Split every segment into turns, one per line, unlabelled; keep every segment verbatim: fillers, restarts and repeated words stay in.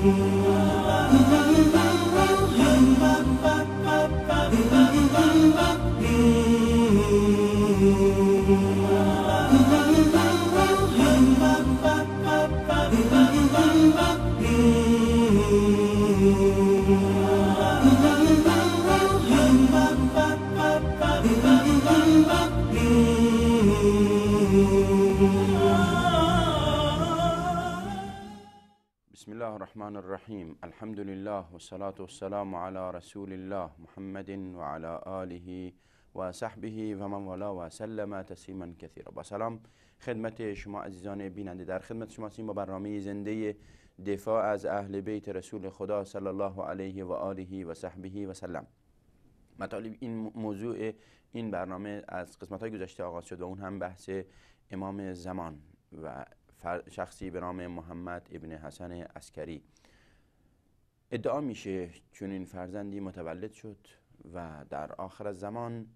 بسم الله الرحمن الرحیم. الحمد لله و الصلاة والسلام علی رسول الله محمد و علی آله و صحبه و من والا و سلم تسلیما کثیرا. با سلام خدمت شما عزیزان بیننده، در خدمت شما هستیم با برنامه زنده دفاع از اهل بیت رسول خدا صلی الله علیه و آله و صحبه و سلم. مطالب این موضوع این برنامه از قسمت‌های گذشته آغاز شد و اون هم بحث امام زمان و شخصی به نام محمد ابن حسن عسکری. ادعا میشه چون این فرزندی متولد شد و در آخر زمان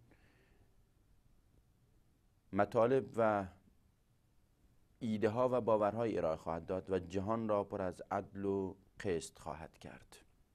مطالب و ایده ها و باورهای ارائه خواهد داد و جهان را پر از عدل و قسط خواهد کرد.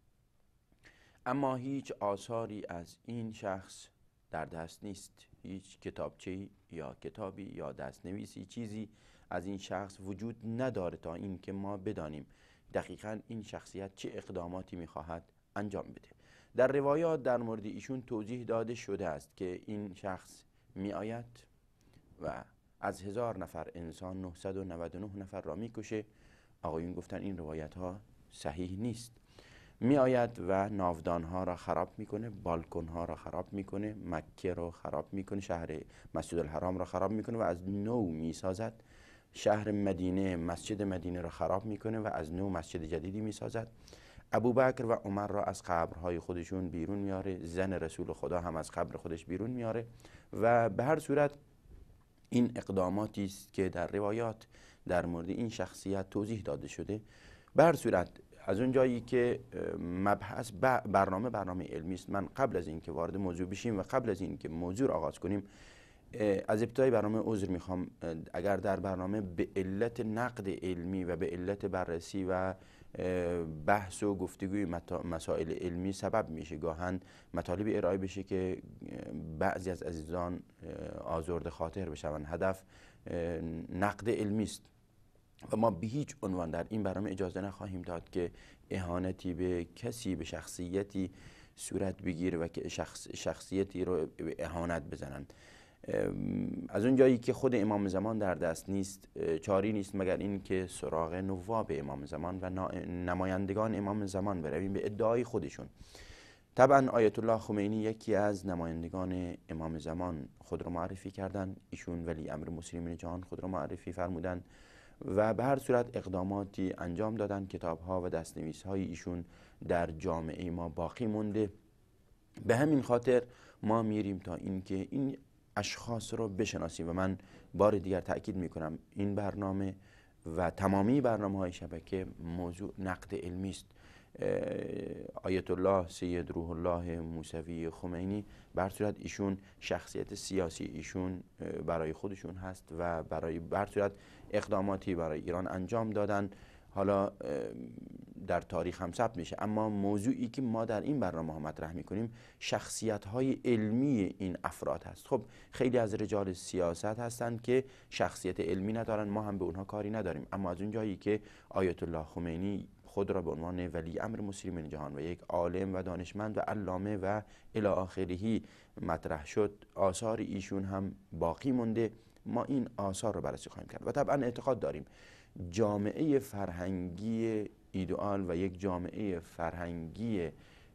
اما هیچ آثاری از این شخص در دست نیست. هیچ کتابچه‌ای یا کتابی یا دستنویسی چیزی از این شخص وجود نداره تا این که ما بدانیم دقیقاً این شخصیت چه اقداماتی میخواهد انجام بده. در روایات در مورد ایشون توضیح داده شده است که این شخص می آید و از هزار نفر انسان نهصد و نود و نه نفر را میکشه. آقایون گفتن این روایت ها صحیح نیست. می آید و ناودان ها را خراب میکنه، بالکن ها را خراب میکنه، مکه را خراب میکنه، شهر مسجد الحرام را خراب میکنه و از نو میسازد. شهر مدینه، مسجد مدینه را خراب میکنه و از نو مسجد جدیدی میسازد. ابوبکر و عمر را از قبرهای خودشون بیرون میاره، زن رسول خدا هم از قبر خودش بیرون میاره و به هر صورت این اقداماتی است که در روایات در مورد این شخصیت توضیح داده شده. به هر صورت از اون جایی که مبحث برنامه برنامه علمی است، من قبل از اینکه وارد موضوع بشیم و قبل از اینکه موضوع را آغاز کنیم از ابتدای برنامه عذر میخوام اگر در برنامه به علت نقد علمی و به علت بررسی و بحث و گفتگوی مسائل علمی سبب میشه گاهن مطالب ارائه بشه که بعضی از عزیزان آزرده خاطر بشن. هدف نقد علمی است و ما به هیچ عنوان در این برنامه اجازه نخواهیم داد که اهانتی به کسی به شخصیتی صورت بگیره و که شخص شخصیتی رو به اهانت بزنن. از اون جایی که خود امام زمان در دست نیست، چاری نیست مگر این که سراغ نواب امام زمان و نمایندگان امام زمان برویم به ادعای خودشون. طبعا آیت الله خمینی یکی از نمایندگان امام زمان خود رو معرفی کردن، ایشون ولی امر مسلمین جهان خود رو معرفی فرمودن و به هر صورت اقداماتی انجام دادن. کتاب ها و دستنویس های ایشون در جامعه ما باقی مونده. به همین خاطر ما میریم تا اینکه این اشخاص رو بشناسیم و من بار دیگر تأکید میکنم این برنامه و تمامی برنامه های شبکه موضوع نقد علمی است. آیت الله سید روح الله موسوی خمینی به هر صورت ایشون شخصیت سیاسی ایشون برای خودشون هست و برای به هر صورت اقداماتی برای ایران انجام دادن، حالا در تاریخ هم ثبت میشه. اما موضوعی که ما در این برنامه ها مطرح میکنیم شخصیت های علمی این افراد هست. خب خیلی از رجال سیاست هستند که شخصیت علمی ندارن، ما هم به اونها کاری نداریم، اما از اون جایی که آیت الله خمینی خود را به عنوان ولی امر مسلمین جهان و یک عالم و دانشمند و علامه و الی آخره مطرح شد، آثار ایشون هم باقی مونده. ما این آثار رو بررسی خواهیم کرد و طبعا اعتقاد داریم جامعه فرهنگی ایدئال و یک جامعه فرهنگی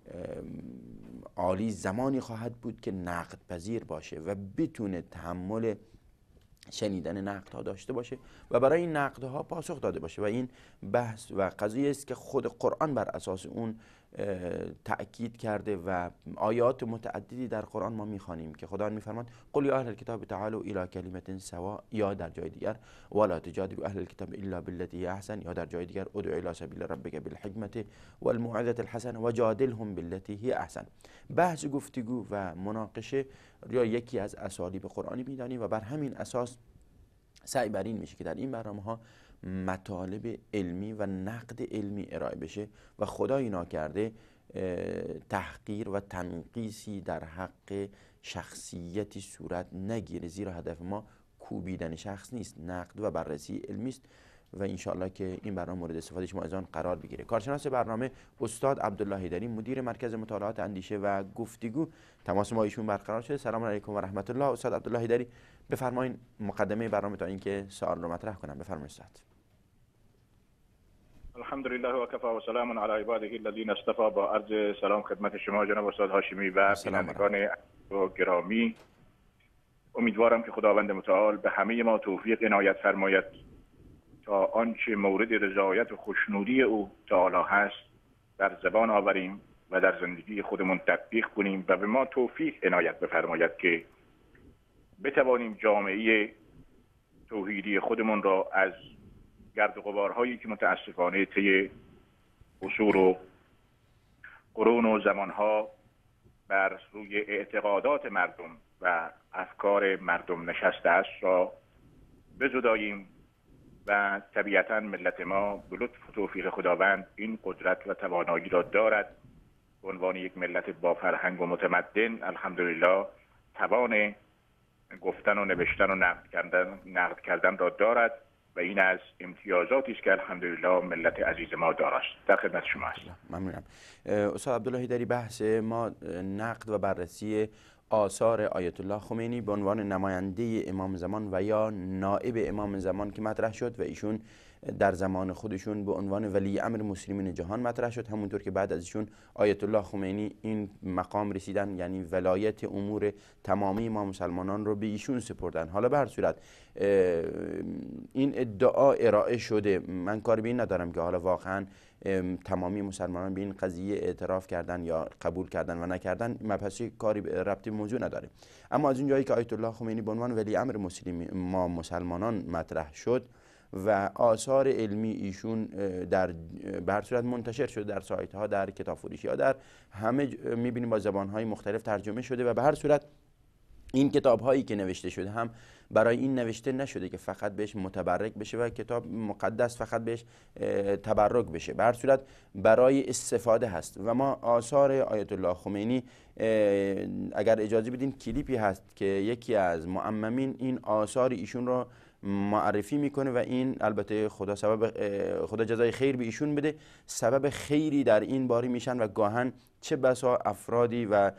عالی زمانی خواهد بود که نقد پذیر باشه و بتونه تحمل شنیدن نقدها داشته باشه و برای این نقدها پاسخ داده باشه و این بحث و قضیه است که خود قرآن بر اساس اون تأکید کرده و آیات متعددی در قرآن ما میخوانیم که خدا میفرماد قل یا اهل الکتاب تعالوا الی کلمة سواء، یا در جای دیگر ولا تجادلوا اهل الکتاب الا بالتي هی احسن، یا در جای دیگر ادع الی سبیل ربک بالحکمة والموعظة الحسنة وجادلهم بالتي هی احسن. بحث، گفتگو و مناقشه یا یکی از اسالیب قرآنی میدانیم و بر همین اساس سعی بر این میشه که در این برنامه ها مطالب علمی و نقد علمی ارائه بشه و خدای ناکرده تحقیر و تنقیصی در حق شخصیتی صورت نگیره، زیرا هدف ما کوبیدن شخص نیست، نقد و بررسی علمی است و انشاءالله که این برنامه مورد استفاده شما از آن قرار بگیره. کارشناس برنامه استاد عبدالله حیدری، مدیر مرکز مطالعات اندیشه و گفتگو، تماس ما ایشون برقرار شده. سلام علیکم و رحمت الله. استاد عبدالله حیدری، بفرمایید مقدمه برنامه تا اینکه سوال رو مطرح کنم. بفرمایید استاد.
الحمدلله و کفی و سلام علی عباده الذین اصطفى. با عرض سلام خدمت شما جناب استاد هاشمی و بینندگان گرامی، امیدوارم که خداوند متعال به همه ما توفیق عنایت فرماید تا آنچه مورد رضایت و خوشنودی او تعالی هست در زبان آوریم و در زندگی خودمون تطبیق کنیم و به ما توفیق عنایت بفرماید که بتوانیم جامعه توحیدی خودمون را از گرد و غبارهایی که متاسفانه طی عصور و قرون و زمانها بر روی اعتقادات مردم و افکار مردم نشسته است را بزداییم و طبیعتا ملت ما به لطف و توفیق خداوند این قدرت و توانایی را دارد. به عنوان یک ملت با فرهنگ و متمدن الحمدلله توان گفتن و نوشتن و نقد کردن نقد کردن را دارد و این از امتیازاتی است که الحمدلله ملت عزیز ما دارد. در خدمت شما است.
ممنونم. استاد عبدالله حیدری، بحث ما نقد و بررسی آثار آیت الله خمینی به عنوان نماینده امام زمان و یا نائب امام زمان که مطرح شد و ایشون در زمان خودشون به عنوان ولی امر مسلمین جهان مطرح شد، همونطور که بعد از ایشون آیت الله خمینی این مقام رسیدن، یعنی ولایت امور تمامی ما مسلمانان رو به ایشون سپردن. حالا به هر صورت این ادعا ارائه شده، من کاری به این ندارم که حالا واقعا تمامی مسلمانان به این قضیه اعتراف کردن یا قبول کردن و نکردن، مبحثی کاری ربطی موضوع نداره. اما از اون جایی که آیت الله خمینی به عنوان ولی امر مسلم ما مسلمانان مطرح شد و آثار علمی ایشون در به هر صورت منتشر شد در سایت ها، در کتاب فروشی ها، در همه میبینیم با زبان های مختلف ترجمه شده و به هر صورت این کتاب هایی که نوشته شده هم برای این نوشته نشده که فقط بهش متبرک بشه و کتاب مقدس فقط بهش تبرک بشه، به هر صورت برای استفاده هست. و ما آثار آیت الله خمینی، اگر اجازه بدین کلیپی هست که یکی از معممین این آثار ایشون رو معرفی میکنه و این البته خدا سبب خدا جزای خیر به ایشون بده، سبب خیری در این باری میشن و گاهن چه بسا افرادی و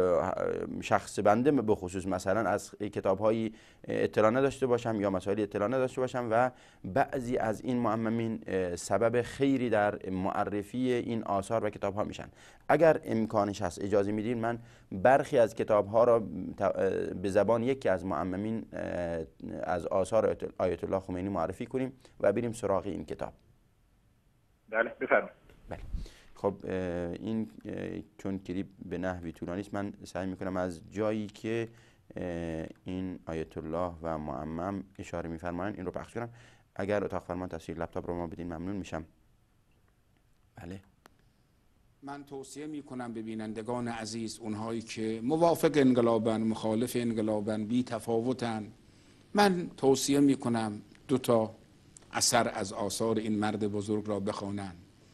شخص بنده به خصوص مثلا از کتاب‌های اطلاع نداشته باشم یا مسائل اطلاع نداشته باشم و بعضی از این معممین سبب خیری در معرفی این آثار و کتاب‌ها میشن. اگر امکانش هست اجازه میدین من برخی از کتاب‌ها را به زبان یکی از معممین از آثار آیت الله خمینی معرفی کنیم و بریم سراغ این کتاب.
بله بفرمایید.
بله. خب این چون کلیپ به نحوی طولانی است، من سعی میکنم از جایی که این آیت الله و معمم اشاره میفرمایند این رو پخش کنم. اگر اتاق فرمان تصویر لپتاپ رو ما بدین ممنون میشم. بله.
من توصیه میکنم به بینندگان عزیز، اونهایی که موافق انقلابن، مخالف انقلابن، بی تفاوتن، من توصیه میکنم دو تا اثر از آثار این مرد بزرگ را بخوانند.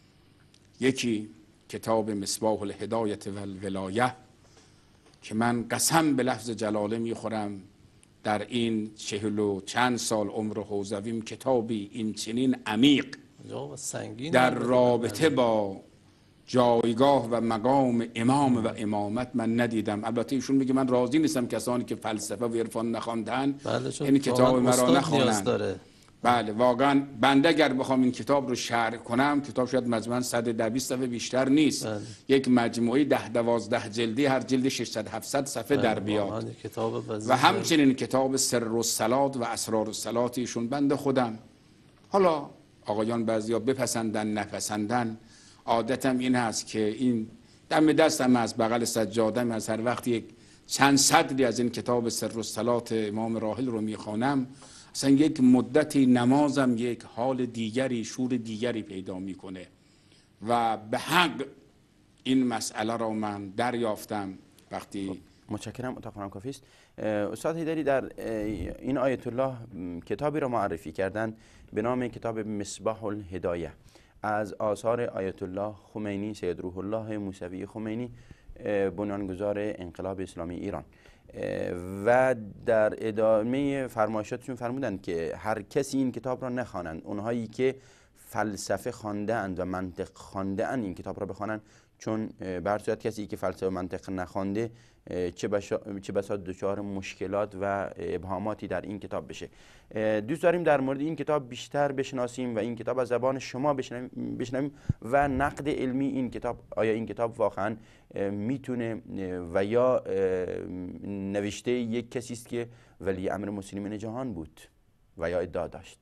یکی کتاب مصباح الهدایت و الولایه که من قسم به لفظ جلاله میخورم در این چهل و چند سال عمر حوزویم کتابی این چنین عمیق در رابطه با جایگاه و مقام امام و امامت من ندیدم. البته ایشون میگه من راضی نیستم کسانی که فلسفه و عرفان نخواندن این کتاب مرا نخوانند. بله واقعا بنده اگر بخوام این کتاب رو شرح کنم، کتاب شاید مجموعاً صد تا بیست صفحه بیشتر نیست. بله. یک مجموعه ده دوازده جلدی، هر جلد ششصد هفتصد صفحه بله. در بیاد. و همچنین کتاب سر الصلات و اسرار الصلات ایشون بنده خودم. حالا آقایان بعضیا بپسندن نپسندن، عادتم این هست که این دم دستم از بغل سجادم از هر وقت یک چند صدری از این کتاب سر الصلات امام راحل رو میخوانم، اصلا یک مدتی نمازم یک حال دیگری، شور دیگری پیدا میکنه و به حق این مسئله را من دریافتم وقتی
متشکرم. اتاق کافی است. استاد حیدری در این آیت الله کتابی را معرفی کردند به نام کتاب مصباح الهدایه از آثار آیت الله خمینی، سید روح الله موسوی خمینی، بنیانگذار انقلاب اسلامی ایران، و در ادامه فرمایشاتشون فرمودند که هر کسی این کتاب را نخوانند، اونهایی که فلسفه خوانده اند و منطق خوانده اند این کتاب را بخوانند، چون بر صورت کسی که فلسفه و منطق نخوانده چه چه بسا دچار مشکلات و ابهاماتی در این کتاب بشه. دوست داریم در مورد این کتاب بیشتر بشناسیم و این کتاب از زبان شما بشنویم و نقد علمی این کتاب، آیا این کتاب واقعا میتونه و یا نوشته یک کسی است که ولی امر مسلمین جهان بود و یا ادعا داشت؟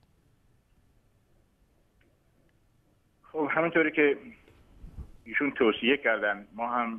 خب همونطوری که ایشون توصیه کردن، ما هم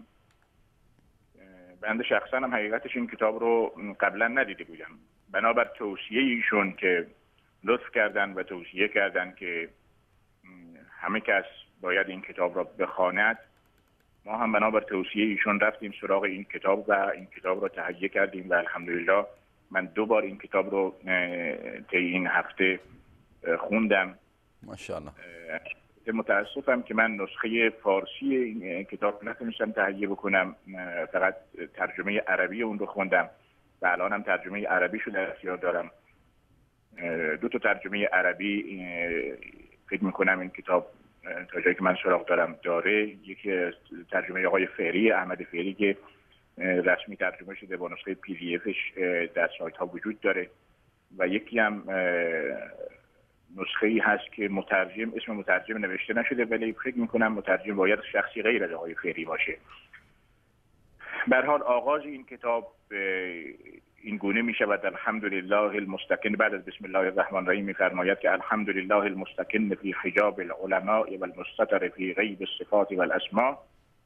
بنده شخصا هم حقیقتش این کتاب رو قبلا ندیده بودم. بنابر توصیه ایشون که لطف کردن و توصیه کردن که همه کس باید این کتاب را بخواند، ما هم بنابر توصیه ایشون رفتیم سراغ این کتاب و این کتاب رو تهیه کردیم و الحمدلله من دو بار این کتاب رو طی این هفته خوندم.
ماشاءالله.
متاسفم که من نسخه فارسی این کتاب نتونستم تهیه بکنم، فقط ترجمه عربی اون رو خوندم و الان هم ترجمه عربی شو در اختیار دارم. دو تا ترجمه عربی فکر میکنم این کتاب تا جایی که من سراغ دارم داره. یکی ترجمه آقای فهری، احمد فهری، که رسمی ترجمه شده با نسخه پی دی افش در سایت ها وجود داره، و یکی هم نسخه ای هست که مترجم اسم مترجم نوشته نشده، ولی فکر میکنم مترجم باید شخصی غیر از آقای فهری باشه. به هر حال آغاز این کتاب این گونه می شود: الحمدلله المستکن، بعد از بسم الله الرحمن الرحیم میفرماید که الحمدلله المستکن فی حجاب العلماء و المستتر فی غیب الصفات و الاسماء.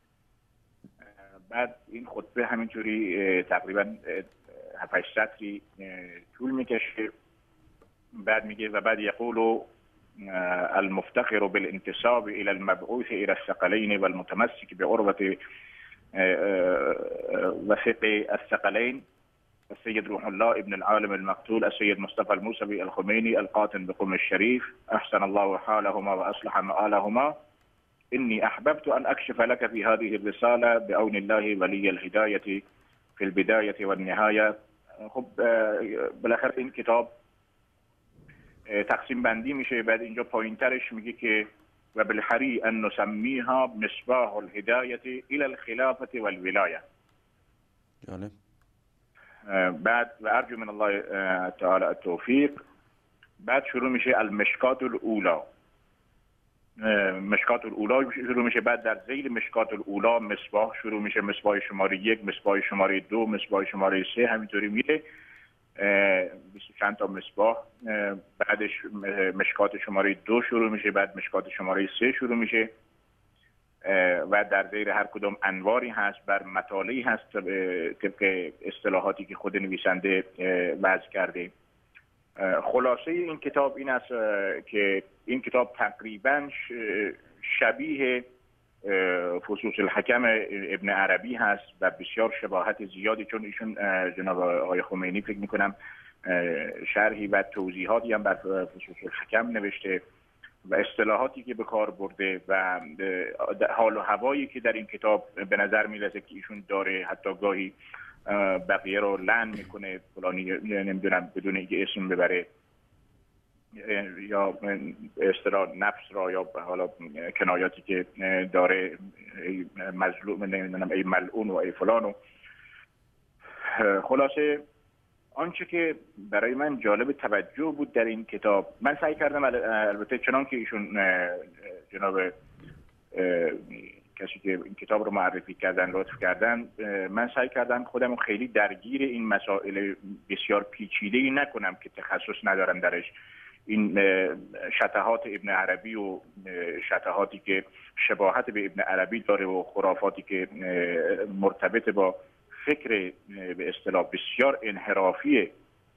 بعد این خطبه همینجوری تقریبا هفت هشت سطری طول میکشه. بعد میگه و بعد یقول المفتخر بالانتساب الى المبعوث الى الثقلين والمتمسك بعروة وثق الثقلين السيد روح الله ابن العالم المقتول السيد مصطفى الموسوي الخميني القاطن بقم الشريف أحسن الله حالهما وأصلح مآلهما إني أحببت أن أكشف لك في هذه الرسالة بعون الله ولي الهداية في البداية والنهاية. خب بالاخره این کتاب تقسیم بندی میشه. بعد اینجا پایینترش میگه که و بالحری ان نسمیها مصباح الهدایه الى الخلافه والولايه.
جالب.
بعد و ارجو من الله تعالی التوفیق. بعد شروع میشه المشکات الاولا. مشکات الاولا شروع میشه. بعد در ذیل مشکات الاولا مصباح شروع میشه، مصباح شماره یک، مصباح شماره دو، مصباح شماره سه، همینطوری میره بیست و چند تا مصباح. بعدش مشکات شماره دو شروع میشه، بعد مشکات شماره سه شروع میشه و در زیر هر کدوم انواری هست، بر مطالعی هست طبق اصطلاحاتی که خود نویسنده وضع کرده. خلاصه این کتاب این است که این کتاب تقریبا شبیه فصوص الحکم ابن عربی هست و بسیار شباهت زیادی، چون ایشون جناب آقای خمینی فکر میکنم شرحی و توضیحاتی هم بر فصوص الحکم نوشته و اصطلاحاتی که به کار برده و حال و هوایی که در این کتاب به نظر میرسه که ایشون داره، حتی گاهی بقیه رو لعن میکنه، فلانی نمیدونم بدون اینکه اسم ببره یا اصطلاح نفس را یا حالا کنایاتی که داره، ای مظلوم نمیدونم ای ملعون و ای فلان. خلاصه آنچه که برای من جالب توجه بود در این کتاب، من سعی کردم البته چنان که ایشون جناب کسی که این کتاب رو معرفی کردن لطف کردن، من سعی کردم خودم خیلی درگیر این مسائل بسیار پیچیده‌ای نکنم که تخصص ندارم درش. این شطحات ابن عربی و شطحاتی که شباهت به ابن عربی داره و خرافاتی که مرتبط با فکر به اصطلاح بسیار انحرافی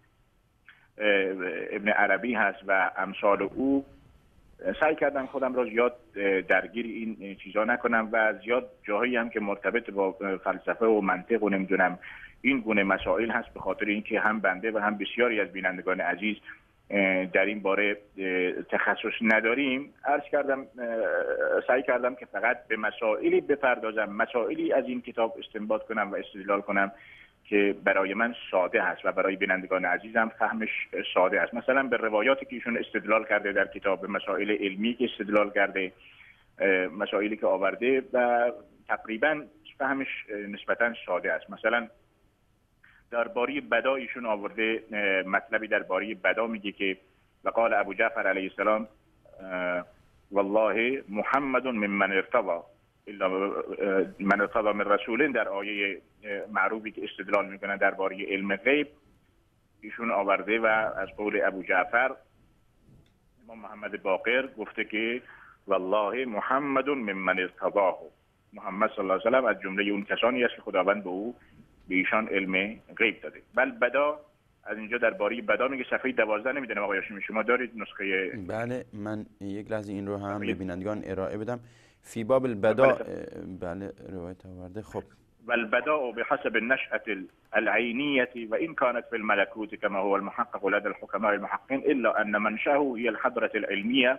ابن عربی هست و امثال او، سعی کردم خودم را زیاد درگیر این چیزا نکنم و زیاد جاهایی هم که مرتبط با فلسفه و منطق و نمیدونم این گونه مسائل هست، به خاطر اینکه هم بنده و هم بسیاری از بینندگان عزیز در این باره تخصص نداریم. عرض کردم سعی کردم که فقط به مسائلی بپردازم، مسائلی از این کتاب استنباط کنم و استدلال کنم که برای من ساده هست و برای بینندگان عزیزم فهمش ساده است. مثلا به روایاتی که ایشون استدلال کرده در کتاب، به مسائل علمی که استدلال کرده، مسائلی که آورده و تقریبا فهمش نسبتا ساده است. مثلا درباره بدا ایشون آورده مطلبی درباره بدا، میگه که وقال ابو جعفر علیه السلام والله محمد ممن ارتضى الا من ارتضى من رسول، در آیه معروفی که استدلال میکنه درباره علم غیب ایشون آورده و از قول ابو جعفر امام محمد باقر گفته که والله محمد ممن ارتضاه، محمد صلی الله علیه و سلم از جمله اون کسانی است که خداوند به او به ایشان علم غیب داده. بل بدا از اینجا درباره بدا میگه صفحه دوازده، نمیدونم آقای هاشمی شما دارید نسخه؟
بله من یک لحظه این رو هم به بینندگان ارائه بدم. فی باب البدا بله روایت آورده. خب
والبداء بحسب النشأة العينية وإن كانت في الملكوت كما هو المحقق لدى الحكماء المحققين إلا أن منشأه هي الحضرة العلمية.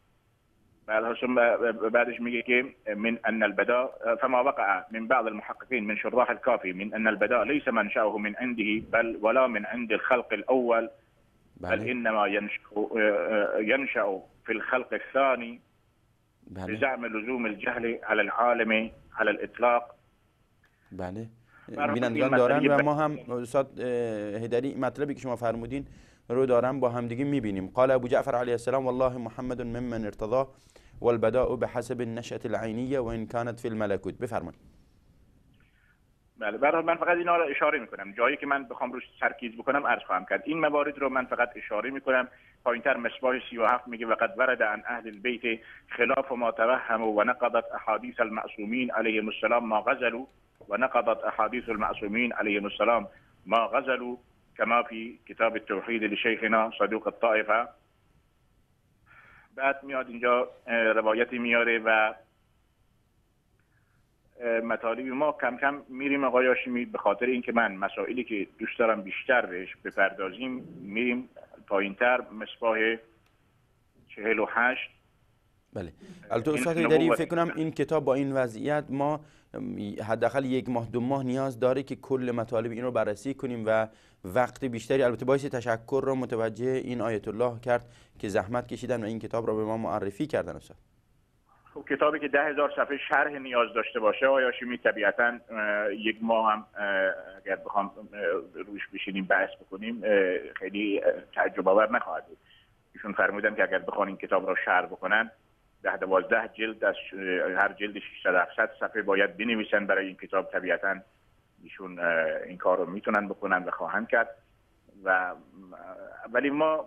بعدش میگه که من ان البداء فما وقع من بعض المحققين من شراح الكافي من ان البداء ليس منشأه من عنده بل ولا من عند الخلق الأول بل إنما ينشأ في الخلق الثاني بزعم لزوم الجهل على العالم على الإطلاق.
بله بینندگان دارن و ما هم استاد هیدری مطلبی که شما فرمودین رو دارم با هم دیگه میبینیم. قال ابو جعفر علیه السلام والله محمد ممن ارتضاه والبداء بحسب النشأة العینیه وان كانت في الملكوت. بفرمایید.
بله برای من فقط اینا رو اشاره میکنم، جایی که من بخوام روش ترکیز بکنم عرض خواهم کرد. این موارد رو من فقط اشاره میکنم. پایینتر مصباح سی و هفت میگه وقد ورد عن اهل البيت خلاف ما توهموا ونقضت احاديث المعصومين عليهم السلام ما غزلوا ونقضت احاديث المعصومين عليهم السلام ما غزلوا كما في كتاب التوحید لشیخنا صدوق الطائفه. بعد میاد اینجا روایتی میاره و مطالبی ما کم کم میریم آقای هاشمی، به خاطر اینکه من مسائلی که دوست دارم بیشتر بهش بپردازیم میریم پایینتر. مصباح چهل و هشت.
بله البته استاد هیدری فکر کنم این کتاب با این وضعیت ما حداقل یک ماه دو ماه نیاز داره که کل مطالب این رو بررسی کنیم و وقت بیشتری. البته باعث تشکر رو متوجه این آیت الله کرد که زحمت کشیدن و این کتاب رو به ما معرفی کردن. استاد
خب کتابی که ده هزار صفحه شرح نیاز داشته باشه آقای هاشمی طبیعتا یک ماه هم اگر بخوام روش بشینیم بحث بکنیم خیلی تعجب آور نخواهد بود. ایشون فرمودن که اگر بخوان این کتاب رو شرح بکنن ده دوازده جلد، از هر جلد ششصد هفتصد صفحه باید بنویسن برای این کتاب. طبیعتا ایشون این کار رو میتونن بکنن و خواهند کرد و ولی ما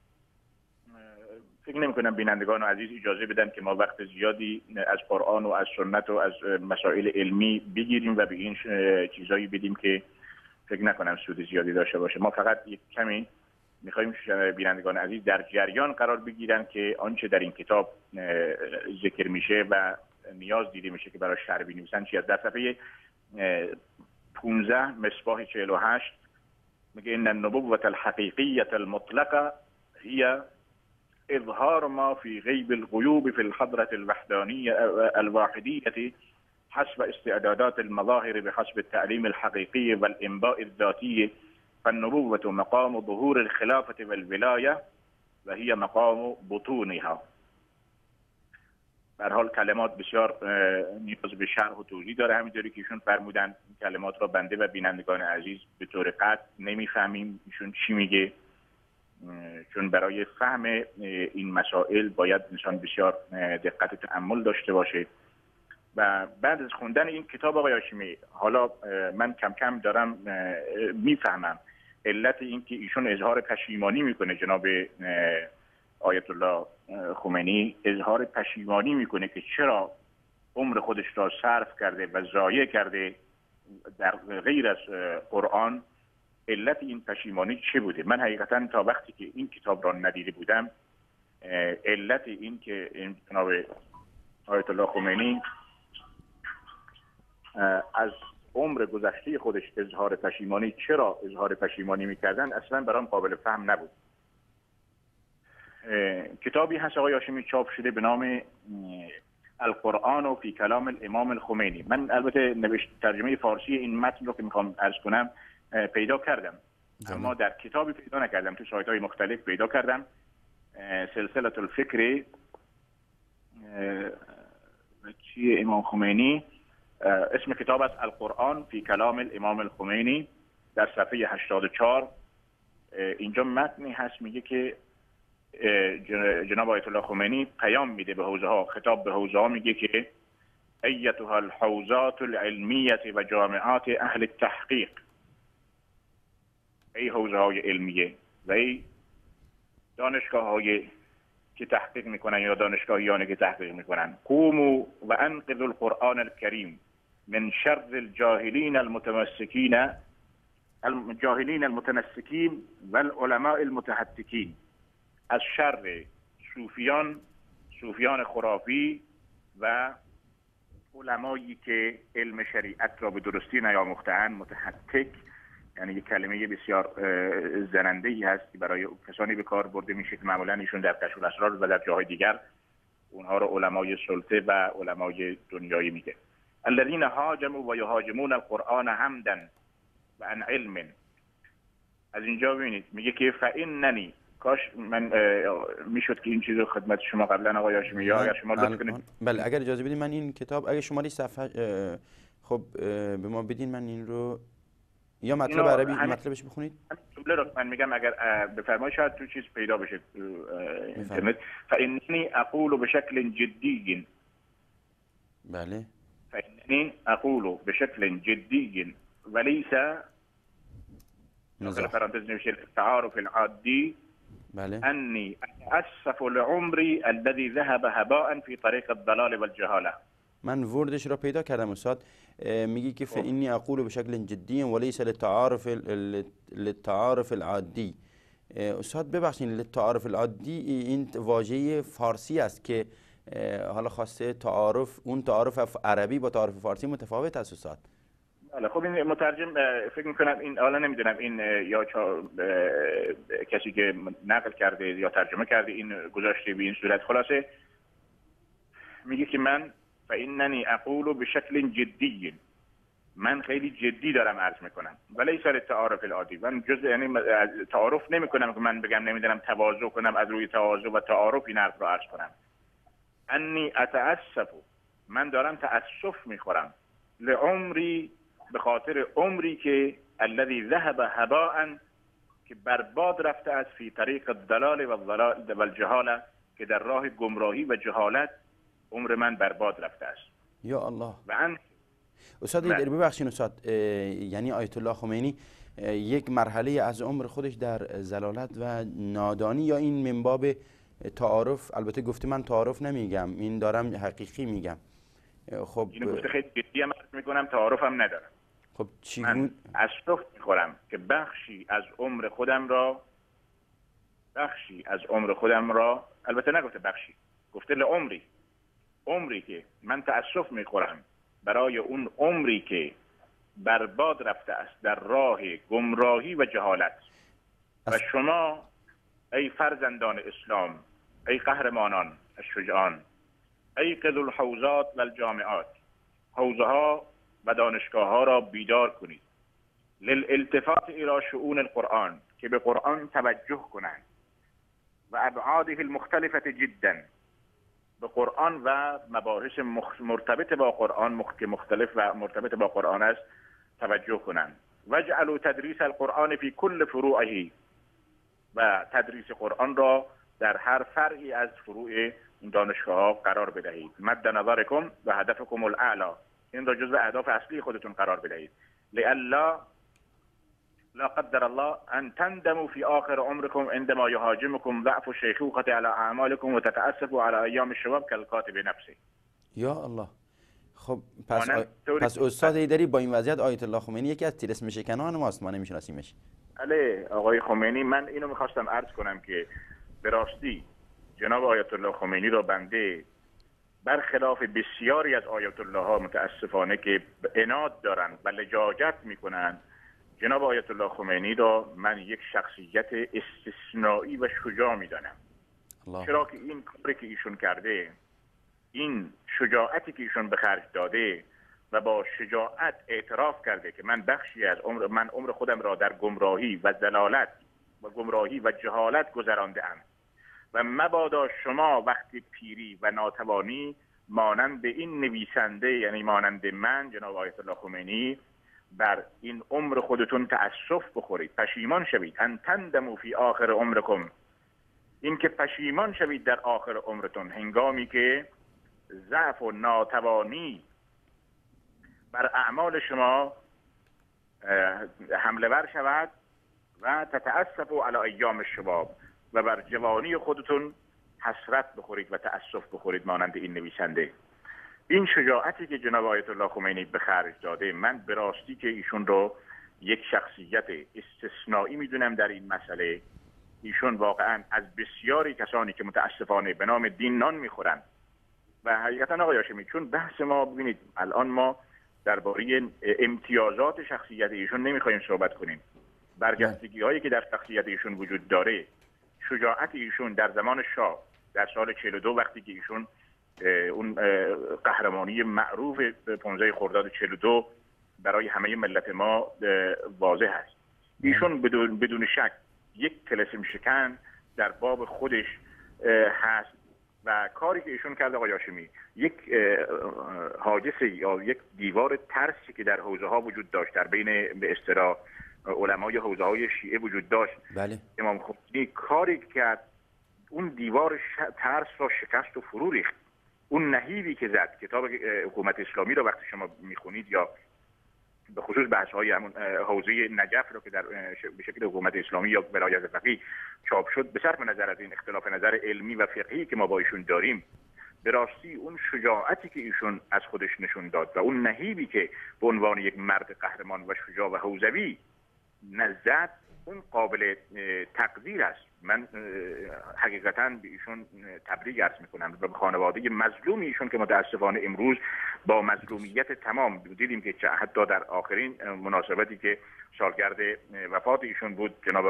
فکر نمی کنم بینندگان عزیز اجازه بدن که ما وقت زیادی از قرآن و از سنت و از مسائل علمی بگیریم و به این چیزایی بدیم که فکر نکنم سود زیادی داشته باشه. ما فقط یک کمی میخوایم بینندگان عزیز در جریان قرار بگیرن که آنچه در این کتاب ذکر میشه و نیاز دیده میشه که برای شرح بنویسن چی است. در صفحه پانزده مصباح چهل و هشت میگه ان النبوة الحقیقیة المطلقة هي اظهار ما في غیب الغیوب في الحضرة الوحدانية الواحدية حسب استعدادات المظاهر بحسب التعليم الحقيقي والإنباء الذاتي. فالنبوة مقام ظهور الخلافة والولاية و هي مقام بطونها. در حال کلمات بسیار نیاز به شرح و توضیح داره، همینطوری که ایشون فرمودن این کلمات را بنده و بینندگان عزیز به طور قطع نمیفهمیم ایشون چی میگه، چون برای فهم این مسائل باید انسان بسیار دقت و تأمل داشته باشه. و بعد از خوندن این کتاب آقای هاشمی حالا من کم کم دارم میفهمم علت این که ایشون اظهار پشیمانی میکنه، جناب آیت الله خمینی اظهار پشیمانی میکنه که چرا عمر خودش را صرف کرده و ضایع کرده در غیر از قرآن. علت این پشیمانی چه بوده؟ من حقیقتا تا وقتی که این کتاب را ندیده بودم علت این که جناب آیت الله خمینی از عمر گذشته خودش اظهار پشیمانی، چرا اظهار پشیمانی میکردن، اصلا برام قابل فهم نبود. کتابی هست آقای هاشمی چاپ شده به نام القرآن و فی کلام الامام الخمینی. من البته نوشت ترجمه فارسی این متن رو که میخوام عرض کنم پیدا کردم، جانب. اما در کتابی پیدا نکردم، تو سایت های مختلف پیدا کردم. سلسله الفکر چیه امام خمینی، اسم کتاب است القرآن فی کلام الامام الخمینی. در صفحه هشتاد و چهار اینجا متنی هست میگه که جناب آیت الله خمینی پیام میده به حوزه ها، خطاب به حوزه ها، میگه که ایتها الحوزات العلمیه و جامعات اهل التحقیق، ای حوزه های علمیه و ای دانشگاه های که تحقیق میکنن یا دانشگاهیانی که تحقیق میکنن، قوموا و انقذوا القرآن الكریم من شر الجاهلین المتمسکین الجاهلین المتنسکین و العلماء المتحتکین، از شر صوفیان صوفیان خرافی و علمایی که علم شریعت را به درستی نیاموخته‌اند. متحتک یعنی یک کلمه بسیار زننده‌ای هست که برای کسانی به کار برده میشه که معمولا ایشون در کشف الاسرار و در جاهای دیگر اونها را علمای سلطه و علمای دنیایی میگه. الذين هاجموا و یهاجمون القرآن حمدا و عن علم. از اینجا ببینید میگه که فإننی، کاش من میشد که این چیزو خدمت شما قبلا آقای هاشمی یا اگر شما لطف کنید.
بله اگر اجازه بدین من این کتاب اگه شماری صفحه خب به ما بدین، من این رو یا مطلب عربی مطلبش بخونید.
جمله رو من میگم اگر بفرمایید شاید تو چیز پیدا بشه تو اینترنت. فإننی اقول بشکل جدی.
بله.
فإننی اقول بشکل جدی وليس
نظر
پرانتز نوشته تعارف العادی.
بله.
اني اتاسف لعمري الذي ذهب هباء في طريق الضلال والجهاله.
من وردش را پیدا کردم استاد. میگی که فإنی اقول بشکل جدی وليس للتعارف للتعارف العادی. استاد ببخشید للتعارف العادی این واژه فارسی است که حالا خواسته تعارف، اون تعارف عربی با تعارف فارسی متفاوت است استاد.
بله خب این مترجم فکر میکنم این حالا نمیدونم این یا کسی که نقل کرده یا ترجمه کرده این گذاشته به این صورت. خلاصه میگه که من فإننی اقول بشکل جدی، من خیلی جدی دارم عرض میکنم، ولی سر تعارف العادی. من جز یعنی تعارف نمیکنم که من بگم نمیدونم تواضع کنم، از روی تواضع و تعارف این حرف رو عرض کنم. انی اتاسف، من دارم تاسف میخورم، لعمری، به خاطر عمری که الذي ذهب هباء، که برباد رفته است، فی طریق الضلال و الجهاله، که در راه گمراهی و جهالت عمر من برباد رفته است.
یا الله.
و ان
استاد ببخشید استاد، یعنی آیت الله خمینی یک مرحله از عمر خودش در ضلالت و نادانی یا این من باب تعارف؟ البته گفته من تعارف نمیگم، این دارم حقیقی میگم. خب
اینو گفته خیلی جدی هم میکنم، تعارفم ندارم.
خب چی
من اسف میخورم که بخشی از عمر خودم را بخشی از عمر خودم را البته نگفته بخشی، گفته لعمری، عمری که من تأسف میخورم برای اون عمری که برباد رفته است در راه گمراهی و جهالت. و شما ای فرزندان اسلام، ای قهرمانان الشجعان، ای قذو الحوزات و الجامعات، حوزه ها و دانشگاه ها را بیدار کنید، للالتفات الى شؤون القرآن، که به قرآن توجه کنند، و ابعاده المختلفه جدا، به قرآن و مباحث مرتبط با قرآن که مختلف و مرتبط با قرآن است توجه کنند. واجعلوا تدریس القرآن فی کل فروعه، و تدریس قرآن را در هر فرعی از فروع این دانشگاه ها قرار بدهید. مد نظرکم و هدفکم الاعلی، این را جزو اهداف اصلی خودتون قرار بدهید. لئلا لا قدر الله ان تندموا في آخر عمركم عندما يهاجمكم ضعف الشيخوخة على اعمالكم وتتأسفوا على ایام الشباب كالكاتب نفسه.
یا الله. خب پس آ... پس استاد ایدری با این وضعیت آیت الله خمینی یکی از طلسم شکنان ماست، ما نمیشناسیمش.
بله آقای خمینی، من اینو میخواستم عرض کنم که به راستی جناب آیت الله خمینی را بنده برخلاف بسیاری از آیت الله ها متاسفانه که عناد دارن و لجاجت میکنن، جناب آیت الله خمینی را من یک شخصیت استثنایی و شجاع میدانم. چرا که این کاری که ایشون کرده، این شجاعتی که ایشون به خرج داده و با شجاعت اعتراف کرده که من بخشی از عمر من عمر خودم را در گمراهی و ضلالت و گمراهی و جهالت گذرانده‌ام و مبادا شما وقتی پیری و ناتوانی مانند این نویسنده، یعنی مانند من جناب آیت الله خمینی، بر این عمر خودتون تأسف بخورید، پشیمان شوید. ان تندموا فی آخر عمرکم، این که پشیمان شوید در آخر عمرتون، هنگامی که ضعف و ناتوانی بر اعمال شما حمله ور شود و تتأسفوا علی ایام الشباب، و بر جوانی خودتون حسرت بخورید و تأسف بخورید مانند این نویسنده. این شجاعتی که جناب آیت الله خمینی به خرج داده، من به راستی که ایشون رو یک شخصیت استثنایی میدونم در این مسئله. ایشون واقعا از بسیاری کسانی که متاسفانه به نام دین نان میخورن و حقیقتا آقای هاشمی، چون بحث ما ببینید الان ما درباره امتیازات شخصیت ایشون نمیخوایم صحبت کنیم، برجستگی هایی که در شخصیت ایشون وجود داره، شجاعت ایشون در زمان شاه در سال چهل و دو وقتی که ایشون اون قهرمانی معروف پانزده خرداد چهل و دو برای همه ملت ما واضح است. ایشون بدون بدون شک یک طلسم شکن در باب خودش هست و کاری که ایشون کرده آقای هاشمی، یک حادثه یا یک دیوار ترسی که در حوزه ها وجود داشت، در بین به اصطلاح علمای حوزه های شیعه وجود داشت.
بله.
امام خمینی کاری کرد، اون دیوار ترس را شکست و فرو ریخت. اون نهیبی که زد، کتاب حکومت اسلامی رو وقتی شما میخونید یا به خصوص بحث های همون حوزه نجف رو که در به شکل حکومت اسلامی یا ولایت فقیه چاپ شد، به صرف نظر از این اختلاف نظر علمی و فقهی که ما با ایشون داریم، به راستی اون شجاعتی که ایشون از خودش نشون داد و اون نهیبی که به عنوان یک مرد قهرمان و شجاع و حوزوی نزد، اون قابل تقدیر است. من حقیقتا به ایشون تبریک عرض میکنم و به خانواده مظلوم ایشون که متاسفانه امروز با مظلومیت تمام دیدیم که حتی در آخرین مناسبتی که سالگرد وفات ایشون بود، جناب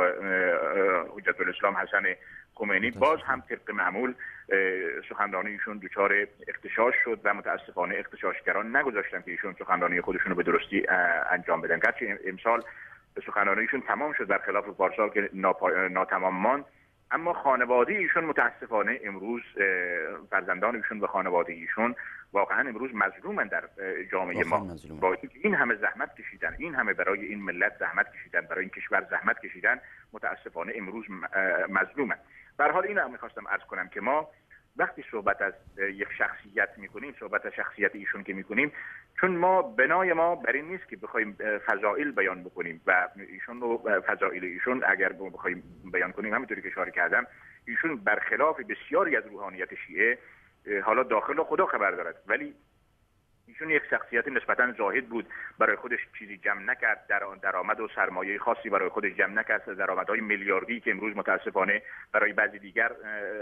حجت الاسلام حسن خمینی، باز هم طبق معمول سخنرانی ایشون دچار اغتشاش شد و متاسفانه اغتشاشگران نگذاشتن که ایشون سخنرانی خودشون رو به درستی انجام بدن. گرچه امسال سخنرانیشون تمام شد برخلاف پارسال که ناتمام ماند، اما خانواده ایشون متاسفانه امروز فرزندان ایشون و خانواده ایشون واقعا امروز مظلومن در جامعه ما. با این همه زحمت کشیدن، این همه برای این ملت زحمت کشیدن، برای این کشور زحمت کشیدن، متاسفانه امروز مظلومن. به هر حال اینو می‌خواستم عرض کنم که ما وقتی صحبت از یک شخصیت میکنیم، صحبت از شخصیت ایشون که میکنیم، چون ما بنای ما بر این نیست که بخوایم فضائل بیان بکنیم و ایشون رو فضائل ایشون اگر بخوایم بیان کنیم، همونطوری که اشاره کردم، ایشون برخلاف بسیاری از روحانیت شیعه حالا داخل خدا خبر دارد، ولی ایشون یک شخصیت نسبتاً زاهد بود، برای خودش چیزی جمع نکرد، در درآمد و سرمایه خاصی برای خودش جمع نکرد. درآمدهای میلیاردی که امروز متاسفانه برای بعضی دیگر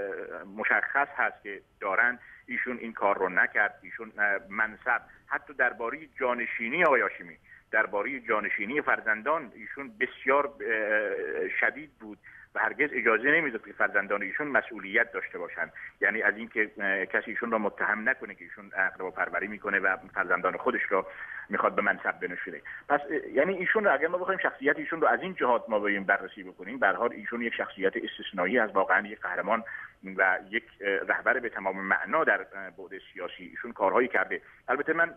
مشخص هست که دارن، ایشون این کار رو نکرد. ایشون منصب، حتی درباره جانشینی آقای هاشمی، درباره جانشینی فرزندان ایشون بسیار شدید بود و هرگز اجازه نمیداد که فرزندان ایشون مسئولیت داشته باشند، یعنی از اینکه کسی ایشون را متهم نکنه که ایشون اقربا پروری میکنه و فرزندان خودش را میخواد به منصب بنشونه. پس یعنی ایشون رو اگر ما بخوایم شخصیت ایشون رو از این جهات ما بریم بررسی بکنیم، به هر حال ایشون یک شخصیت استثنایی است، واقعا یک قهرمان و یک رهبر به تمام معنا در بعد سیاسی. ایشون کارهایی کرده. البته من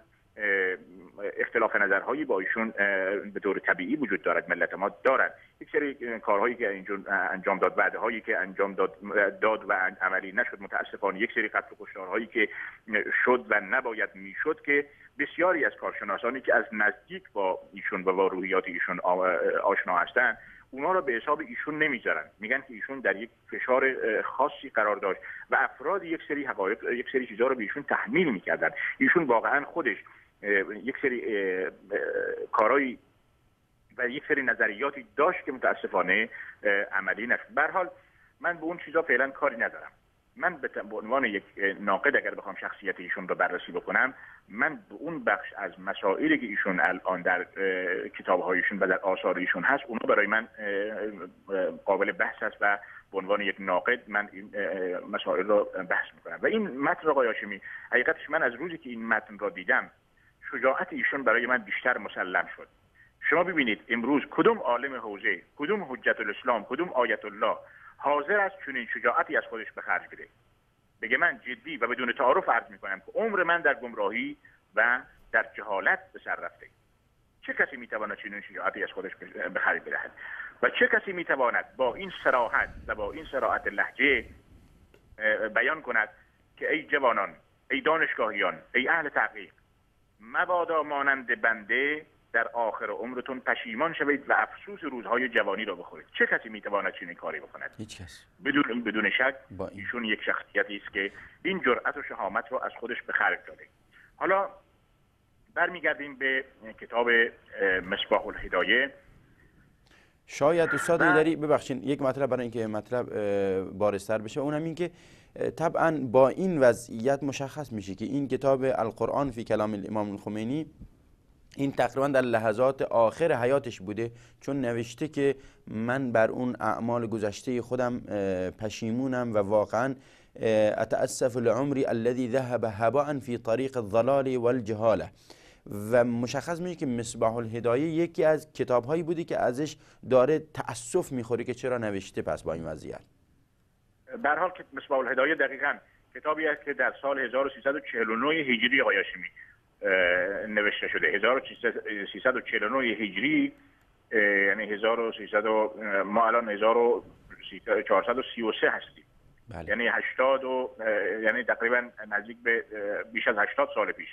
اختلاف نظرهایی با ایشون به طور طبیعی وجود دارد، ملت ما دارد. یک سری کارهایی که اینجور انجام داد، وعده‌هایی که انجام داد داد و عملی نشد، متاسفانه یک سری قتل و کشتارهایی که شد و نباید میشد، که بسیاری از کارشناسانی که از نزدیک با ایشون و با روحیات ایشون آشنا هستند، اونا رو به حساب ایشون نمیذارن. میگن که ایشون در یک فشار خاصی قرار داشت و افراد یک سری حقایق، یک سری چیزا رو به ایشون تحمیل میکردن. ایشون واقعا خودش یک سری کارایی و یک سری نظریاتی داشت که متاسفانه عملی نشد. به هر حال من به اون چیزا فعلا کاری ندارم. من به عنوان یک ناقد اگر بخوام شخصیت ایشون رو بررسی بکنم، من به اون بخش از مسائلی که ایشون الان در کتاب‌هایشون و در آثار ایشون هست، اونها برای من قابل بحث است و به عنوان یک ناقد من این مسائل رو بحث میکنم. و این متن آقای هاشمی، حقیقتش من از روزی که این متن را دیدم شجاعت ایشون برای من بیشتر مسلم شد. شما ببینید امروز کدوم عالم حوزه، کدوم حجت الاسلام، کدوم آیت الله حاضر است چنین شجاعتی از خودش به خرج بده، بگه من جدی و بدون تعارف عرض میکنم که عمر من در گمراهی و در جهالت به سر رفته. چه کسی میتواند چنین شجاعتی از خودش به خرج بدهد و چه کسی میتواند با این صراحت و با این صراحت لهجه بیان کند که ای جوانان، ای دانشگاهیان، ای اهل تحقیق، مبادا مانند بنده در آخر عمرتون پشیمان شوید و افسوس روزهای جوانی را بخورید. چه کسی میتواند چنین کاری بکند؟
هیچ کس.
بدون بدون شک ایشون یک شخصیتی است که این جرأت و شهامت را از خودش به خرج داده. حالا برمیگردیم به کتاب مصباح الهدایه.
شاید استاد ایدری ببخشید یک مطلب برای اینکه مطلب بارزتر بشه، اونم این که طبعا با این وضعیت مشخص میشه که این کتاب القرآن فی کلام الامام الخمینی این تقریبا در لحظات آخر حیاتش بوده، چون نوشته که من بر اون اعمال گذشته خودم پشیمونم و واقعا اتاسف لعمری الذي ذهب هباء فی طریق الضلال والجهاله. و مشخص میشه که مصباح الهدایه یکی از کتابهایی بودی که ازش داره تأسف میخوره که چرا نوشته پس با این وضعیت.
به هر حال که مصباح الهدایه دقیقاً کتابی است که در سال هزار و سیصد و چهل و نه هجری آقای هاشمی نوشته شده. هزار و سیصد و چهل و نه هجری یعنی هزار و سیصد ما الان هزار و چهارصد و سی و سه هستیم.
بله.
یعنی هشتاد و یعنی تقریبا نزدیک به بیش از هشتاد سال پیش.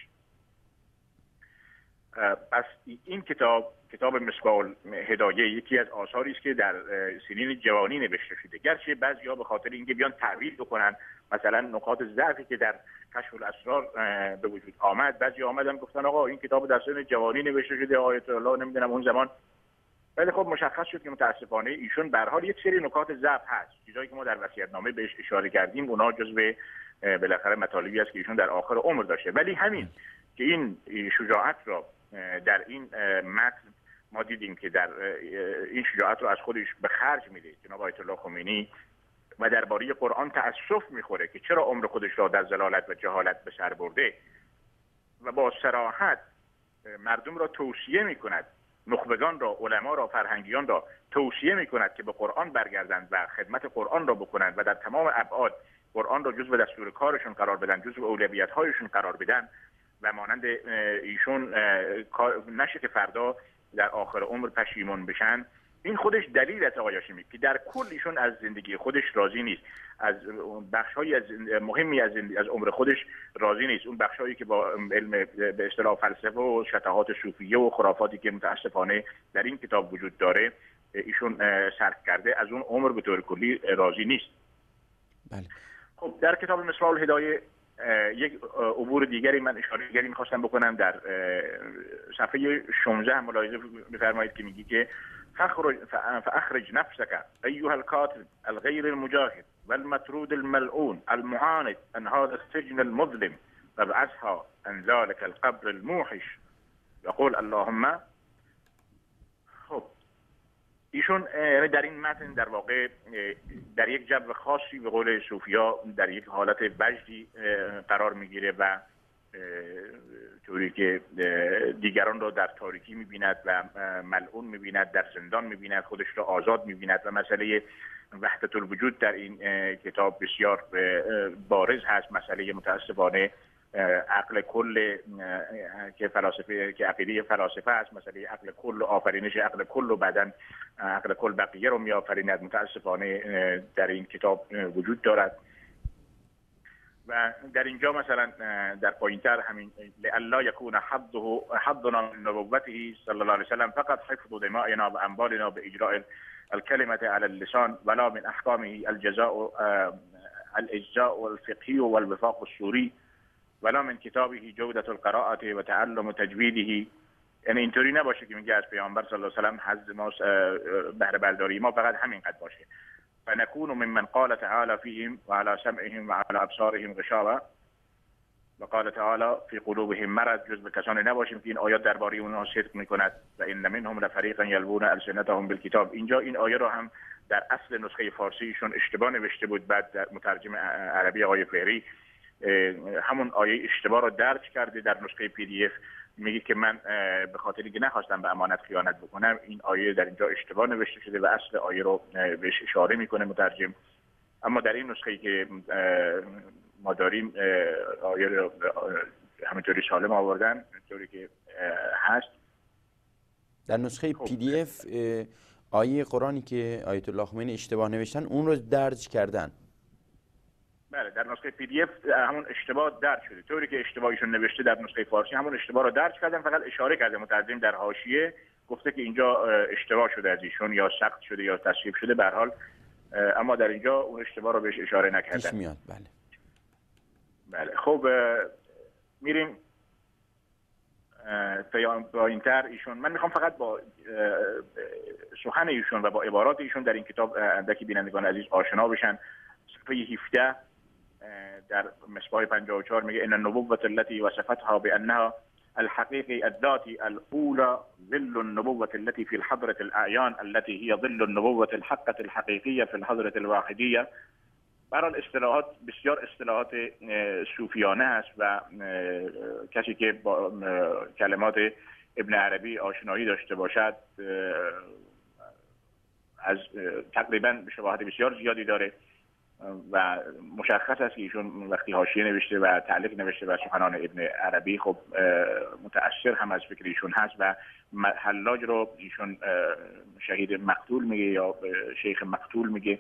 پس این کتاب کتاب مصباح الهدایه یکی از آثاری است که در سنین جوانی نوشته شده، گرچه بعضی‌ها به خاطر اینکه بیان تعویل بکنن مثلا نقاط ضعفی که در کشف الاسرار به وجود آمد، بعضی آمدن گفتن آقا این کتاب در سن جوانی نوشته شده، آیت الله نمیدونم اون زمان. ولی خب مشخص شد که متاسفانه ایشون به هر حال یک سری نکات ضعف هست، چیزایی که ما در وصیت‌نامه بهش اشاره کردیم اونها جزو بالاخره مطالبی است که ایشون در آخر عمر داشته. ولی همین که این شجاعت را در این متن ما دیدیم که در این شجاعت رو از خودش به خرج میده جناب آیت الله خمینی و درباره قرآن تأسف میخوره که چرا عمر خودش را در ضلالت و جهالت به سر برده و با صراحت مردم را توصیه میکند، نخبگان را، علما را، فرهنگیان را توصیه میکند که به قرآن برگردند و خدمت قرآن را بکنند و در تمام ابعاد قرآن را جزو دستور کارشون قرار بدن، جزو اولویت هایشون قرار بدن و مانند ایشون نشه که فردا در آخر عمر پشیمون بشن. این خودش دلیل است آقای هاشمی که در کل ایشون از زندگی خودش راضی نیست، از بخش‌هایی از مهمی از از عمر خودش راضی نیست، اون بخش‌هایی که با علم به اصطلاح فلسفه و شطحات صوفیه و خرافاتی که متاسفانه در این کتاب وجود داره ایشون صرف کرده، از اون عمر به طور کلی راضی نیست.
بله.
خب در کتاب مصباح الهدایه یک عبور دیگری من اشاره دیگری می‌خواستم بکنم. در صفحه شانزده ملاحظه بفرمایید که میگی که فاخرج فاخرج نفسك ايها الكاتب الغير المجاهد والمطرود الملعون المعاند عن هذا السجن المظلم وابعثها عن ذلك القبر الموحش يقول اللهم. خب ایشون در این متن در واقع در یک جو خاصی به قول صوفیا در یک حالت وجدی قرار میگیره و طوری که دیگران را در تاریکی میبیند و ملعون میبیند، در زندان میبیند، خودش را آزاد میبیند و مسئله وحدت الوجود در این کتاب بسیار بارز هست. مسئله متاسفانه عقل کل که فلاسفه که عقیده فلاسفه است، مسئله عقل کل و آفرینش عقل کل و بعدن عقل کل بقیه رو میآفریند، متاسفانه در این کتاب وجود دارد. و در اینجا مثلا در پایینتر همین لئلا یکون حظه حظنا من نبوته صلی الله علیه و سلم فقط حفظ دمائنا و اموالنا باجراء الكلمه على اللسان ولا من احکامه الجزاء الاجزاء والفقهي والوفاق السوری ولا من کتابه جودة القراءة و تعلم تجویده. یعنی اینطوری نباشه که میگه از پیامبر صلی الله علیه و سلم حظ ما بهره برداری ما فقط همین قد باشه. فنكون ممن قال تعالى فيهم وعلى سمعهم وعلى ابصارهم غشاوه و قال تعالی فی قلوبهم مرض، جز به کسانی نباشیم که این آیات درباره اونها صدق میکند. و ان منهم لفریقا یلوون السنتهم بالکتاب. اینجا این آیه رو هم در اصل نسخه فارسیشون اشتباه نوشته بود، بعد در مترجم عربی آقای فهری همون آیه اشتباه رو درج کرده در نسخه پی دی اف. میگه که من به خاطر اینکه نخواستم به امانت خیانت بکنم این آیه در اینجا اشتباه نوشته شده و اصل آیه رو بهش اشاره میکنه مترجم. اما در این نسخه‌ای که ما داریم آیه رو همینطوری سالم آوردن طوری که هست.
در نسخه پی دی اف آیه قرآنی که آیت الله خمینی اشتباه نوشتن اون رو درج کردن.
بله، در نسخه پی دی اف همون اشتباه درج شده، طوری که اشتباهیشون نوشته در نسخه فارسی همون اشتباه رو درج کردن، فقط اشاره کرده مترجم در حاشیه گفته که اینجا اشتباه شده از ایشون یا سقط شده یا تصحیح شده به هر حال، اما در اینجا اون اشتباه رو بهش اشاره نکردن.
پیش میاد. بله
بله. خب میریم پایین‌تر. ایشون من میخوام فقط با سخن ایشون و با عبارات ایشون در این کتاب اندکی بینندگان عزیز آشنا بشن. صفحه هفده در مصباح پنجاه و چهار میگه ان النبوة التي وصفتها بانها الحقيقي الذاتي الاولى ظل النبوة التي في الحضرة الاعيان التي هي ظل النبوة الحقة الحقيقية في الحضرة الواحدية. برای اصطلاحات بسیار اصطلاحات صوفیانه است و کسی که با کلمات ابن عربی آشنایی داشته باشد از تقریبا به شباهت بسیار زیادی داره و مشخص است که ایشون وقتی حاشیه نوشته و تعلیق نوشته بر سخنان ابن عربی خب متأثر هم از فکر ایشون هست و حلاج رو ایشون شهید مقتول میگه یا شیخ مقتول میگه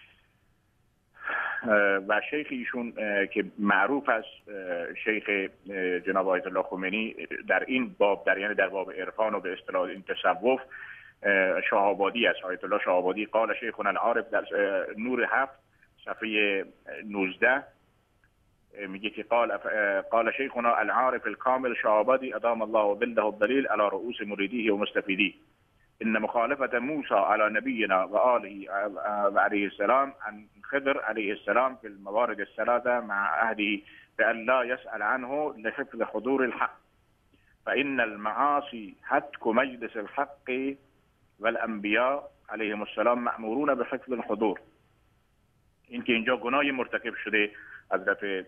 و شیخ ایشون که معروف است شیخ جناب آیت الله خمینی در این باب در یعنی در باب عرفان و به اصطلاح این تصوف شهابادی است. آیت الله شهابادی قال شیخنا العارف در نور هفت صفحه نوزده میگه که قال قال شیخنا العارف الكامل شهابادی ادام الله ظله الظلیل على رؤوس مریدیه و مستفیدیه ان مخالفة موسى على نبينا وآله وعليه السلام عن خضر عليه السلام في الموارد الثلاثة مع عهده بأن لا يسأل عنه لحفظ حضور الحق فإن المعاصي هتك مجلس الحق والأنبياء عليهم السلام مأمورون بحفظ الحضور. این که اینجا گناهی مرتکب شده حضرت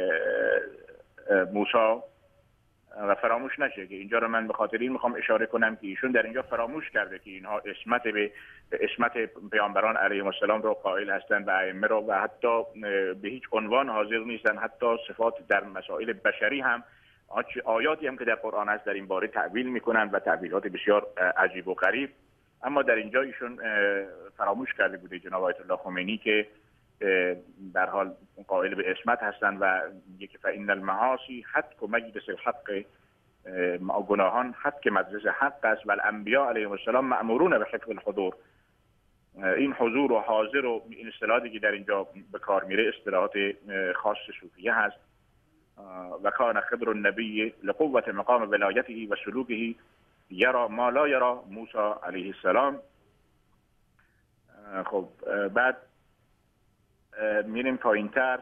موسی و فراموش نشه که اینجا رو من به خاطر این میخوام اشاره کنم که ایشون در اینجا فراموش کرده که اینها اسمت به اسمت پیامبران علیهم السلام رو قائل هستند و ائمه رو و حتی به هیچ عنوان حاضر نیستن حتی صفات در مسائل بشری هم آیاتی هم که در قرآن هست در این باره تعویل میکنن و تعویلات بسیار عجیب و غریب. اما در اینجا ایشون فراموش کرده بوده جناب آیت الله خمینی که در حال قائل به اسمت هستند و میگه که فإن المعاصی حتک مجلس الحق، گناهان حتک مجلس حق است و الانبیاء علیهم السلام مأمورون به حفظ الحضور. این حضور و حاضر و این اصطلاحاتی که در اینجا به کار میره اصطلاحات خاص صوفیه هست. و کان خضر النبی لقوة مقام ولایته و سلوکه یرا ما لا یرا موسی علیه السلام. خب بعد میریم پایین‌تر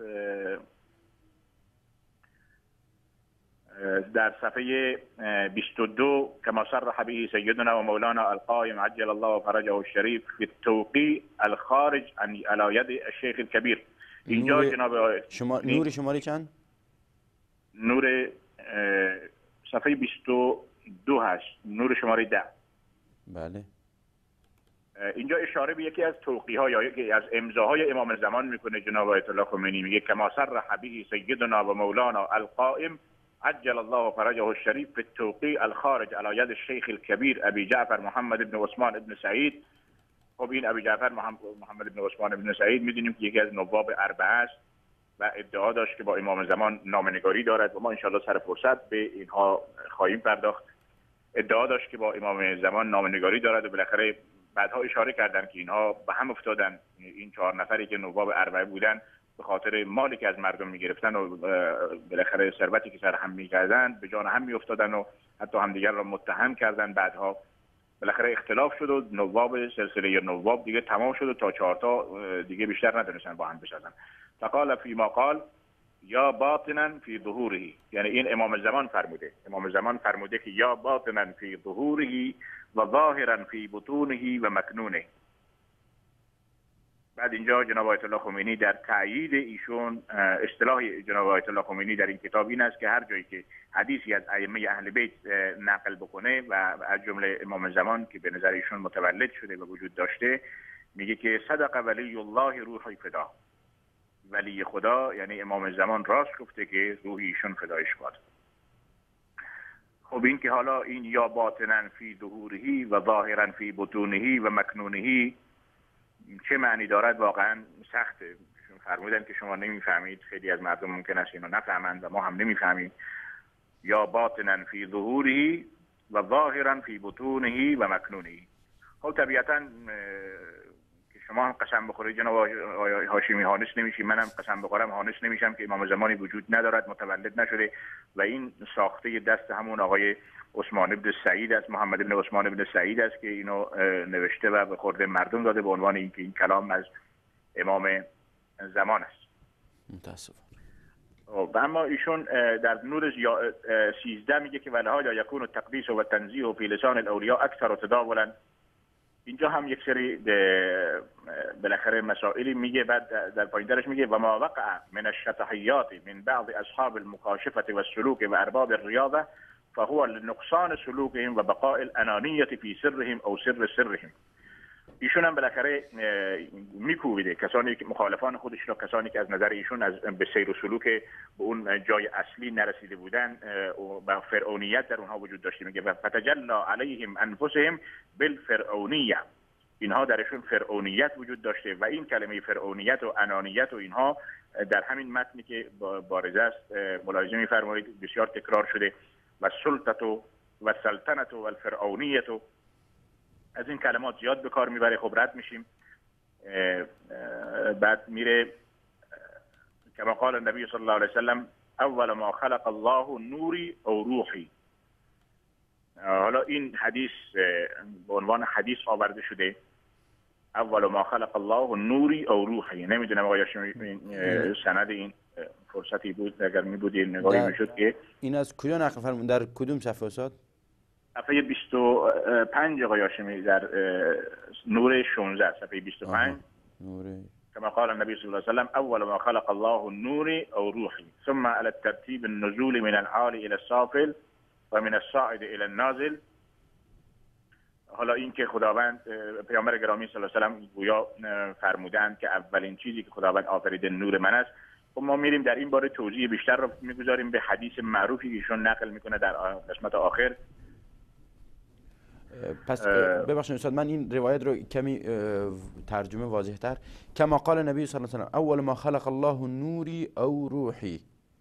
در صفحه بیست و دو کما صرح به سیدنا و مولانا القائم عجل الله فرجه الشریف فی التوقیع الخارج عن ید الشیخ الکبیر. اینجا جناب
شما نور شماره چند؟
نور صفحه بیست و دو هست، نور شماره ده.
بله.
اینجا اشاره به یکی از توقیه‌ها یا یکی از امضاهای امام زمان میکنه جناب آیت الله خمینی، میگه کما صرح به سیدنا و مولانا القائم عجل الله فرجه الشریف فی التوقیع الخارج علی ید الشیخ الکبیر ابی جعفر محمد بن عثمان بن سعید. خب این ابی جعفر محمد بن عثمان بن سعید میدونیم که یکی از نواب اربعه است و ادعا داشت که با امام زمان نامنگاری دارد و ما انشاءالله سر فرصت به اینها خواهیم پرداخت. ادعا داشت که با امام زمان نامنگاری دارد و بالاخره بعدها اشاره کردن که اینها به هم افتادن. این چهار نفری که نواب اربعه بودن به خاطر مالی که از مردم میگرفتن و بالاخره ثروتی که سر هم میکردن به جان هم میافتادن و حتی همدیگر را متهم کردن بعدها بالاخره اختلاف شد و نواب سلسله نواب دیگه تمام شد و تا چهار تا دیگه بیشتر ندونستن با هم بسازن. فقال فی ما قال یا باطنا فی ظهوره، یعنی این امام زمان فرموده، امام زمان فرموده که یا باطنا فی ظهوره و ظاهرا فی بطونه و مکنونه. بعد اینجا جناب آیت الله خمینی در تأیید ایشون، اصطلاح جناب آیت الله خمینی در این کتاب این است که هر جایی که حدیثی از ائمه اهل بیت نقل بکنه و از جمله امام زمان که به نظر ایشون متولد شده و وجود داشته، میگه که صدق ولی الله روحی فدا، ولی خدا یعنی امام زمان راست گفته که روح ایشون فدایش باد. خب این که حالا این یا باطنا فی ظهوره و ظاهرا فی بطونه و مکنونه چه معنی دارد واقعا سخته. فرمودن که شما نمیفهمید، خیلی از مردم ممکن است اینو نفهمند و ما هم نمیفهمیم. یا باطنا فی ظهوره و ظاهرا فی بطونه و مکنونه. خب طبیعتا که شما هم قسم بخورید جناب هاشمی هانش نمیشید، منم قسم بخورم هانش نمیشم که امام زمانی وجود ندارد، متولد نشده و این ساخته دست همون آقای عثمان ابن سعید است، محمد ابن عثمان ابن سعید است که اینو نوشته و به خورد مردم داده به عنوان اینکه این کلام از امام زمان است.
متاسفم.
و اما ایشون در نور سیزده میگه که ولهذا یکون التقدیس و تنزیه فی لسان الاولیاء اکثر تداولا. اینجا هم یک سری بالاخره مسائلی میگه، بعد در پایین درش میگه و ما وقع من الشطحیات من بعض اصحاب المکاشفه و السلوک و ارباب الریاضه فهو لنقصان سلوکهم و بقاء الانانیه فی سرهم او سر سرهم. ایشون هم بالاخره میکوبیده کسانی که مخالفان خودش را، کسانی که از نظر ایشون از به سیر و سلوک به اون جای اصلی نرسیده بودن و فرعونیت در اونها وجود داشته، میگه و فتجلا علیهم انفسهم بالفرعونیه، اینها درشون فرعونیت وجود داشته و این کلمه فرعونیت و انانیت و اینها در همین متنی که بارز است ملاحظه میفرمایید بسیار تکرار شده و سلطت و سلطنت و الفرعونیت، از این کلمات زیاد به کار میبره. خب رد میشیم. بعد میره کما قال النبی صلی الله علیه وسلم اول ما خلق الله نوری او روحی. حالا این حدیث به عنوان حدیث آورده شده، اول ما خلق الله نوری او روحی. نمیدونم آقا سند این فرصتی بود اگر می بود این نگاهی میشد که
این از کجا نقل فرمون، در کدوم صفحه استاد؟
صفحه بیست و پنج آقای هاشمی در نور شانزده صفحه بیست و پنج.
نور
كما قال النبي صلى الله عليه وسلم اول ما خلق الله النور او روحي ثم على الترتيب النزول من العالي الى السافل و من الصاعد الى النازل. حالا این که خداوند پیامبر گرامی صلی الله علیه و آله گویا فرمودند که اولین چیزی که خداوند آفرید نور من است. خب ما میریم در این باره توضیح بیشتر رو میگذاریم به حدیث معروفی که ایشون نقل میکنه در قسمت آخر.
پس ببخشید استاد من این روایت رو کمی ترجمه واضح تر. کما قال نبی صلی الله علیه و آله اول ما خلق الله نوری او روحی،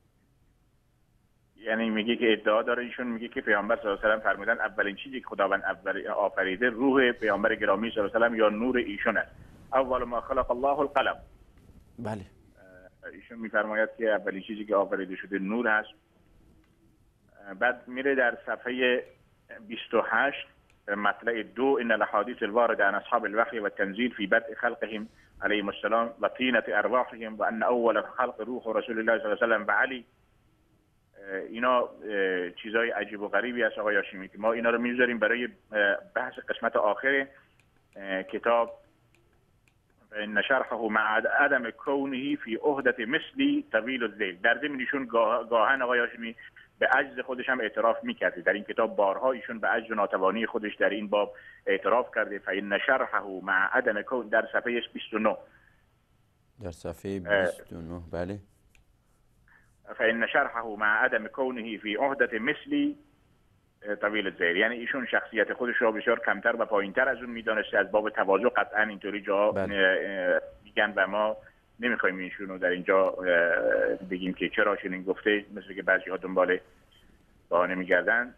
یعنی میگه که ادعا داره ایشون، میگه که پیامبر صلی الله علیه و آله فرمودن اولین چیزی که خداوند اول آفریده روح پیامبر گرامی صلی الله علیه و آله یا نور ایشون است. اول ما خلق الله القلم.
بله.
ایشون میفرماید که اولین چیزی که آفریده شده نور هست. بعد میره در صفحه بیست و هشت مطلع دو ان الاحاديث الوارده عن اصحاب الوحي والتنزيل في بدء خلقهم عليهم السلام وطينه ارواحهم وان اول خلق روح رسول الله صلی الله علیه و آله بعلی. اینا چیزای عجیب و غریبی است آقای هاشمی که ما اینا رو میذاریم برای بحث قسمت آخر کتاب. ان شرحه مع عدم كونه في عهده مثلی طویل الذیل. در ضمن ایشون گاهن آقای هاشمی به عجز خودش هم اعتراف میکرده. در این کتاب بارها ایشون به عجز و ناتوانی خودش در این باب اعتراف کرده. فإن شرحه مع عدم كون در صفحه بیست و نه.
در صفحه بیست و نه بله.
فإن شرحه مع عدم كونه في عهدة مثلی طویل الذیل، یعنی ایشون شخصیت خودش را بسیار کمتر و پایینتر از اون میدانسته. از باب تواضع قطعا اینطوری جا میگن و ما نمیخوایم ایشون رو در اینجا بگیم که چرا چنین گفته، مثل که بعضی ها دنبال بهانه میگردن.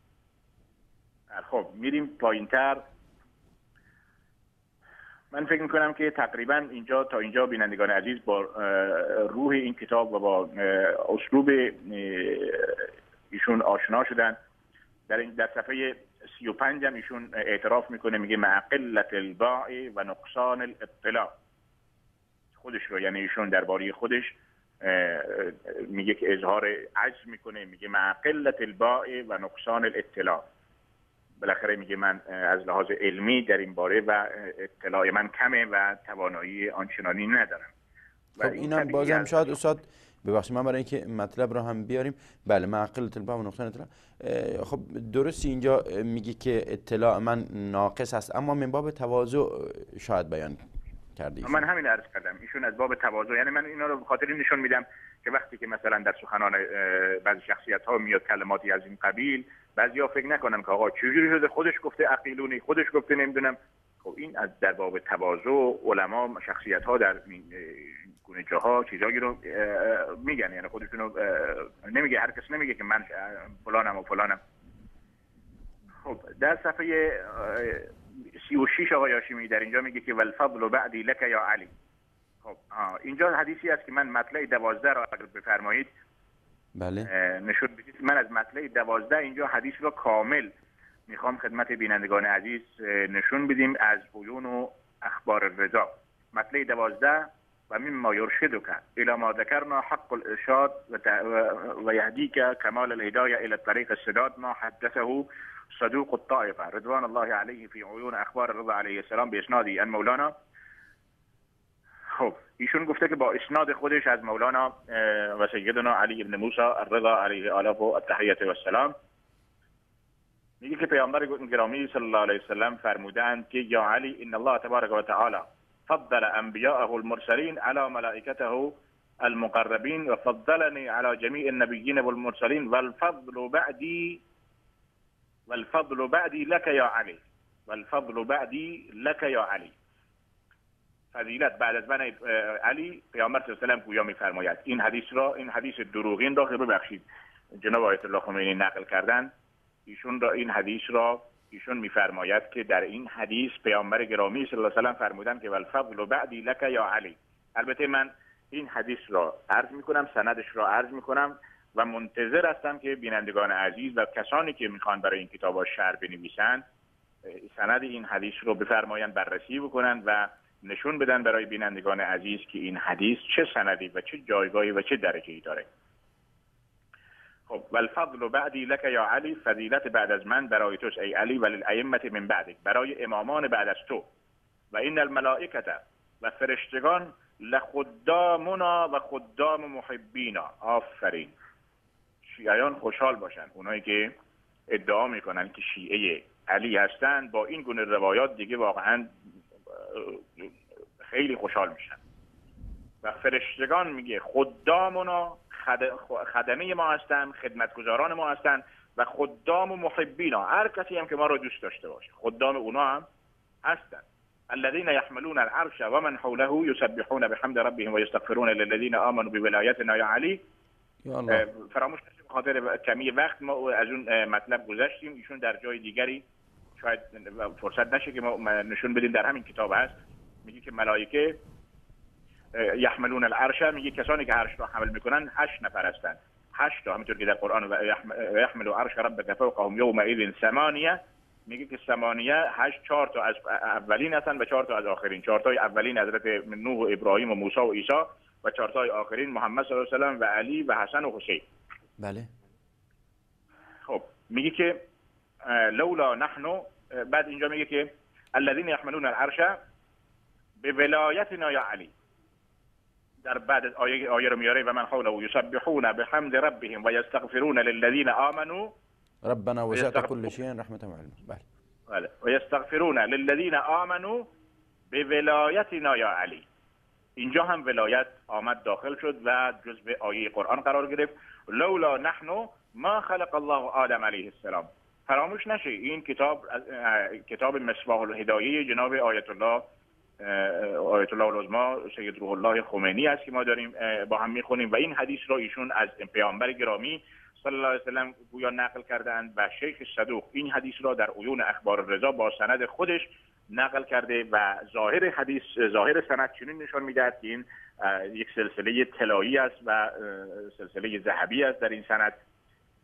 خب میریم پایینتر. من فکر میکنم که تقریبا اینجا تا اینجا بینندگان عزیز با روح این کتاب و با اسلوب ایشون آشنا شدن. در این در صفحه سی و پنج هم ایشون اعتراف میکنه، میگه مع قلت الباع و نقصان الاطلاع. خودش رو، یعنی ایشون درباره خودش میگه که اظهار عجز میکنه، میگه مع قلت الباع و نقصان الاطلاع. بالاخره میگه من از لحاظ علمی در این باره و اطلاع من کمه و توانایی آنچنانی ندارم.
خب اینم بازم شاید استاد ببخشید من برای اینکه مطلب رو هم بیاریم، بله مع قلت الباع و نقصان اطلاع، خب درستی اینجا میگه که اطلاع من ناقص است، اما من باب تواضع شاید بیان کرده.
من همین عرض کردم، ایشون از باب تواضع، یعنی من اینا رو به خاطر نشون میدم که وقتی که مثلا در سخنان بعضی شخصیت ها میاد کلماتی از این قبیل، بعضیا فکر نکنن که آقا چجوری شده خودش گفته عقیلونی، خودش گفته نمیدونم. خب این از در باب تواضع علما شخصیت ها در گونه جاها چیزایی رو میگن، یعنی خودشون رو نمیگه، هر کس نمیگه که من فلانم و فلانم. خب در صفحه سی و شش آقای هاشمی در اینجا میگه که والفضل بعدی لک یا علی. خب اینجا حدیثی است که من مطلع دوازده را اگر بفرمایید
بله
نشون بدید. من از مطلع دوازده اینجا حدیث را کامل میخوام خدمت بینندگان عزیز نشون بدیم از عیون و اخبار الرضا. مطلع دوازده: و مما يرشدك الى ما ذكرنا حق الارشاد و يهديك كمال الهدايه الى الطريق السداد ما حدثه صدوق الطائفه رضوان الله عليه في عيون اخبار الرضا علیه السلام باسنادی ان مولانا. خب ایشون گفته که با اسناد خودش از مولانا و سیدنا علی ابن موسی الرضا علیه آله و التحیه و السلام میگه که پیامبر گرامی صلی الله علیه و سلم فرمودند که یا علی ان الله تبارک و تعالی فضل انبیاءه المرسلین على ملائکته المقربین و فضلنی على جمیع النبیین والمرسلین والفضل بعدی والفضل بعدی لك یا علی والفضل بعدی لك یا علی. فضیلت بعد از من علی، پیامبر صلی الله علیه و سلم گویا میفرماید. این حدیث را، این حدیث دروغین را ببخشید جناب آیت الله خمینی نقل کردن، ایشون را این حدیث را ایشون میفرماید که در این حدیث پیامبر گرامی صلی الله علیه و سلم فرمودند که والفضل بعدی لک یا علی. البته من این حدیث را عرض میکنم، سندش را عرض میکنم و منتظر هستم که بینندگان عزیز و کسانی که میخوان برای این کتابا شرح بنویسند سند این حدیث رو بفرمایند بررسی بکنند و نشون بدن برای بینندگان عزیز که این حدیث چه سندی و چه جایگاهی و چه درجه‌ای داره. خب والفضل بعدی لک یا علی، فضیلت بعد از من برای توست ای علی، وللائمه من بعدک، برای امامان بعد از تو. و این الملائکه و فرشتگان لخدامنا و خدام محبینا. آفرین. شیعیان خوشحال باشن، اونایی که ادعا میکنن که شیعه علی هستند با این گونه روایات دیگه واقعا خیلی خوشحال میشن. و فرشتگان میگه خدامنا، خدمه ما هستن، خدمتگزاران ما هستن، و خدام و محبینا، هر کسی هم که ما رو دوست داشته باشه خدام اونا هم هستن. الذين يحملون العرش ومن حوله يسبحون بحمد ربهم ويستغفرون للذين آمنوا بولایتنا یا علی. فراموش نشه، به خاطر کمی وقت ما از اون مطلب گذشتیم. ایشون در جای دیگری شاید فرصت نشه که ما نشون بدیم، در همین کتاب هست، میگه که ملائکه یحملون العرش، میگه کسانی که عرش را حمل میکنن هشت نفر هستند. هشت تا، همونطور که در قرآن و یحمل عرش ربک فوقهم یومئذ ثمانیه، میگه که ثمانیه هشت، چهار تا از اولین هستن و چهار تا از آخرین. چهار تای اولین حضرت نوح و ابراهیم و موسی و عیسی و چهار تای آخرین محمد صلی الله علیه و سلم و علی و حسن و حسین.
بله.
خب میگه که لولا نحن، بعد اینجا میگه که الذين يحملون العرش بولایتنا یا علی. در بعد آیه آیه رو میاره و من حوله یسبحون بحمد ربهم و یستغفرون للذین آمنوا
ربنا وسعت كل شيء رحمة و علما.
بله. و یستغفرون للذین آمنوا بولایتنا یا علی. اینجا هم ولایت آمد داخل شد و جزء آیه قرآن قرار گرفت. لولا نحن ما خلق الله آدم علیه السلام. فراموش نشه این کتاب کتاب مصباح الهدایه جناب آیت الله آیت الله العظما سید روح الله خمینی است که ما داریم با هم میخونیم و این حدیث را ایشون از پیامبر گرامی صلی الله علیه و سلم گویا نقل کردند و شیخ صدوق این حدیث را در عیون اخبار الرضا با سند خودش نقل کرده و ظاهر حدیث، ظاهر سند چنین نشان میدهد که این یک سلسله طلایی است و سلسله ذهبی است در این سند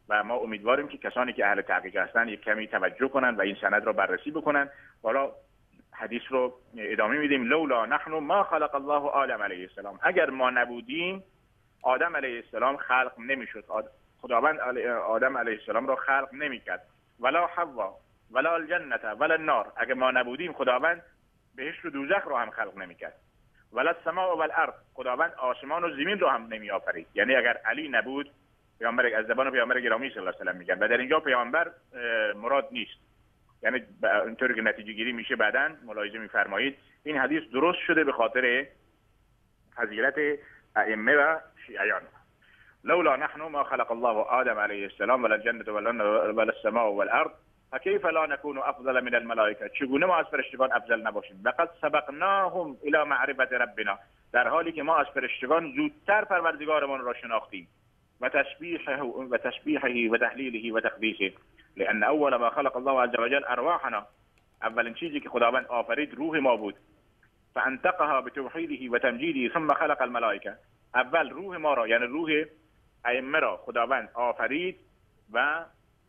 و ما امیدواریم که کسانی که اهل تحقیق هستن یک کمی توجه کنن و این سند را بررسی بکنن. حالا حدیث رو ادامه میدیم. لولا نحن ما خلق الله آدم علیه السلام، اگر ما نبودیم آدم علیه السلام خلق نمیشد، خداوند آدم علیه السلام را خلق نمیکرد. ولا حوا ولا الجنه ولا النار، اگر ما نبودیم خداوند بهشت و دوزخ را هم خلق نمیکرد. ولا السماء والارض، خداوند آسمان و زمین رو هم نمی آفرید. یعنی اگر علی نبود، پیامبر از زبان پیامبر گرامی صلی الله علیه و آله میگن و در اینجا پیامبر مراد نیست، یعنی اینطوری که نتیجه گیری میشه بعداً ملاحظه میفرمایید این حدیث درست شده به خاطر فضیلت ائمه و شیعیان. لولا نحن ما خلق الله آدم علیه السلام ولا الجنة ولا السماء والارض فكيف لا نكون افضل من الملائکه، چگونه ما از فرشتگان افضل نباشیم. لقد سبقناهم الى معرفت ربنا، در حالی که ما از فرشتگان زودتر پروردگارمان را شناختیم. و تسبیحه و تسبیحه و تهلیله و تقدیسه، لان اول ما خلق الله عز وجل ارواحنا، اولین چیزی که خداوند آفرید روح ما بود. فانتقها بتوحیده و تمجیده ثم خلق الملائکه، اول روح ما را یعنی روح ائمه را خداوند آفرید و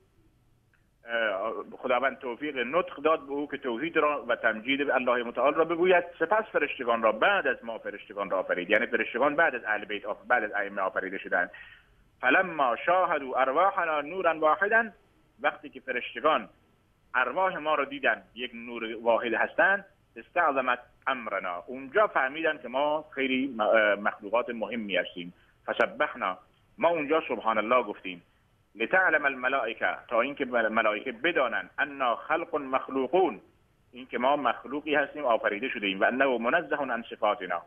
خداوند توفیق نطق داد به او که توحید را و تمجید الله متعال را بگوید. سپس فرشتگان را بعد از ما فرشتگان را آفرید، یعنی فرشتگان بعد از اهل بیت بعد از ائمه آفریده شدند. فلما شاهدوا ارواحنا نورا واحدا، وقتی که فرشتگان ارواح ما را دیدن یک نور واحد هستند، استعظمت امرنا، اونجا فهمیدن که ما خیلی مخلوقات مهمی هستیم. فسبحنا، ما اونجا سبحان الله گفتیم. لتعلم الملائکه، تا اینکه ملائکه بدانن انا خلق مخلوقون، اینکه ما مخلوقی هستیم آفریده شده ایم. و انه منزه عن صفاتنا.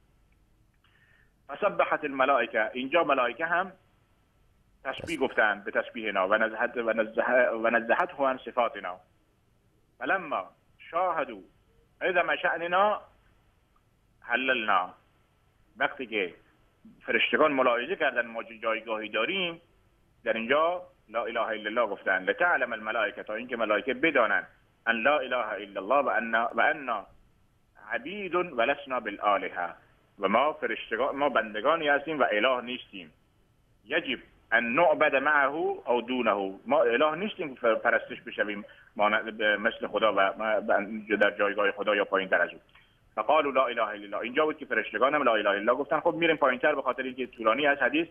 فسبحت الملائکه، اینجا ملائکه هم تسبیح گفتند به تسبیحنا و نزهت و نزه و نزهته عن صفاتنا. فلما شاهدوا عظم شأننا حللنا، وقتی که فرشتگان ملاحظه کردن ما جایگاهی داریم، در اینجا لا اله الا الله گفتند. لتعلم الملائکه، تا اینکه ملائکه بدانند ان لا اله الا الله و ان و ان عبید ولسنا بالالهه، و ما فرشتگان ما بندگانی هستیم و اله نیستیم. یجب ان نعبد معه او دونه، ما اله نیستیم که پرستش بشویم مثل خدا و در جایگاه خدا یا پایین تر از او. فقالوا لا اله الا الله، اینجا بود که فرشتگان هم لا اله الا الله گفتن. خب میریم پایینتر به خاطر اینکه طولانی از حدیث.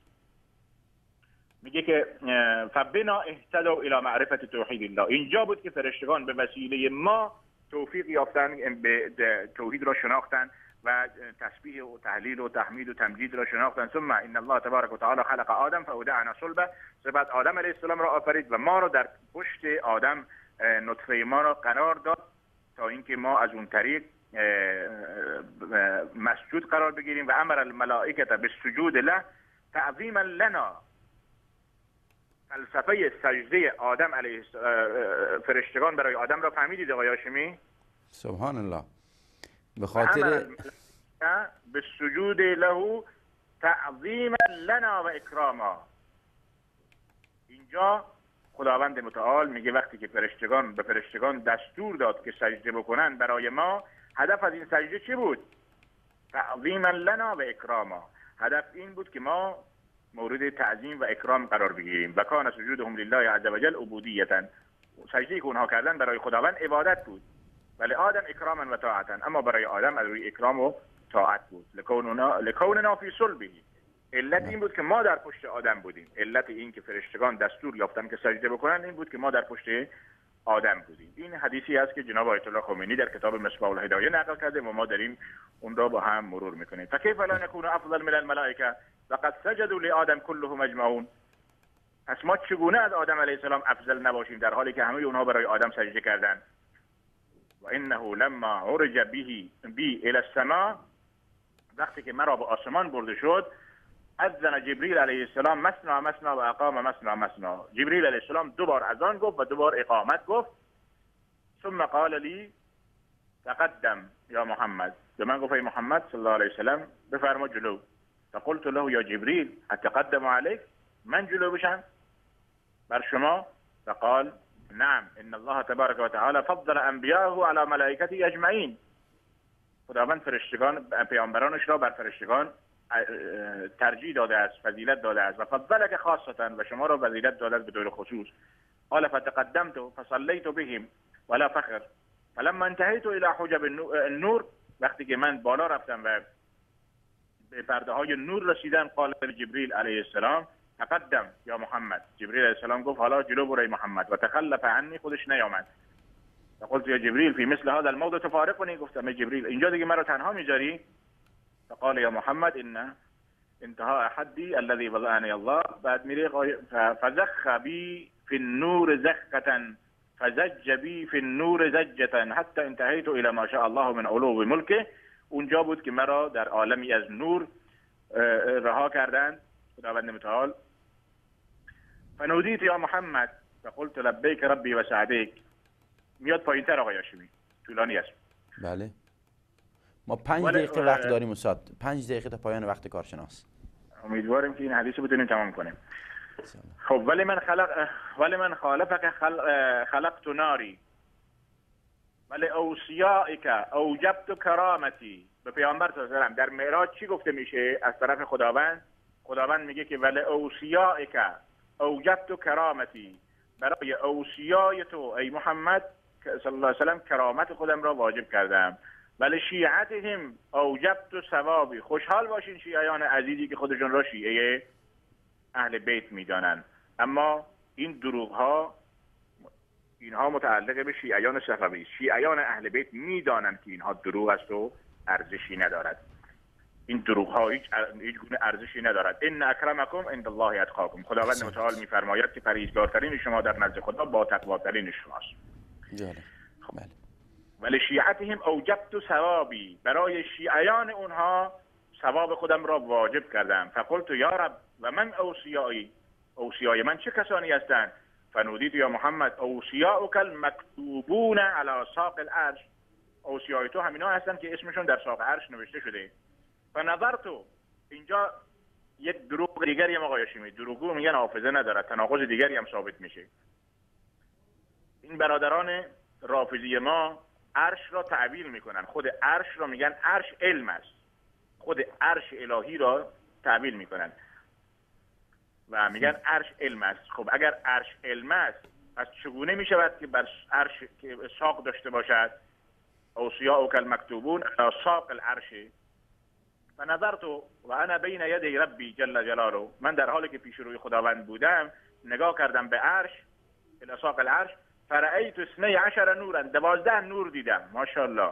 میگه که فبنا اهتدوا الى معرفت توحید الله، اینجا بود که فرشتگان به وسیله ما توفیق یافتن به توحید را شناختن و تسبیح و تهلیل و تحمید و تمجید را شناختن. ثم ان الله تبارک و تعالی خلق آدم فاودعنا صلبه، سپس آدم علیه السلام را آفرید و ما را در پشت آدم نطفه ما را قرار داد تا اینکه ما از اون طریق مسجود قرار بگیریم. و امر الملائکه بالسجود له تعظیما لنا، فلسفه سجده آدم علیه فرشتگان برای آدم را فهمیدید آقای هاشمی؟
سبحان الله. به خاطر
بالسجود له تعظیما لنا و اکراما، اینجا خداوند متعال میگه وقتی که فرشتگان به فرشتگان دستور داد که سجده بکنن برای ما، هدف از این سجده چی بود؟ تعظیما لنا و اکراما، هدف این بود که ما مورد تعظیم و اکرام قرار بگیریم. و کان سجودهم لله عز وجل عبودیتا، سجده که اونها کردن برای خداوند عبادت بود. ولی آدم اکراما و طاعتا، اما برای آدم از روی اکرام و طاعت بود. لکوننا لکوننا فی صلبه، علت این بود که ما در پشت آدم بودیم. علت این که فرشتگان دستور یافتن که سجده بکنن این بود که ما در پشت آدم بودیم. این حدیثی است که جناب آیت الله خمینی در کتاب مصباح الهدایه نقل کرده و ما داریم اون را با هم مرور میکنیم. فکیف لا نکون افضل من الملائکه لقد سجدوا لآدم كلهم اجمعون، پس ما چگونه از آدم علیه السلام افضل نباشیم در حالی که همه اونها برای آدم سجده کردند. و انه لما عرج به بی الى السماء، وقتی که مرا به آسمان برده شد، اذن جبریل علیه السلام مثنا مثنا و اقام مثنا مثنا، جبریل علیه السلام دو بار اذان گفت و دو بار اقامت گفت. ثم قال لی تقدم یا محمد، به من گفت ای محمد صلی الله علیه وسلم بفرما جلو. فقلت له یا جبریل اتقدم علیک، من جلو بشم بر شما؟ فقال نعم ان الله تبارک و تعالی فضل انبیاءه علی ملائکته اجمعین، خداوند فرشتگان پیامبرانش را بر فرشتگان ترجیح داده است، فضیلت داده است و فضلک خاصتا و شما را فضیلت داده است به طور خصوص. قال فتقدمت فصلیت بهم ولا فخر فلما انتهیت الى حجب النور، وقتی که من بالا رفتم و به پرده های نور رسیدم، قال جبریل علیه السلام تقدم یا محمد، جبریل علیه السلام گفت حالا جلو برو محمد، و تخلف عنی، خودش نیامد. فقلت یا جبریل فی مثل هذا الموضع تفارقنی، گفتم ای جبریل اینجا دیگه مرا تنها میذاری؟ فقال یا محمد ان انتهاء حدی الذي وضعني الله. بعد میره فزخ بی فی النور زخة فزج بی فی النور زجة حتی انتهیت الى ما شاء الله من علو ملکه. اونجا بود که مرا در عالمی از نور رها کردند خداوند متعال. فنودیت یا محمد فقلت لبیک ربی و سعدیک. میاد پایین تر آقای هاشمی، طولانی است.
بله ما پنج دقیقه وقت داریم استاد، پنج دقیقه تا پایان وقت کارشناس.
امیدوارم که این حدیث رو بتونیم تمام کنیم. خب ولی من خلق ولی من خالفک خلق خلقت ناری ولی اوصیائک اوجبت کرامتی. به پیامبر صلی الله علیه و آله در معراج چی گفته میشه از طرف خداوند؟ خداوند میگه که ولی اوصیائک اوجبت کرامتی، برای اوصیای تو ای محمد صلی الله علیه و سلم کرامت خودم را واجب کردم. ولی شیعتهم اوجبت ثوابی. خوشحال باشین شیعیان عزیزی که خودشون را شیعه اهل بیت میدانن، اما این دروغ ها اینها متعلق به شیعیان صفوی است. شیعیان اهل بیت میدانند که اینها دروغ است و ارزشی ندارد. این دروغ ها هیچ هیچ گونه ارزشی ندارد. ان اکرمکم عند الله اتقاکم. خداوند متعال میفرماید که پرهیزگارترین شما در نزد خدا با تقواترین شماست.
خب بله.
ولی شیعتهم اوجبت ثوابی، برای شیعیان اونها ثواب خودم را واجب کردم. فقلت یا رب و من اوصیایی، اوصیای من چه کسانی هستند؟ فنودیت یا محمد اوصیاؤک المکتوبون علی ساق العرش. اوصیای تو همینا هستند که اسمشون در ساق عرش نوشته شده. فنظرت، اینجا یک دروغ دیگری هم آقای هاشمی، دروغگو میگن حافظه ندارد، تناقض دیگری هم ثابت میشه. این برادران رافضی ما عرش را تعبیر میکنن، خود عرش را میگن عرش علم است، خود عرش الهی را تعبیر میکنن و میگن عرش علم است. خب اگر عرش علم است پس چگونه میشود که بر عرش ساق داشته باشد؟ اوصیاؤک المکتوبون علی ساق العرش. فنظرت و انا بین یدی ربی جل جلاله، من در حالی که پیش روی خداوند بودم نگاه کردم به عرش، الی ساق العرش. فرأیت اثنی عشر نورا، دوازده نور دیدم. ماشاءالله،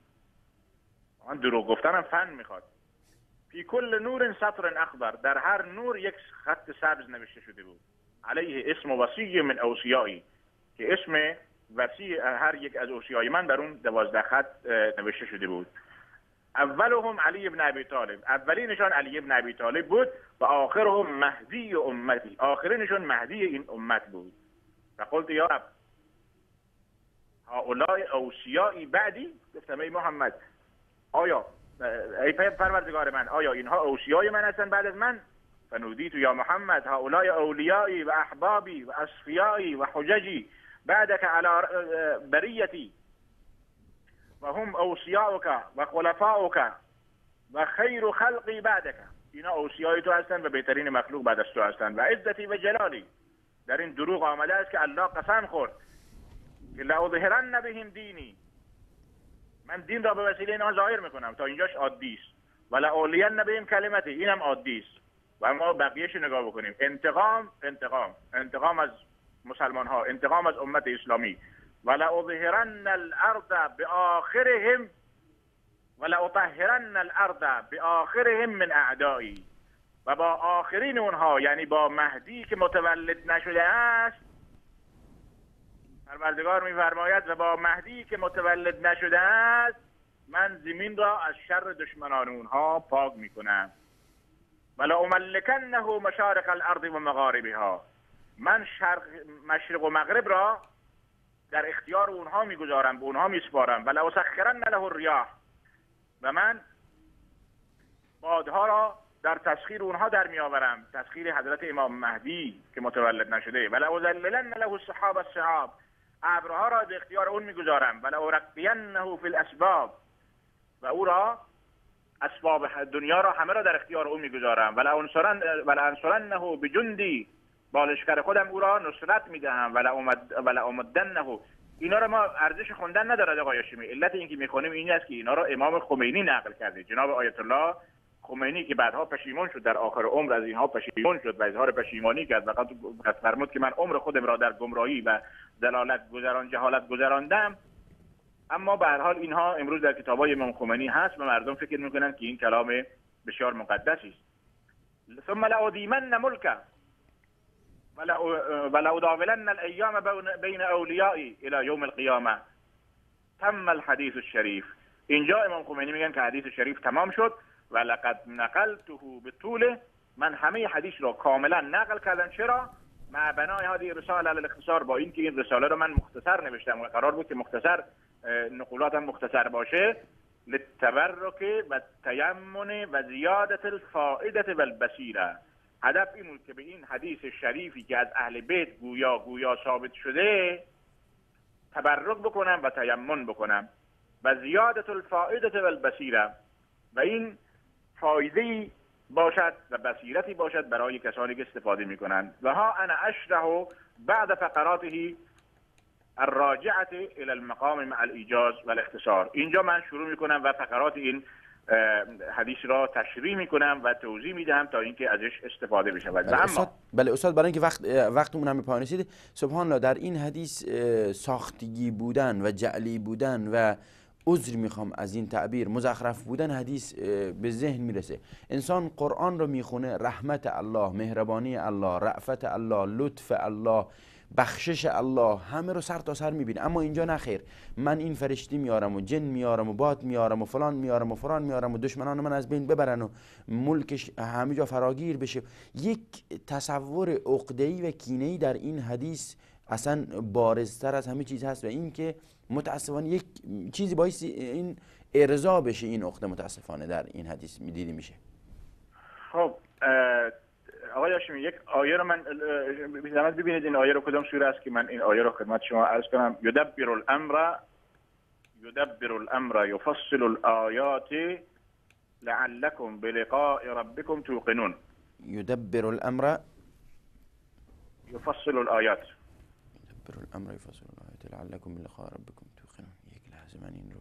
من دروغ گفتنم فن میخواد. فی کل نور سطر اخضر، در هر نور یک خط سبز نوشته شده بود. علیه اسم وصی من اوصیایی، که اسم وصی هر یک از اوصیای من در اون دوازده خط نوشته شده بود. اولهم علی ابن ابی طالب، اولینشان علی ابن ابی طالب بود و آخرهم مهدی امتی، آخرینشان مهدی این امت بود. فقلت یا رب هؤلاء اوصیایی بعدی، گفتم ای محمد آیا ای پروردگار من آیا اینها اوصیای من هستند بعد از من؟ فنودیت یا محمد هؤلاء اولیایی و احبابی و اصفیایی و حججی بعدك على بریتی و هم اوصیاؤک و خلفاؤک و خیر خلقی بعدك. اینا اوصیای تو هستند و بهترین مخلوق بعد از تو هستند. و عزتی و جلالی، در این دروغ آمده است که الله قسم خورد که لاظهرن بهم دینی، من دین را به وسیله اینها ظاهر میکنم. تا اینجاش عادی است. ولا اولین بهم کلمتی، اینم عادی است. و ما بقیه‌اش نگاه بکنیم. انتقام انتقام انتقام از مسلمان ها، انتقام از امت اسلامی. ولا اظهرن الارض باخرهم ولا اطهرن الارض باخرهم من اعدائي، و با آخرین اونها یعنی با مهدی که متولد نشده است، پروردگار می‌فرماید و با مهدی که متولد نشده است من زمین را از شر دشمنان اونها پاک میکنم. ولا املکنه مشارق الارض و مغاربها، من شرق مشرق و مغرب را در اختیار اونها میگذارم، به اونها میسپارم. ولا اسخرن له الریاح، و من بادها را در تسخیر اونها در میآورم، تسخیر حضرت امام مهدی که متولد نشده. ولا اذللن له السحاب السحاب، ابرها را در اختیار اون میگذارم. ولا ارقینه فی الاسباب، و او را اسباب دنیا را همه را در اختیار او میگذارم. ولا انصرن ولا انصرنه بجندی، با لشکر خودم او را نصرت میدهم. ولا امد ولا امدنه. اینا را ما ارزش خوندن ندارد آقای هاشمی. علت اینکه میخونیم این است که اینا را امام خمینی نقل کرده. جناب آیت الله خمینی که بعدها پشیمان شد، در آخر عمر از اینها پشیمان شد و اظهار پشیمانی کرد، فقط فرمود که من عمر خودم را در گمراهی و دلالت گذران جهالت گذراندم. اما به هر حال اینها امروز در کتابای امام خمینی هست و مردم فکر میکنن که این کلام بسیار مقدسی است. ثم لأدیمن ملکه ولأداولن الایام بین اولیایی الی یوم القیامه تم الحدیث الشریف. اینجا امام خمینی میگن که حدیث شریف تمام شد و لقد نقلته بطول، من همه حدیث را کاملا نقل کردم. چرا؟ مع بنای هذه رساله الاختصار، با اینکه این رساله را من مختصر نوشتم و قرار بود که مختصر نقولاتم مختصر باشه. للتبرک و تیمن و زیادت الفائده و البصیره. هدف این بود که به این حدیث شریفی که از اهل بیت گویا گویا ثابت شده تبرک بکنم و تیمن بکنم و زیادت الفائده و البصیره، و این فایده‌ای باشد و بصیرتی باشد برای کسانی که استفاده میکنند. و ها انا اشرح بعد فقراته الراجعه الى المقام مع الايجاز والاختصار. اینجا من شروع میکنم و فقرات این حدیث را تشریح میکنم و توضیح میدم تا اینکه ازش استفاده بشه.
بله استاد، بله استاد، برای اینکه وقت وقتمون هم به پایان رسید، سبحان الله، در این حدیث ساختگی بودن و جعلی بودن و عذر میخوام از این تعبیر مزخرف بودن حدیث به ذهن میرسه. انسان قرآن رو میخونه، رحمت الله، مهربانی الله، رأفت الله، لطف الله، بخشش الله همه رو سر تا سر میبینه. اما اینجا نخیر، من این فرشتی میارم و جن میارم و باد میارم و فلان میارم و فلان میارم و دشمنان من از بین ببرن و ملکش همه جا فراگیر بشه. یک تصور عقده‌ای و کینه‌ای در این حدیث اصلا بارزتر از همه چیز هست و این که متاسفانه یک چیزی باعث این ارضا بشه این عقده متاسفانه در این حدیث میدیده میشه.
خب آقای هاشمی، یک آیه رو من بی‌زحمت ببینید این آیه رو کدام سوره است که من این آیه رو خدمت شما عرض کنم. یدبر الامر یدبر الامر یفصل الآیات لعلکم بلقاء ربکم توقنون.
یدبر الامر
یفصل الآیات
یدبر الامر یفصل الآیات لعلکم بلقاء ربکم توقنون. یک لحظه من این رو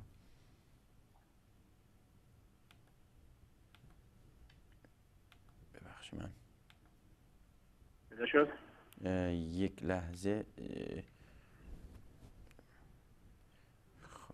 ببخش من
شد.
یک لحظه. خب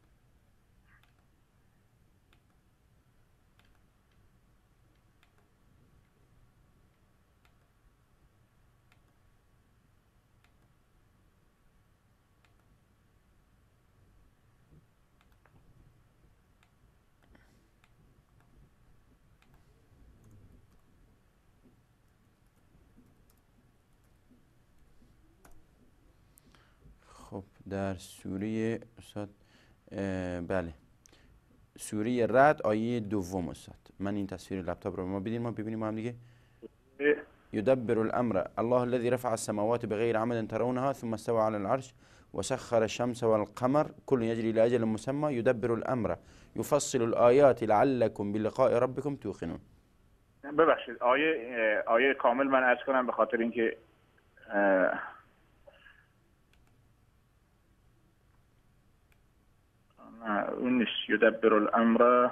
خب در سوره استاد بله سوره رعد آیه دوم استاد، من این تصویر لپتاپ رو ما بدین ما ببینیم ما هم دیگه. یدبر الامر الله الذي رفع السماوات بغير عمد ترونها ثم استوى على العرش وسخر الشمس والقمر كل يجري لأجل مسمى يدبر الامر يفصل الآيات لعلكم بلقاء ربكم توقنون.
ببخشید آیه آیه کامل من عرض کنم به خاطر اینکه اون نیست. یدبر الامر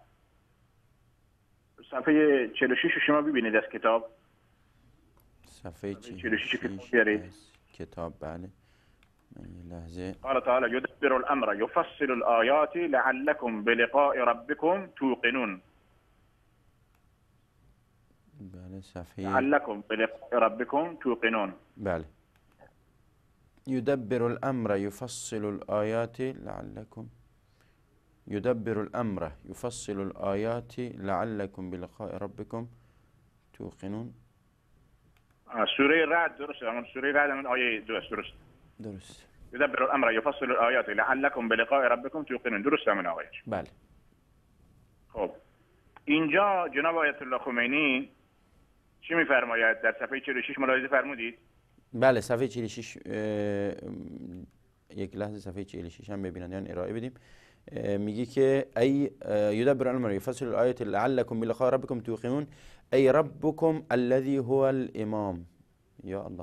صفحه چهل و شش شما ببینید از کتاب.
صفحه
چهل و شش کتاب
کتاب بله. من یه لحظه.
قال تعالی یدبر الامر یفصل الآیات لعلکم بلقاء ربکم توقنون.
بله صفحه
لعلکم بلقاء ربکم توقنون.
بله. يدبر الأمر يفصل الآيات لعلكم يدبر الأمر يفصل الآيات لعلكم بلقاء ربكم توقنون.
سوره رعد درست، همون سوره رعد همون آیه درست درست
درست.
يدبر الأمر يفصل الآيات لعلكم بلقاء ربكم توقنون. درست همون آیه.
بله.
خب اینجا جناب آیت الله خمینی چی میفرماید؟ در صفحه چهل و شش ملاحظه فرمودید؟
بله صفحه چهل و شش یک لحظه صفحه چهل و شش هم ببینن یعنی ارائه بدیم. میگی که ای یدبر الامر یفصل الآیات لعلکم بلقاء ربکم توقنون ای ربکم الذی هو الامام. یا الله.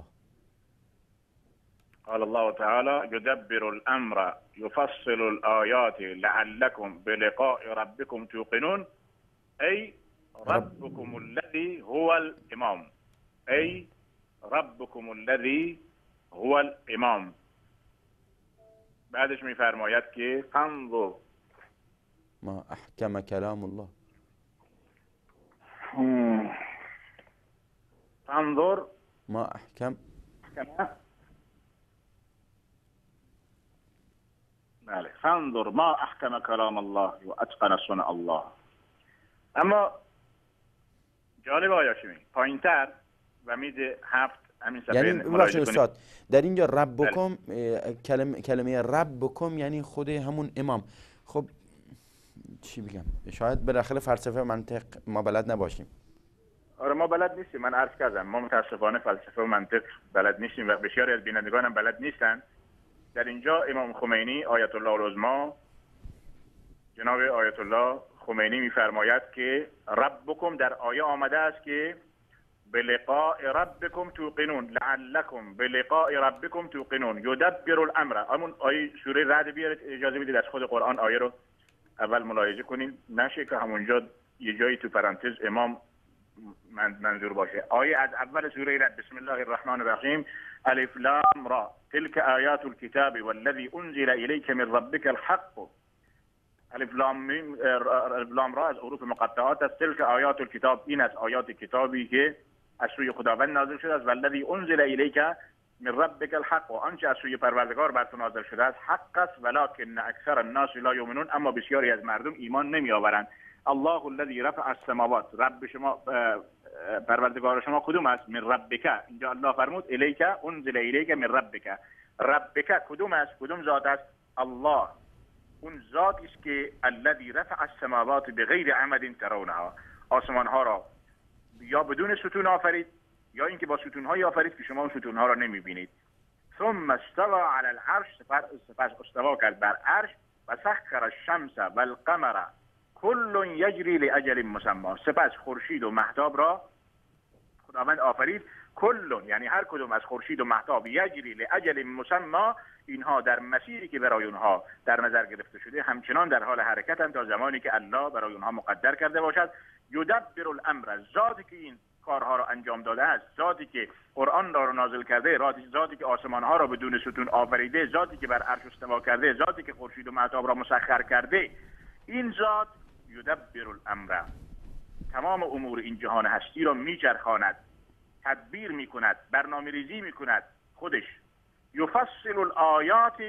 قال الله تعالى يدبر الأمر يفصل الآيات لعلكم بلقاء ربكم توقنون أي ربكم الذي هو الإمام، أي ربكم الذي هو الإمام. بعدش میفرماید که فانظر
ما احکم کلام الله،
فانظر
ما احکم
بله فانظر ما احکم کلام الله و اتقن صنع الله. اما جالب آیا هاشمی پایین تر و میده هفت همین صفحه
یعنی ببخشید استاد در اینجا ربکم کلمه کلمه ربکم یعنی خود همون امام. خب چی بگم، شاید بالاخره فلسفه منطق ما بلد نباشیم.
آره ما بلد نیستیم، من عرض کردم ما متاسفانه فلسفه و منطق بلد نیستیم و بسیاری از بینندگانم بلد نیستن. در اینجا امام خمینی آیت الله العظما جناب آیت الله خمینی میفرماید که ربکم در آیه آمده است که بلقاء ربکم توقنون لعلکم بلقاء ربکم توقنون یدبر الامر. همون آیه سوره رعد بیارید، اجازه بدید از خود قرآن آیه رو اول ملاحظه کنیم نشه که همونجا یه جایی تو پرانتز امام منظور باشه. آیه از اول سوره رعد بسم الله الرحمن الرحیم الف لام را تلك آیات الكتاب والذی انزل الیک من ربک الحق. الف لام الف لام را از حروف مقطعات است. تلك آیات الكتاب این از آیات کتابی که از سوی خداوند نازل شده است. والذی انزل الیک من ربک الحق، و آنچه از سوی پروردگار بر تو نازل شده است حق است ولکن اکثر الناس لا یؤمنون، اما بسیاری از مردم ایمان نمی آورند. الله الذی رفع السماوات، رب شما پروردگار شما کدوم است؟ من ربک. اینجا الله فرمود الیک انزل الیک من ربک. ربک کدوم است؟ کدوم ذات است؟ الله. اون ذاتی است که الذی رفع السماوات بغیر عمد ترونها، آسمان ها را یا بدون ستون آفرید یا اینکه با ستون هایی آفرید که شما اون ستون ها را نمی بینید. ثم استوى على العرش، سپس استوا کرد بر عرش. و سخر الشمس والقمر کل یجری لاجل مسمى، سپس خورشید و مهتاب را خداوند آفرید. کل یعنی هر کدوم از خورشید و مهتاب یجری لاجل مسمى، اینها در مسیری که برای اونها در نظر گرفته شده همچنان در حال حرکتند تا زمانی که الله برای اونها مقدر کرده باشد. یدبر الامر، ذاتی که این کارها را انجام داده است، ذاتی که قرآن را نازل کرده، ذاتی که آسمان ها را بدون ستون آفریده، ذاتی که بر عرش استوا کرده، ذاتی که خورشید و مهتاب را مسخر کرده، این ذات یدبر الامر تمام امور این جهان هستی را میچرخاند، تدبیر میکند، برنامه ریزی میکند خودش. یفصل الآیات،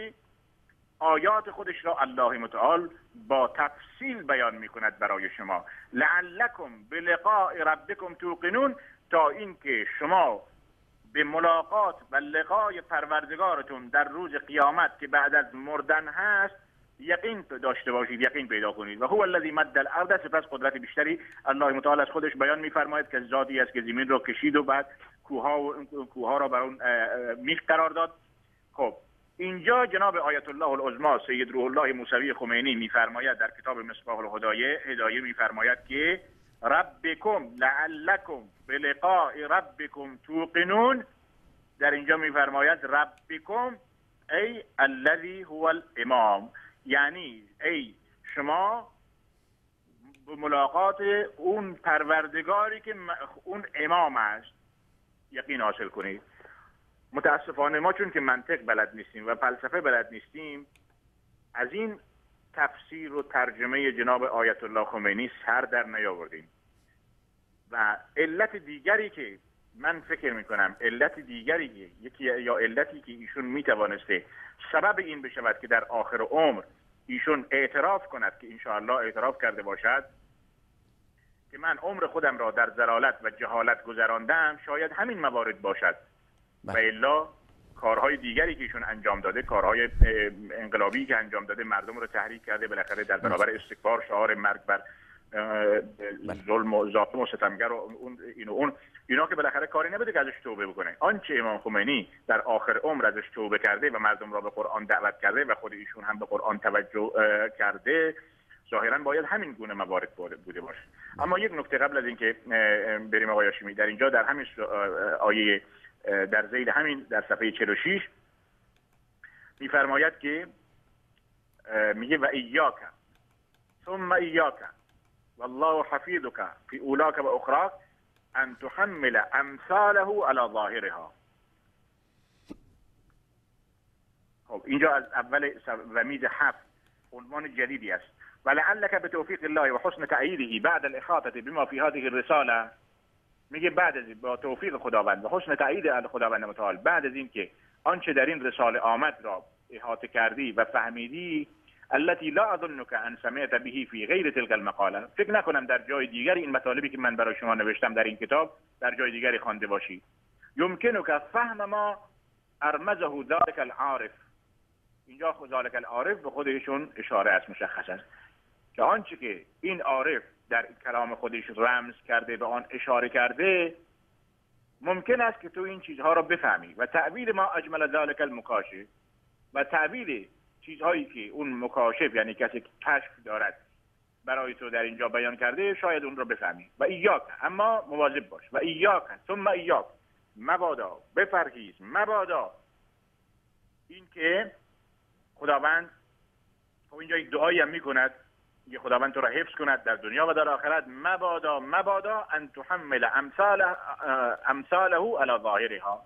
آیات خودش را الله متعال با تفصیل بیان میکند برای شما. لعلکم بلقاء ربکم توقنون، تا اینکه شما به ملاقات و لقای پروردگارتون در روز قیامت که بعد از مردن هست یقین داشته باشید، یقین پیدا کنید. و هو الذی مد الارض، سپس قدرت بیشتری الله متعال از خودش بیان میفرماید که ذاتی است که زمین رو کشید و بعد کوها و کوها را بر اون میخ قرار داد. خب اینجا جناب آیت الله العظما سید روح الله موسوی خمینی میفرماید در کتاب مصباح الهدایه هدایه میفرماید که ربکم لعلکم بلقاء ربکم توقنون. در اینجا میفرماید ربکم ای الذی هو الامام، یعنی ای شما به ملاقات اون پروردگاری که اون امام است یقین حاصل کنید. متاسفانه ما چون که منطق بلد نیستیم و فلسفه بلد نیستیم از این تفسیر و ترجمه جناب آیت الله خمینی سر در نیاوردیم. و علت دیگری که من فکر میکنم علت دیگری که یکی یا علتی که ایشون میتوانسته سبب این بشود که در آخر عمر ایشون اعتراف کند که انشاءالله اعتراف کرده باشد که من عمر خودم را در ضلالت و جهالت گذراندم، شاید همین موارد باشد. و الا کارهای دیگری که ایشون انجام داده، کارهای انقلابی که انجام داده، مردم رو تحریک کرده، بالاخره در برابر استکبار شعار مرگ بر ظلم و ظالم و ستمگر و اون اینو اون اینا که بالاخره کاری نبوده که ازش توبه بکنه. آنچه امام خمینی در آخر عمر ازش توبه کرده و مردم را به قرآن دعوت کرده و خود ایشون هم به قرآن توجه کرده، ظاهرا باید همین گونه موارد بوده باشه. اما یک نکته قبل از اینکه بریم آقای هاشمی، در اینجا در همین آیه در ذیل همین در صفحه چهل و شش میفرماید که میگه و ایاک ثم ایاک والله حفیظک فی اولاک و اخراک ان تحمل امثاله علی ظاهرها. خب اینجا از اول رمیز هفت عنوان جدیدی است. ولعلک بتوفیق الله و حسن تأییده بعد الاحاطه بما فی هذه الرساله، میگه بعد از با توفیق خداوند و حسن تأیید خداوند متعال، بعد از این که آنچه در این رساله آمد را احاطه کردی و فهمیدی، التي لا اظنك ان سمعت به فی غیر تلك المقاله، فکر نکنم در جای دیگری این مطالبی که من برای شما نوشتم در این کتاب در جای دیگری خوانده باشی. یمکنک فهم ما ارمزه ذلك العارف، اینجا خود ذلك العارف به خودشون اشاره است، مشخص است که آنچه که این عارف در کلام خودش رمز کرده به آن اشاره کرده، ممکن است که تو این چیزها را بفهمی. و تعبیر ما اجمل ذلك المکاشف، و تعبیر چیزهایی که اون مکاشف یعنی کسی که کشف دارد برای تو در اینجا بیان کرده، شاید اون را بفهمی. و ایاک، اما مواظب باش. و ایاک ثم ایاک، مبادا، بپرهیز، مبادا این که خداوند خب اینجا یک دعایی هم میکند که خداوند تو را حفظ کند در دنیا و در آخرت. مبادا مبادا ان تحمل امثاله امثاله علی ظاهرها،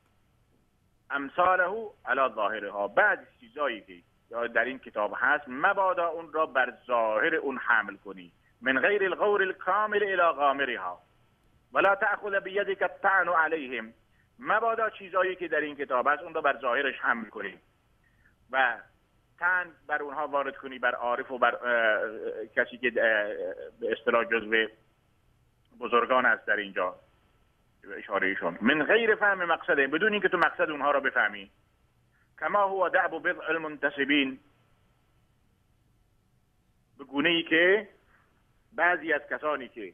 امثاله علی ظاهرها، بعد چیزایی که در این کتاب هست مبادا اون را بر ظاهر اون حمل کنی. من غیر الغور الكامل الى غامرها ولا تأخذ بيدك الطعن عليهم، مبادا چیزایی که در این کتاب هست اون را بر ظاهرش حمل کنی و تن بر اونها وارد کنی، بر عارف و بر کسی که به اصطلاح جزو بزرگان است در اینجا اشاره ایشون. من غیر فهم مقصده، بدون اینکه تو مقصد اونها را بفهمی. کما هو دعب بضع المنتسبین، به گونه ای که بعضی از کسانی که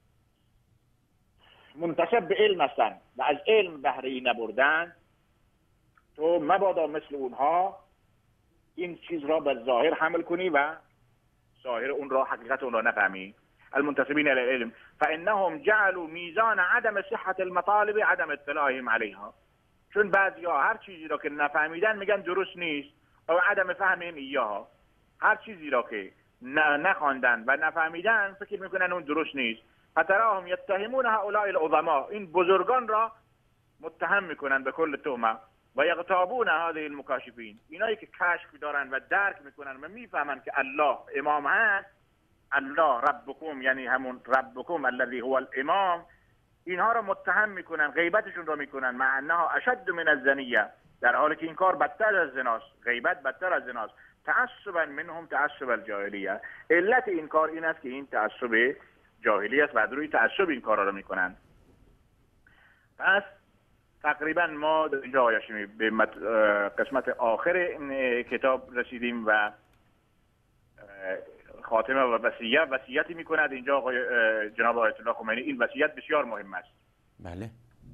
منتسب به علم هستند و از علم بهره ای نبردن، تو مبادا مثل اونها این چیز را به ظاهر حمل کنی و ظاهر اون را، حقیقت اون را نفهمی. المنتسبین الی العلم فانهم جعلوا میزان عدم صحت المطالب عدم اطلاعهم علیها، چون بعضیا هر چیزی را که نفهمیدن میگن درست نیست، او عدم فهمهم ایاها، هر چیزی را که نخواندن و نفهمیدن فکر میکنن اون درست نیست. فتراهم یتهمون هؤلاء العظما، این بزرگان را متهم میکنن به کل تهمه. و یغتابون هذه المکاشفین، اینایی که کشف دارن و درک میکنن و میفهمن که الله امام هست، الله ربکم یعنی همون ربکم الذی هو الامام، اینها را متهم میکنن، غیبتشون را میکنن. مع انها اشد من الزنیه، در حالی که این کار بدتر از زناست، غیبت بدتر از زناست. تعصبا منهم تعصب الجاهلیه، علت این کار این است که این تعصب جاهلی است و از روی تعصب این کارا را میکنن. پس تقریبا ما در اینجا آیاشمی به قسمت آخر کتاب رسیدیم و خاتمه و وصیت وصیتی میکند اینجا آقای جناب آیت الله خمینی. این وصیت بسیار مهم است.
بله.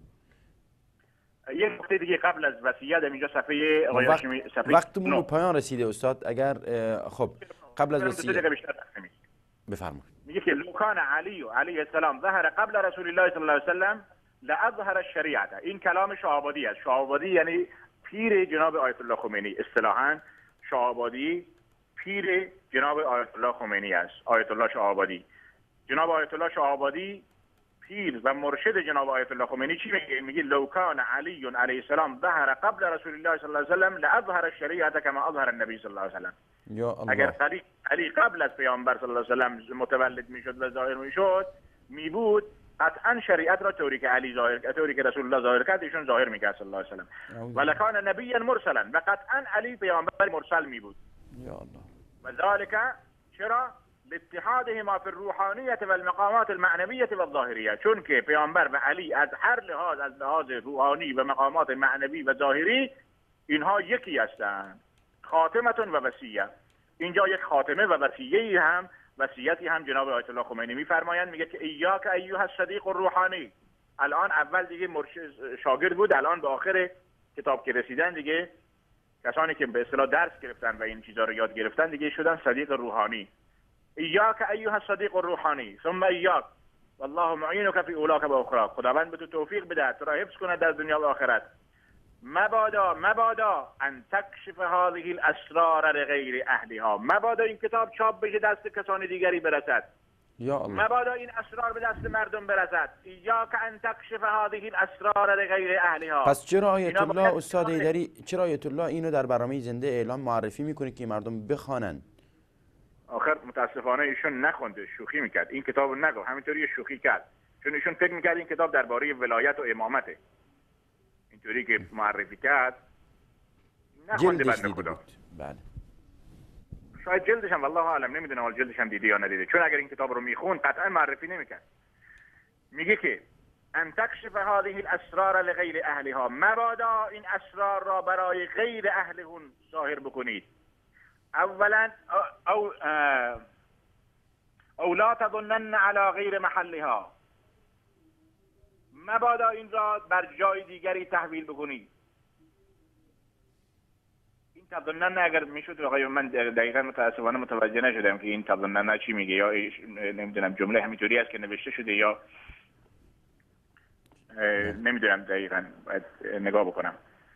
یک نکته دیگه قبل از وصیت اینجا صفحه آقای هاشمی صفحه
وقتمون به پایان رسیده استاد. اگر خب قبل از وصیت بفرمایید.
میگه که لو کان علی علیه السلام ظهر قبل رسول الله صلی الله علیه و سلم لاظهر الشریعه. این کلام شاه‌آبادی است. شاه‌آبادی یعنی پیر جناب آیت الله خمینی. اصطلاحاً شاه‌آبادی پیر جناب آیت الله خمینی است. آیت الله شاه‌آبادی، جناب آیت الله شاه‌آبادی پیر و مرشد جناب آیت الله خمینی چی میگه؟ میگه لو کان علی علیه السلام ظهر قبل رسول الله صلی الله علیه و سلم لاظهر الشریعه کما اظهر النبی صلی الله علیه و سلم. اگر علی علی قبل از پیامبر صلی الله علیه و سلم متولد میشد و ظاهر میشد، میبود قطعا شریعت را طوری که علی ظاهر کرد، طوری که رسول الله ظاهر کرد، ایشون ظاهر میکرد صلی الله علیه و سلم. ولکان نبیا مرسلا، و قطعا علی پیامبر مرسل میبود.
یا الله.
و ذلك چرا؟ لاتحادهما فی الروحانیه و المقامات المعنویه و الظاهریه، چون که پیامبر و علی از هر لحاظ، از لحاظ روحانی و مقامات معنوی و ظاهری، اینها یکی هستند. خاتمتون و وصیه، اینجا یک خاتمه و وصیه‌ای هم وصیتی هم جناب آیت الله خمینی میفرمایند. میگه که ایاک ایها الصدیق الروحانی، الان اول دیگه مرشد شاگرد بود، الان به آخر کتاب که رسیدن دیگه کسانی که به اصطلاح درس گرفتن و این چیزا رو یاد گرفتن دیگه شدن صدیق روحانی. ایاک ایها الصدیق الروحانی ثم ایاک والله معینک فی اولاک و اخراک. خداوند به تو توفیق بده تو را حفظ کنه در دنیا و آخرت. مبادا مبادا ان تکشف هذه الاسرار لغیر اهلها. مبادا این کتاب چاپ بشه دست کسان دیگری برسد.
یا الله.
مبادا این اسرار به دست مردم برسد. ایاک ان تکشف هذه الاسرار لغیر اهلها.
پس چرا آیت الله استاد حیدری چرا آیت الله اینو در برنامه زنده اعلام معرفی میکنه که مردم بخوانن؟
آخر متاسفانه ایشون نخونده، شوخی میکرد، این کتابو نگفت، همینطوری شوخی کرد، چون ایشون فکر میکرد این کتاب درباره ولایت و امامته. اینطوری که معرفی کرد نخونده بنده خدا.
بله.
شاید جلدش هم والله اعلم، نمیدونم ولی جلدش هم دیده یا ندیده، چون اگر این کتاب رو میخوند قطعا معرفی نمیکرد. میگه که ان تکشف هذه الاسرار لغیر اهلها. مبادا این اسرار را برای غیر اهلهون ظاهر بکنید. اولا او او لا تظنن علی غیر محلها. مبادا این را بر جای دیگری تحویل بکنید. این تظنن اگر میشد آقای من دقیقا متاسفانه متوجه نشدم که این تظنن چی میگه، یا نمیدونم جمله همینطوری است که نوشته شده یا نمیدونم دقیقا، باید نگاه بکنم.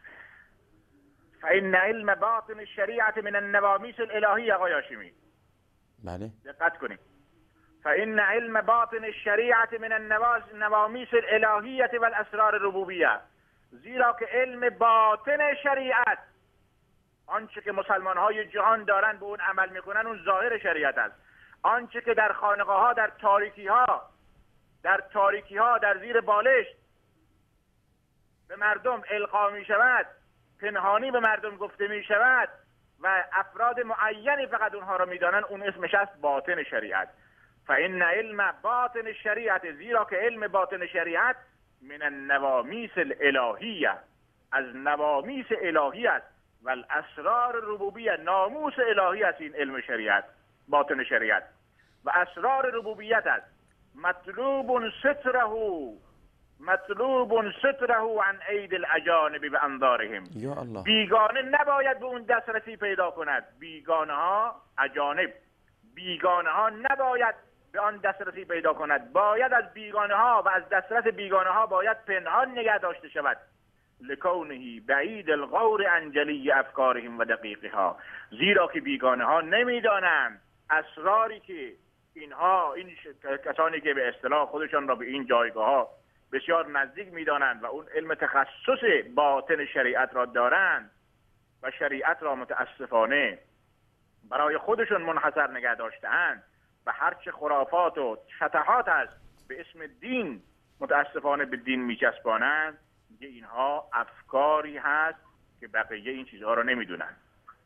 فإن علم باطن الشریعت من النوامیس الالهی. آقای هاشمی
بله
دقت کنید. فإن علم باطن الشریعت من النوامیس الالهیت و الاسرار الربوبیه. زیرا که علم باطن شریعت، آنچه که مسلمان های جهان دارن به اون عمل میکنن، اون ظاهر شریعت است. آنچه که در خانقاه ها در تاریکی ها در تاریکی ها در زیر بالشت به مردم القا می شود، پنهانی به مردم گفته می شود و افراد معینی فقط اونها را میدانن، اون اسمش است باطن شریعت. فإن علم باطن شریعت. زیرا که علم باطن شریعت من النوامیس الالهیه، از نوامیس الهی است، و الاسرار ربوبیه، ناموس الهی است این علم شریعت، باطن شریعت و اسرار ربوبیت است. مطلوب ستره مطلوب ستره عن عید الاجانب و انظارهم.
یا الله. بیگانه
نباید به اون دسترسی پیدا کند. بیگانه ها، اجانب، بیگانه ها نباید به آن دسترسی پیدا کند. باید از بیگانه ها و از دسترس بیگانه ها باید پنهان نگه داشته شود. لکونه بعید الغور عن جلی افکارهم و دقیقها. زیرا که بیگانه ها نمیدانند اسراری که اینها، این کسانی که به اصطلاح خودشان را به این جایگاه ها بسیار نزدیک میدانند و اون علم تخصص باطن شریعت را دارند و شریعت را متاسفانه برای خودشون منحصر نگه داشته‌اند و هرچه خرافات و شطحات است به اسم دین متاسفانه به دین میچسبانند، میگه اینها افکاری هست که بقیه این چیزها رو نمیدونن.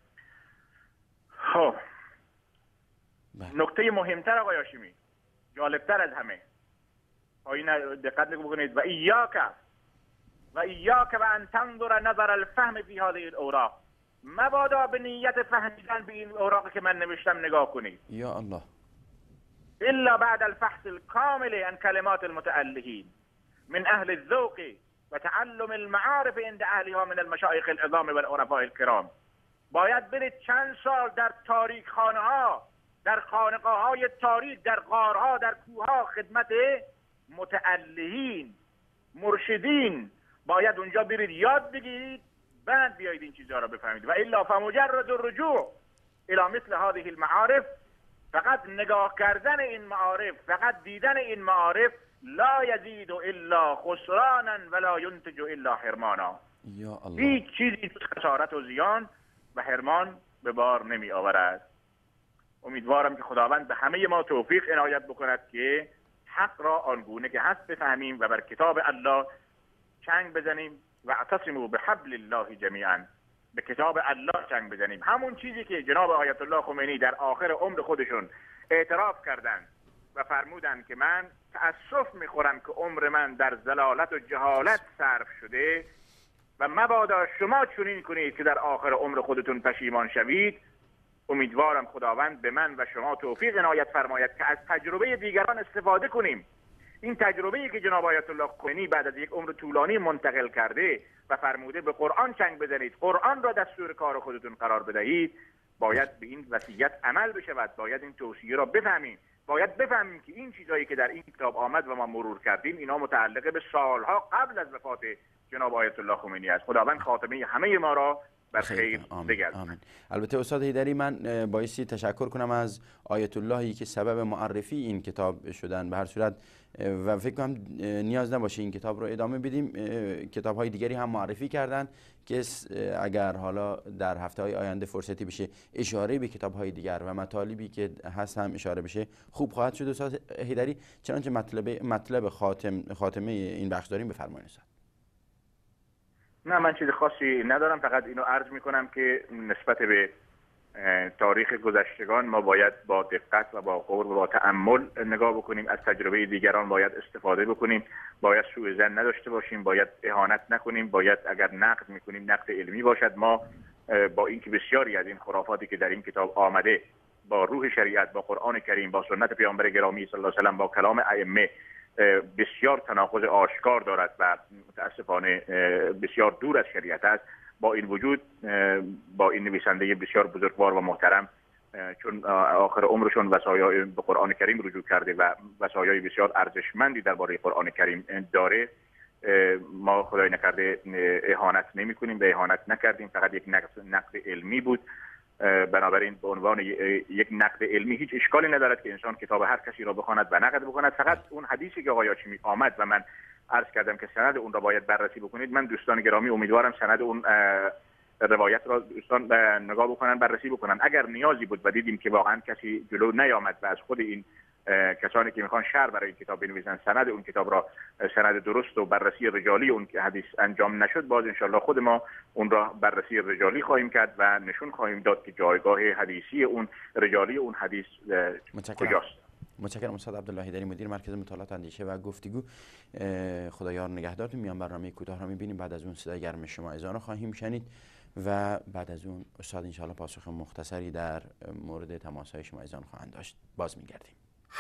خب نکته مهمتر آقای هاشمی، جالبتر از همه، این دقت بکنید. و ایاک و ایاک و ان تنظر نظر الفهم فی هذه الاوراق. مبادا به نیت فهمیدن به این اوراقی که من نوشتم نگاه کنید.
یا الله.
الا بعد الفحص الكامل عن كلمات المتألهين من اهل الذوق و تعلم المعارف عند اهلها من المشایخ العظام و العرفاء الكرام. باید برید چند سال در تاریک خانه ها، در خانقاه های تاریک، در غارها، در کوهها خدمت متألهین، مرشدین، باید اونجا برید یاد بگیرید، بعد بیایید این چیزها را بفهمید. و الا فمجرد الرجوع الى مثل هذه المعارف، فقط نگاه کردن این معارف، فقط دیدن این معارف، لا یزید الا خسرانا ولا ینتج الا حرمانا.
یا الله.
هیچ چیزی جز خسارت و زیان و حرمان به بار نمی آورد. امیدوارم که خداوند به همه ما توفیق عنایت بکند که حق را آنگونه که هست بفهمیم و بر کتاب الله چنگ بزنیم. و اعتصموا بحبل الله جمیعا، به کتاب الله چنگ بزنیم. همون چیزی که جناب آیت الله خمینی در آخر عمر خودشون اعتراف کردند و فرمودند که من تأسف میخورم که عمر من در ضلالت و جهالت صرف شده و مبادا شما چنین کنید که در آخر عمر خودتون پشیمان شوید. امیدوارم خداوند به من و شما توفیق عنایت فرماید که از تجربه دیگران استفاده کنیم. این تجربه‌ای که جناب آیت الله خمینی بعد از یک عمر طولانی منتقل کرده و فرموده به قرآن چنگ بزنید، قرآن را دستور کار خودتون قرار بدهید، باید به این وصیت عمل بشود. باید این توصیه را بفهمیم. باید بفهمیم که این چیزایی که در این کتاب آمد و ما مرور کردیم اینا متعلق به سالها قبل از وفات جناب آیت الله خمینی است. خداوند خاتمه همه ما را بر خیر بگرداند.
البته استاد حیدری، من بایستی تشکر کنم از آیت اللهی که سبب معرفی این کتاب شدن. به هر صورت و فکر کنم نیاز نباشه این کتاب رو ادامه بدیم. کتاب های دیگری هم معرفی کردن که اگر حالا در هفته های آینده فرصتی بشه اشاره به کتاب های دیگر و مطالبی که هست هم اشاره بشه خوب خواهد شد. استاد حیدری، چنانچه مطلب مطلب خاتم خاتمه این بخش داریم، بفرمایید استاد.
نه، من چیز خاصی ندارم، فقط اینو عرض میکنم که نسبت به تاریخ گذشتگان ما باید با دقت و با غور و با تأمل نگاه بکنیم. از تجربه دیگران باید استفاده بکنیم. باید سوء ظن نداشته باشیم. باید اهانت نکنیم. باید اگر نقد میکنیم نقد علمی باشد. ما با اینکه بسیاری از این خرافاتی که در این کتاب آمده با روح شریعت، با قرآن کریم، با سنت پیامبر گرامی صلی الله علیه و سلم، با کلام ائمه بسیار تناقض آشکار دارد و متاسفانه بسیار دور از شریعت است، با این وجود با این نویسنده بسیار بزرگوار و محترم، چون آخر عمرشون وصایا به قرآن کریم رجوع کرده و وصایای بسیار ارزشمندی درباره قرآن کریم داره، ما خدای نکرده اهانت نمی کنیم و اهانت نکردیم. فقط یک نقد, نقد علمی بود. بنابراین به عنوان یک نقد علمی هیچ اشکالی ندارد که انسان کتاب هر کسی را بخواند و نقد بکند. فقط اون حدیثی که آقای هاشمی آمد و من عرض کردم که سند اون را باید بررسی بکنید، من دوستان گرامی امیدوارم سند اون روایت را دوستان نگاه بکنن، بررسی بکنن. اگر نیازی بود و دیدیم که واقعا کسی جلو نیامد و از خود این کسانی که میخوان شرح برای این کتاب بنویسن سند اون کتاب را سند درست و بررسی رجالی اون حدیث انجام نشد، باز انشالله خود ما اون را بررسی رجالی خواهیم کرد و نشون خواهیم داد که جایگاه حدیثی اون رجالی اون حدیث کجاست.
متشکرم استاد عبدالله حیدری، مدیر مرکز مطالعات اندیشه و گفتگو. خدایار نگهدارتون. میان برنامه کوتاه را میبینیم، بعد از اون صدای گرم شما اذان خواهیم شنید و بعد از اون استاد انشالله پاسخ مختصری در مورد تماس‌های شما اذان خواهند داشت. باز میگردیم.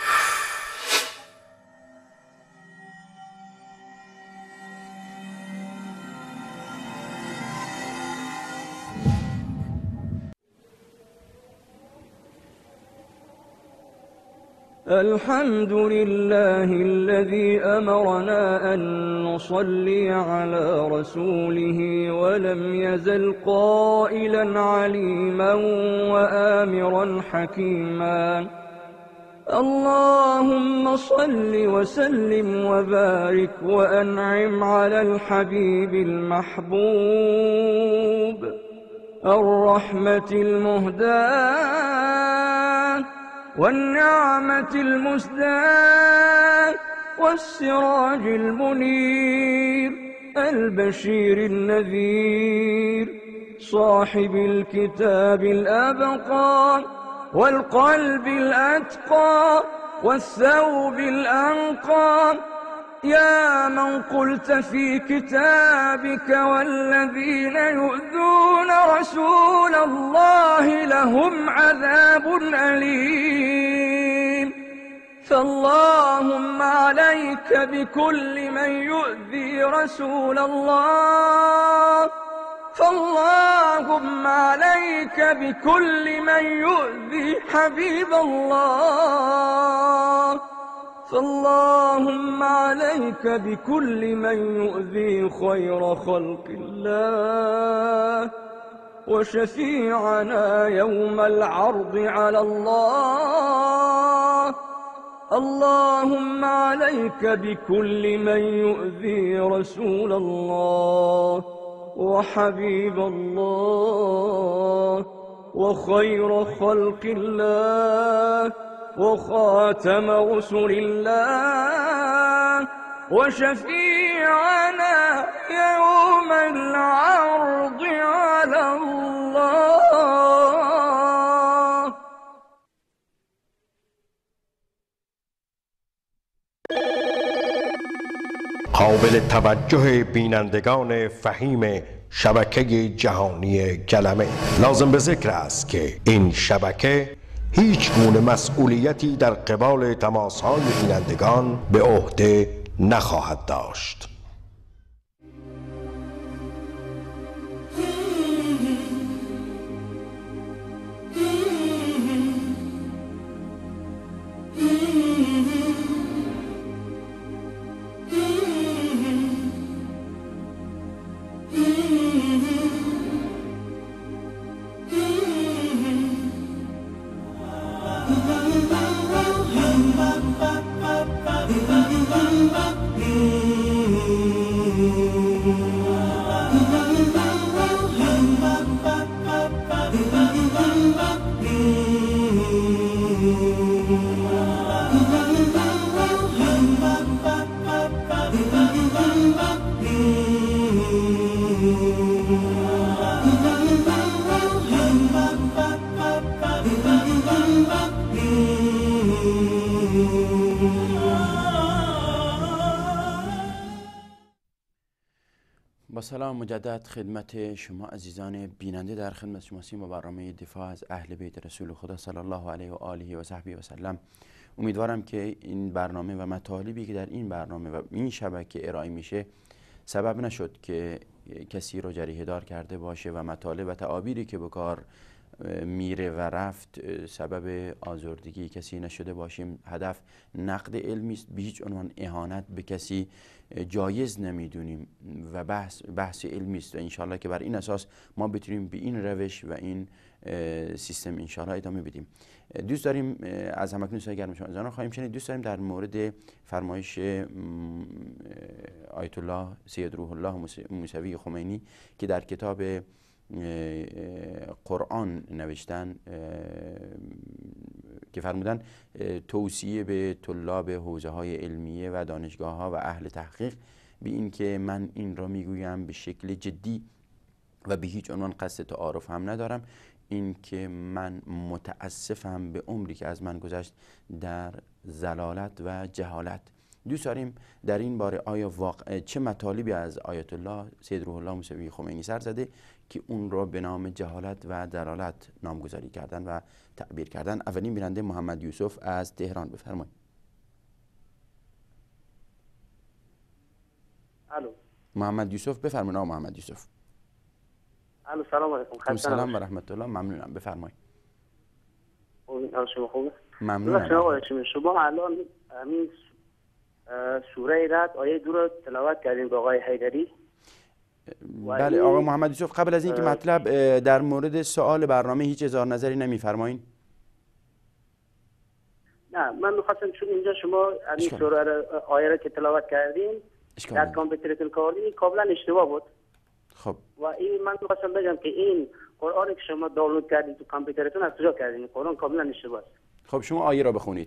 الحمد لله الذي أمرنا أن نصلي على رسوله ولم يزل قائلا عليما وآمرا حكيما اللهم صل وسلم وبارك وأنعم على الحبيب المحبوب الرحمة المهداة والنعمة المسداة والسراج المنير البشير النذير صاحب الكتاب الأبقى والقلب الأتقى والثوب الأنقى يا من قلت في كتابك والذين يؤذون رسول الله لهم عذاب أليم فاللهم عليك بكل من يؤذي رسول الله فاللهم عليك بكل من يؤذي حبيب الله فاللهم عليك بكل من يؤذي خير خلق الله وشفيعنا يوم العرض على الله اللهم عليك بكل من يؤذي رسول الله وحبيب الله وخير خلق الله وخاتم رسل الله وشفيعنا يوم العرض على الله.
قابل توجه بینندگان فهیم شبکه جهانی کلمه، لازم به ذکر است که این شبکه هیچ گونه مسئولیتی در قبال تماس‌های بینندگان به عهده نخواهد داشت.
با سلام مجدد خدمت شما عزیزان بیننده. در خدمت شما هستیم با برنامه دفاع از اهل بیت رسول خدا صلی الله علیه و آله و صحبه و سلم. امیدوارم که این برنامه و مطالبی که در این برنامه و این شبکه ارائه میشه سبب نشد که کسی رو جریحه دار کرده باشه و مطالب و تعابیری که به کار میره و رفت سبب آزردگی کسی نشده باشیم. هدف نقد علمی است، به هیچ عنوان اهانت به کسی جایز نمیدونیم و بحث بحث علمی است و انشالله که بر این اساس ما بتونیم به این روش و این سیستم انشالله ادامه بدیم. دوست داریم از همکنون سایه گرم شما ازان خواهیم شنید. دوست داریم در مورد فرمایش آیت الله سید روح الله موسوی خمینی که در کتاب قرآن نوشتن که فرمودن توصیه به طلاب حوزه های علمیه و دانشگاه ها و اهل تحقیق به این که من این را میگویم به شکل جدی و به هیچ عنوان قصد تعارف هم ندارم، این که من متاسفم به عمری که از من گذشت در ضلالت و جهالت. دوست داریم در این باره آیا واقع چه مطالبی از آیت الله سید روح الله موسوی خمینی سر زده که اون را به نام جهالت و ضلالت نامگذاری کردن و تعبیر کردن. اولین بیننده محمد یوسف از تهران، بفرمایید.
الو
محمد یوسف بفرمایید. آقا محمد یوسف.
الو سلام علیکم.
سلام و رحمت الله. ممنونم، بفرمایید.
شما خوبه؟
ممنونم.
شما شما الان همین سوره رعد آیه دو رو تلاوت کردین با آقای حیدری.
بله آقا محمد یوسف، قبل از اینکه مطلب در مورد سوال برنامه هیچ اظهار نظری نمیفرمایید؟
نه من میخواستم چون اینجا شما این سوره آیه رو که تلاوت کردین در کامپیوترتون کردین کاملا اشتباه بود.
خب
و این من میخواستم بگم که این قرآنی که شما دانلود کردین تو کامپیوترتون از کجا کردین؟ قرآن کاملا اشتباه است.
خب شما آیه را بخونید.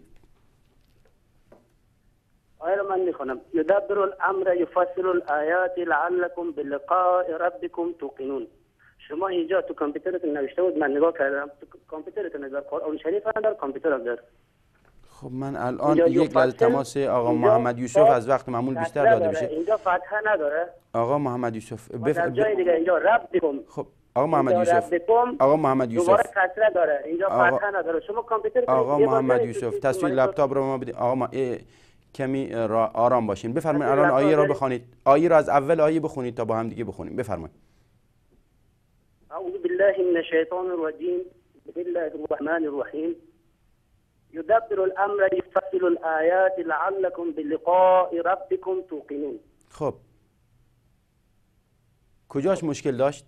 آیه را من میخونم. یدبر الامر یفصل الآیات لعلکم بلقاء ربکم توقنون. شما اینجا تو کامپیوترتون نوشته بود، من نگاه کردم تو کامپیوترتون نگاه قرآن شریف هم در کامپیوترم دار.
خب من الان یک لحظه تماس آقا محمد یوسف از وقت معمول بیشتر داده میشه.
اینجا فتحه نداره.
آقا محمد یوسف
بف... در جای دیگه اینجا ربکم.
خب آقا محمد یوسف آقا محمد یوسف
دوباره کسره داره، اینجا فتحه نداره. شما کامپیوتر
آقا محمد یوسف تصویر لپتاپ رو ما بدید. آقا ما کمی آرام باشین. بفرمایید الان آیه رو بخونید. آیه رو از اول آیه بخونید تا با هم دیگه بخونیم. بفرمایید.
اعوذ بالله من الشیطان الرجیم. بسم الله الرحمن الرحیم. یدبر الامر یفصل الآیات لعلکم بلقاء ربکم توقنون.
خب کجاش مشکل داشت؟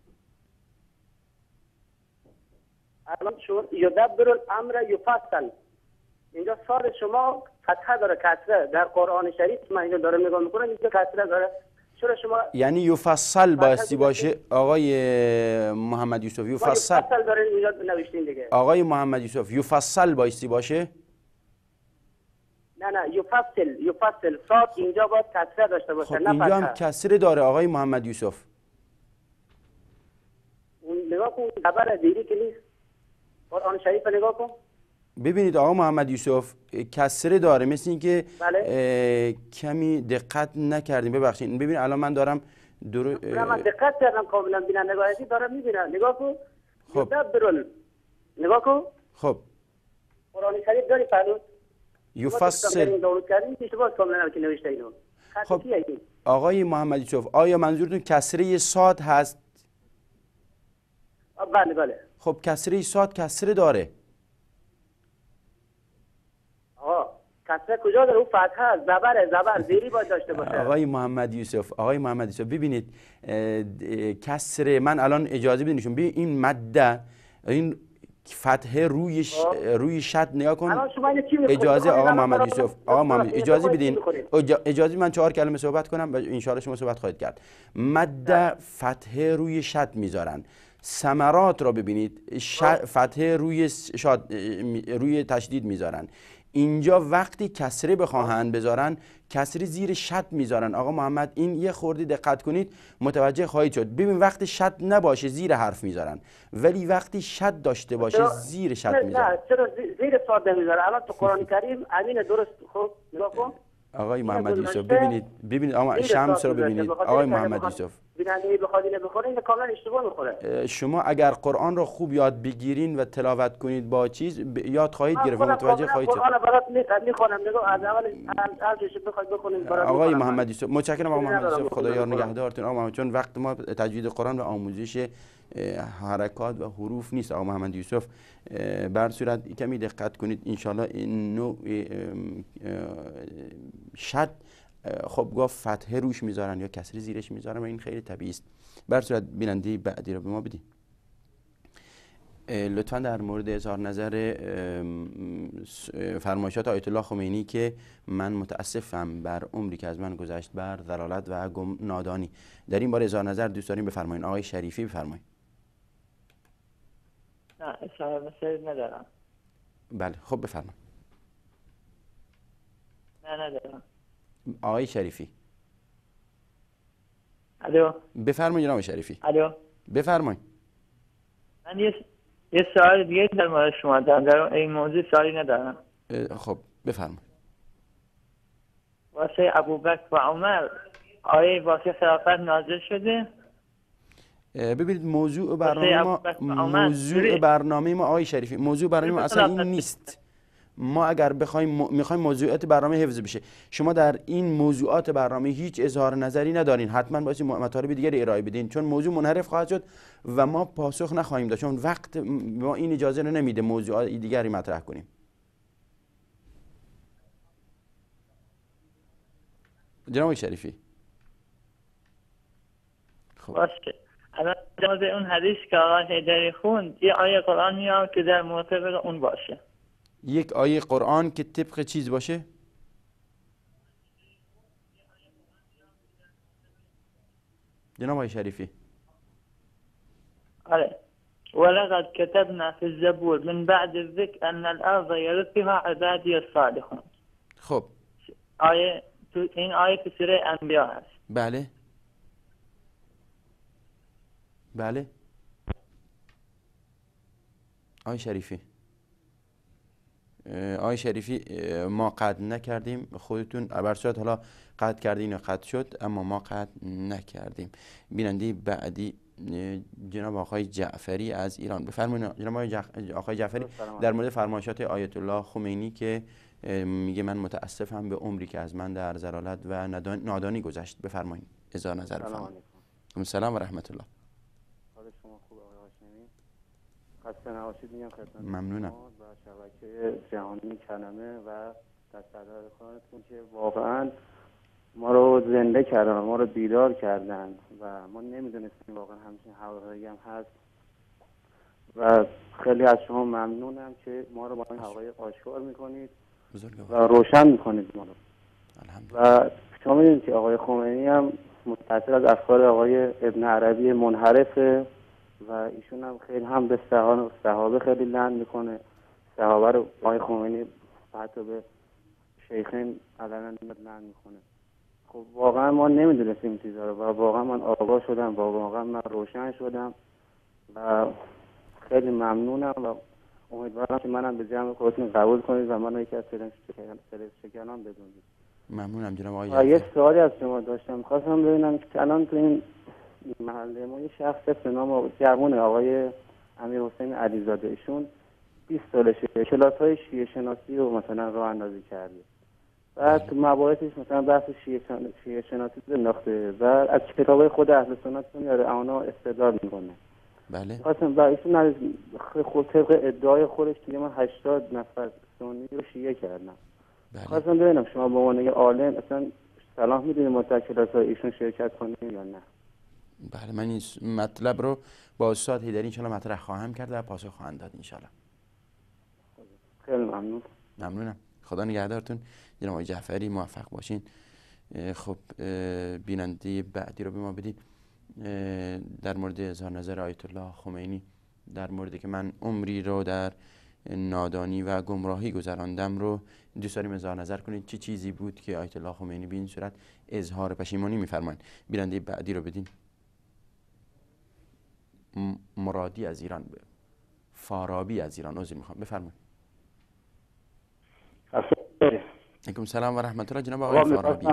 الان شما یدبر الامر یفصل، اینجا صاد شما فتحه داره کسره. در قرآن شریف من اینجا دارم نگاه میکنم اینجا کسره داره. چرا شما
یعنی یفصل بایستی باشه آقای محمد یوسف؟ یفصل
یفصل داره اینجا نوشتین دیگه.
آقای محمد یوسف یفصل بایستی باشه؟
نه نه یفصل یفصل صاد اینجا باید کسره داشته باشه.
خب
نه
اینجا هم کسره داره آقای محمد یوسف.
اون نگاه کن خبر دیری که نیست. قرآن شریف نگاه کن.
ببینید آقا محمد یوسف کسره داره، مثل اینکه
بله؟
کمی دقت نکردیم، ببخشید. ببین الان من دارم درو...
من دقت کردم کاملا بینندگانی دارم میبینم. نگاه کن. خب نگاه کن.
خب
قرآن کریم داری پهلو؟
یفصل
داوود کردیم اشتباه کاملا که نوشته اینو.
خب آقای محمد یوسف آیا منظورتون کسره صاد هست؟
بله بله.
خب کسره صاد کسره داره.
آقا کسره کجا داره؟ اون فتحه است، زبره، زبر زیری باید داشته باشه.
آقای محمد یوسف آقای محمد یوسف ببینید کسره، من الان اجازه بدین نشون ببین این ماده این فتحه روی ش... روی شد نگاه کن. اجازه آقا محمد یوسف آقا محمد اجازه بدین اجازه من چهار کلمه صحبت کنم و ان شاء الله شما صحبت خواهید کرد. ماده فتحه روی شد میذارن. ثمرات را ببینید ش... فتحه روی شاد... روی تشدید میذارن. اینجا وقتی کسره بخواهند بذارن کسره زیر شد میذارن. آقا محمد این یه خوردی دقت کنید متوجه خواهید شد. ببین وقتی شد نباشه زیر حرف میذارن ولی وقتی شد داشته باشه زیر شد میذارن.
نه چرا زیر صاد میذارن؟ الان تو قرآن کریم امین درست خب نگاه کن.
آقای محمد یوسف ببینید ببینید آقا شمس رو ببینید آقای محمد یوسف
ببینید بخواد اینو بخوره این کاملا اشتباه میخوره.
شما اگر قرآن رو خوب یاد بگیرین و تلاوت کنید با چیز یاد خواهید گرفت و متوجه خواهید شد.
قرآن برات میخونم نگاه از اول ارجش بخواید بخونید برات.
آقای محمد یوسف متشکرم آقای محمد یوسف خدا یار نگهدارتون. آقا چون وقت ما تجوید قرآن و آموزش حرکات و حروف نیست آقا محمد یوسف. بر صورت کمی دقت کنید ان شاء الله این نوع شد خب گفت فتحه روش میذارن یا کسری زیرش میذارن و این خیلی طبیعی است. بر صورت بیننده بعدی رو به ما بدین لطفا در مورد اظهار نظر فرمایشات آیت الله خمینی که من متاسفم بر عمری که از من گذشت بر ضلالت و گم نادانی در این باره اظهار نظر دوست داریم بفرمایید. آقای شریفی بفرمایید.
نه اظهار نظر ندارم.
بله خب بفرمایید.
نه ندارم.
آقای شریفی
الو
بفرمایید. جناب شریفی
الو
بفرمایید.
من یه یه سوال دیگه در مورد شما دارم در این موضوع سوالی ندارم.
خب بفرمایید.
واسه ابوبکر و عمر آیه واسه خلافت نازل شده؟
ببینید موضوع برنامه ما موضوع برنامه ما آقای شریفی موضوع برنامه ما اصلا این نیست. ما اگر بخوایم میخوایم موضوعات برنامه حفظ بشه شما در این موضوعات برنامه هیچ اظهار نظری ندارین حتما باید مطالب دیگری ارائه بدین چون موضوع منحرف خواهد شد و ما پاسخ نخواهیم داد چون وقت ما این اجازه رو نمیده موضوعات دیگری مطرح کنیم. جناب شریفی
خب باشه. الان جناب اون حدیث که آقا حیدری خوند یه آیه قرآن میاد که در مطابق اون باشه.
یک آیه قرآن که طبق چیز باشه؟ جناب آقای شریفی
آره ولقد كتبنا في الزبور من بعد الذكر ان الارض يرثها عبادي الصالحون.
خب
آیه تو این آیه که سوره انبیا هست.
بله بله آقای شریفی آقای شریفی ما قطع نکردیم خودتون بر صورت حالا قطع کردین و قطع شد اما ما قطع نکردیم. بیننده بعدی جناب آقای جعفری از ایران بفرمایید. جناب آقای جعفری در مورد فرمایشات آیت الله خمینی که میگه من متاسفم به عمری که از من در ضلالت و نادانی گذشت بفرمایید اظهار نظر بفرمایید. سلام و رحمت الله.
حال شما خوبه آقای هاشمی؟ خسته نباشید میگم خدمت
ممنونم.
و شبکه جهانی کلمه و دست‌درد خانتون که واقعا ما رو زنده کردن ما رو بیدار کردن و ما نمیدونستیم واقعا همچین حقایقی هم هست و خیلی از شما ممنونم که ما رو با این حقایق آشکار میکنید و روشن میکنید ما رو. و شما میدونید که آقای خمینی هم متأثر از افکار آقای ابن عربی منحرفه و ایشون هم خیلی هم به صحابه خیلی لعن میکنه. صحابه رو آقای خمینی حتی به شیخین علنا لعن میکنه. خب واقعا ما نمیدونستیم این چیزا رو و واقعا من آگاه شدم و واقعا من روشن شدم و خیلی ممنونم و امیدوارم که منم به جمع خودتون قبول کنید و منو یکی از سلسشکنان بدونید.
ممنونم جناب آقای.
و یه سوالی از شما داشتم خواستم ببینم که الان تو این محله ما یه شخص به نام جوون آقای امیر حسین علیزاده ایشون بیست سالشه، کلاس های شیعه شناسی رو مثلا راه اندازی کرده. بعد تو مباحثش مثلا بحث شیعه شن- شیعه شناسی رو انداخته و از کتابای خود اهل سنت میاره، اونا استدلال میکنه.
بله.
خواستم و ایشون از خود طبق ادعای خودش که من هشتاد نفر سنی رو شیعه کردم.
بله.
خواستم ببینم شما به عنوان یه عالم اصلا سلام میدونید ما در کلاس‌های ایشون شرکت کنیم یا نه؟
بله، من این مطلب رو با استاد حیدری انشالله مطرح خواهم کرد و پاسخ خواهند داد انشالله.
خیلی ممنون.
ممنونم. خدا نگهدارتون. جناب آقای جعفری موفق باشین. خب بیننده بعدی رو به ما بدید. در مورد اظهار نظر آیت الله خمینی در موردی که من عمری رو در نادانی و گمراهی گذراندم رو دوست داریم اظهار نظر کنید. چه چی چیزی بود که آیت الله خمینی به این صورت اظهار پشیمانی می‌فرمایند؟ بیننده بعدی رو بدین. مرادی از ایران، فارابی از ایران، عذر میخوام، بفرمایید. علیکم سلام و رحمت الله. جناب آقای فارابی،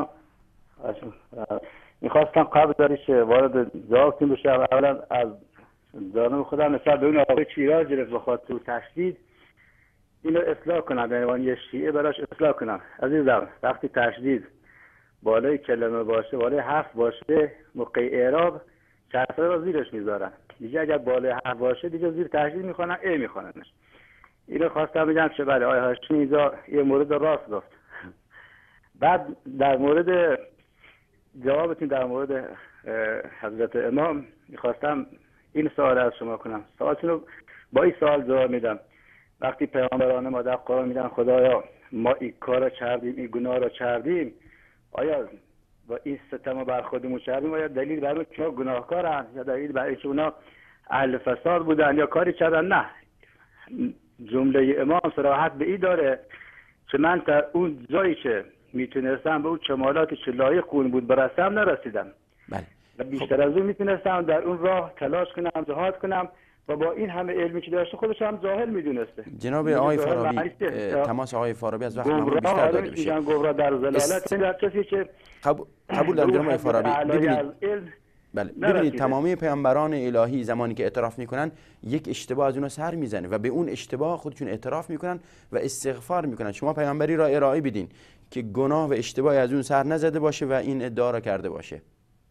میخواستم قبل داریش وارد جوابتون بشه. اولا از جانب خودم نسبت به اون آقای چیراز گرفت بخواد تو تشدید اینو اصلاح کنم، به عنوان یه شیعه براش اصلاح کنم. عزیزم وقتی تشدید بالای کلمه باشه، بالای حرف باشه، موقع اعراب کسره رو زیرش میذارن. دیگه اگر بالای حرف باشه دیگه زیر تشدید میخونن، ای میخوننش. اینو خواستم بگم که بله آقای هاشمی اینجا یه مورد راست گفت. بعد در مورد جوابتون در مورد حضرت امام میخواستم این سوال از شما کنم. سوالتون رو با این سوال جواب میدم. وقتی پیامبران ما در قرآن میگن خدایا ما این کار کردیم، این گناه رو کردیم، آیا با این ستم بر خودمون کردیم، آیا دلیل بر اون که گناهکارن یا دلیل بر اینکه اونا اهل فساد بودن یا کاری کردن؟ نه، جمله امام صراحت به این داره که من در اون جایی که میتونستم به اون کمالاتی که لایق اون بود برسم نرسیدم.
بله.
و بیشتر از اون میتونستم در اون راه تلاش کنم، جهاد کنم و با این همه علمی که داشته خودش هم جاهل میدونسته.
جناب آقای فارابی، تماس آقای فارابی از وقت ما بیشتر داده بشه.
گمراه در ضلالت در کسی که
قبول دارم جناب آقای فارابی. ببینید بله، ببینید تمامی پیامبران الهی زمانی که اعتراف میکنن یک اشتباه از اونها سر میزنه و به اون اشتباه خودشون اعتراف میکنن و استغفار میکنن. شما پیامبری را ارائه بدین که گناه و اشتباهی از اون سر نزده باشه و این ادعا را کرده باشه.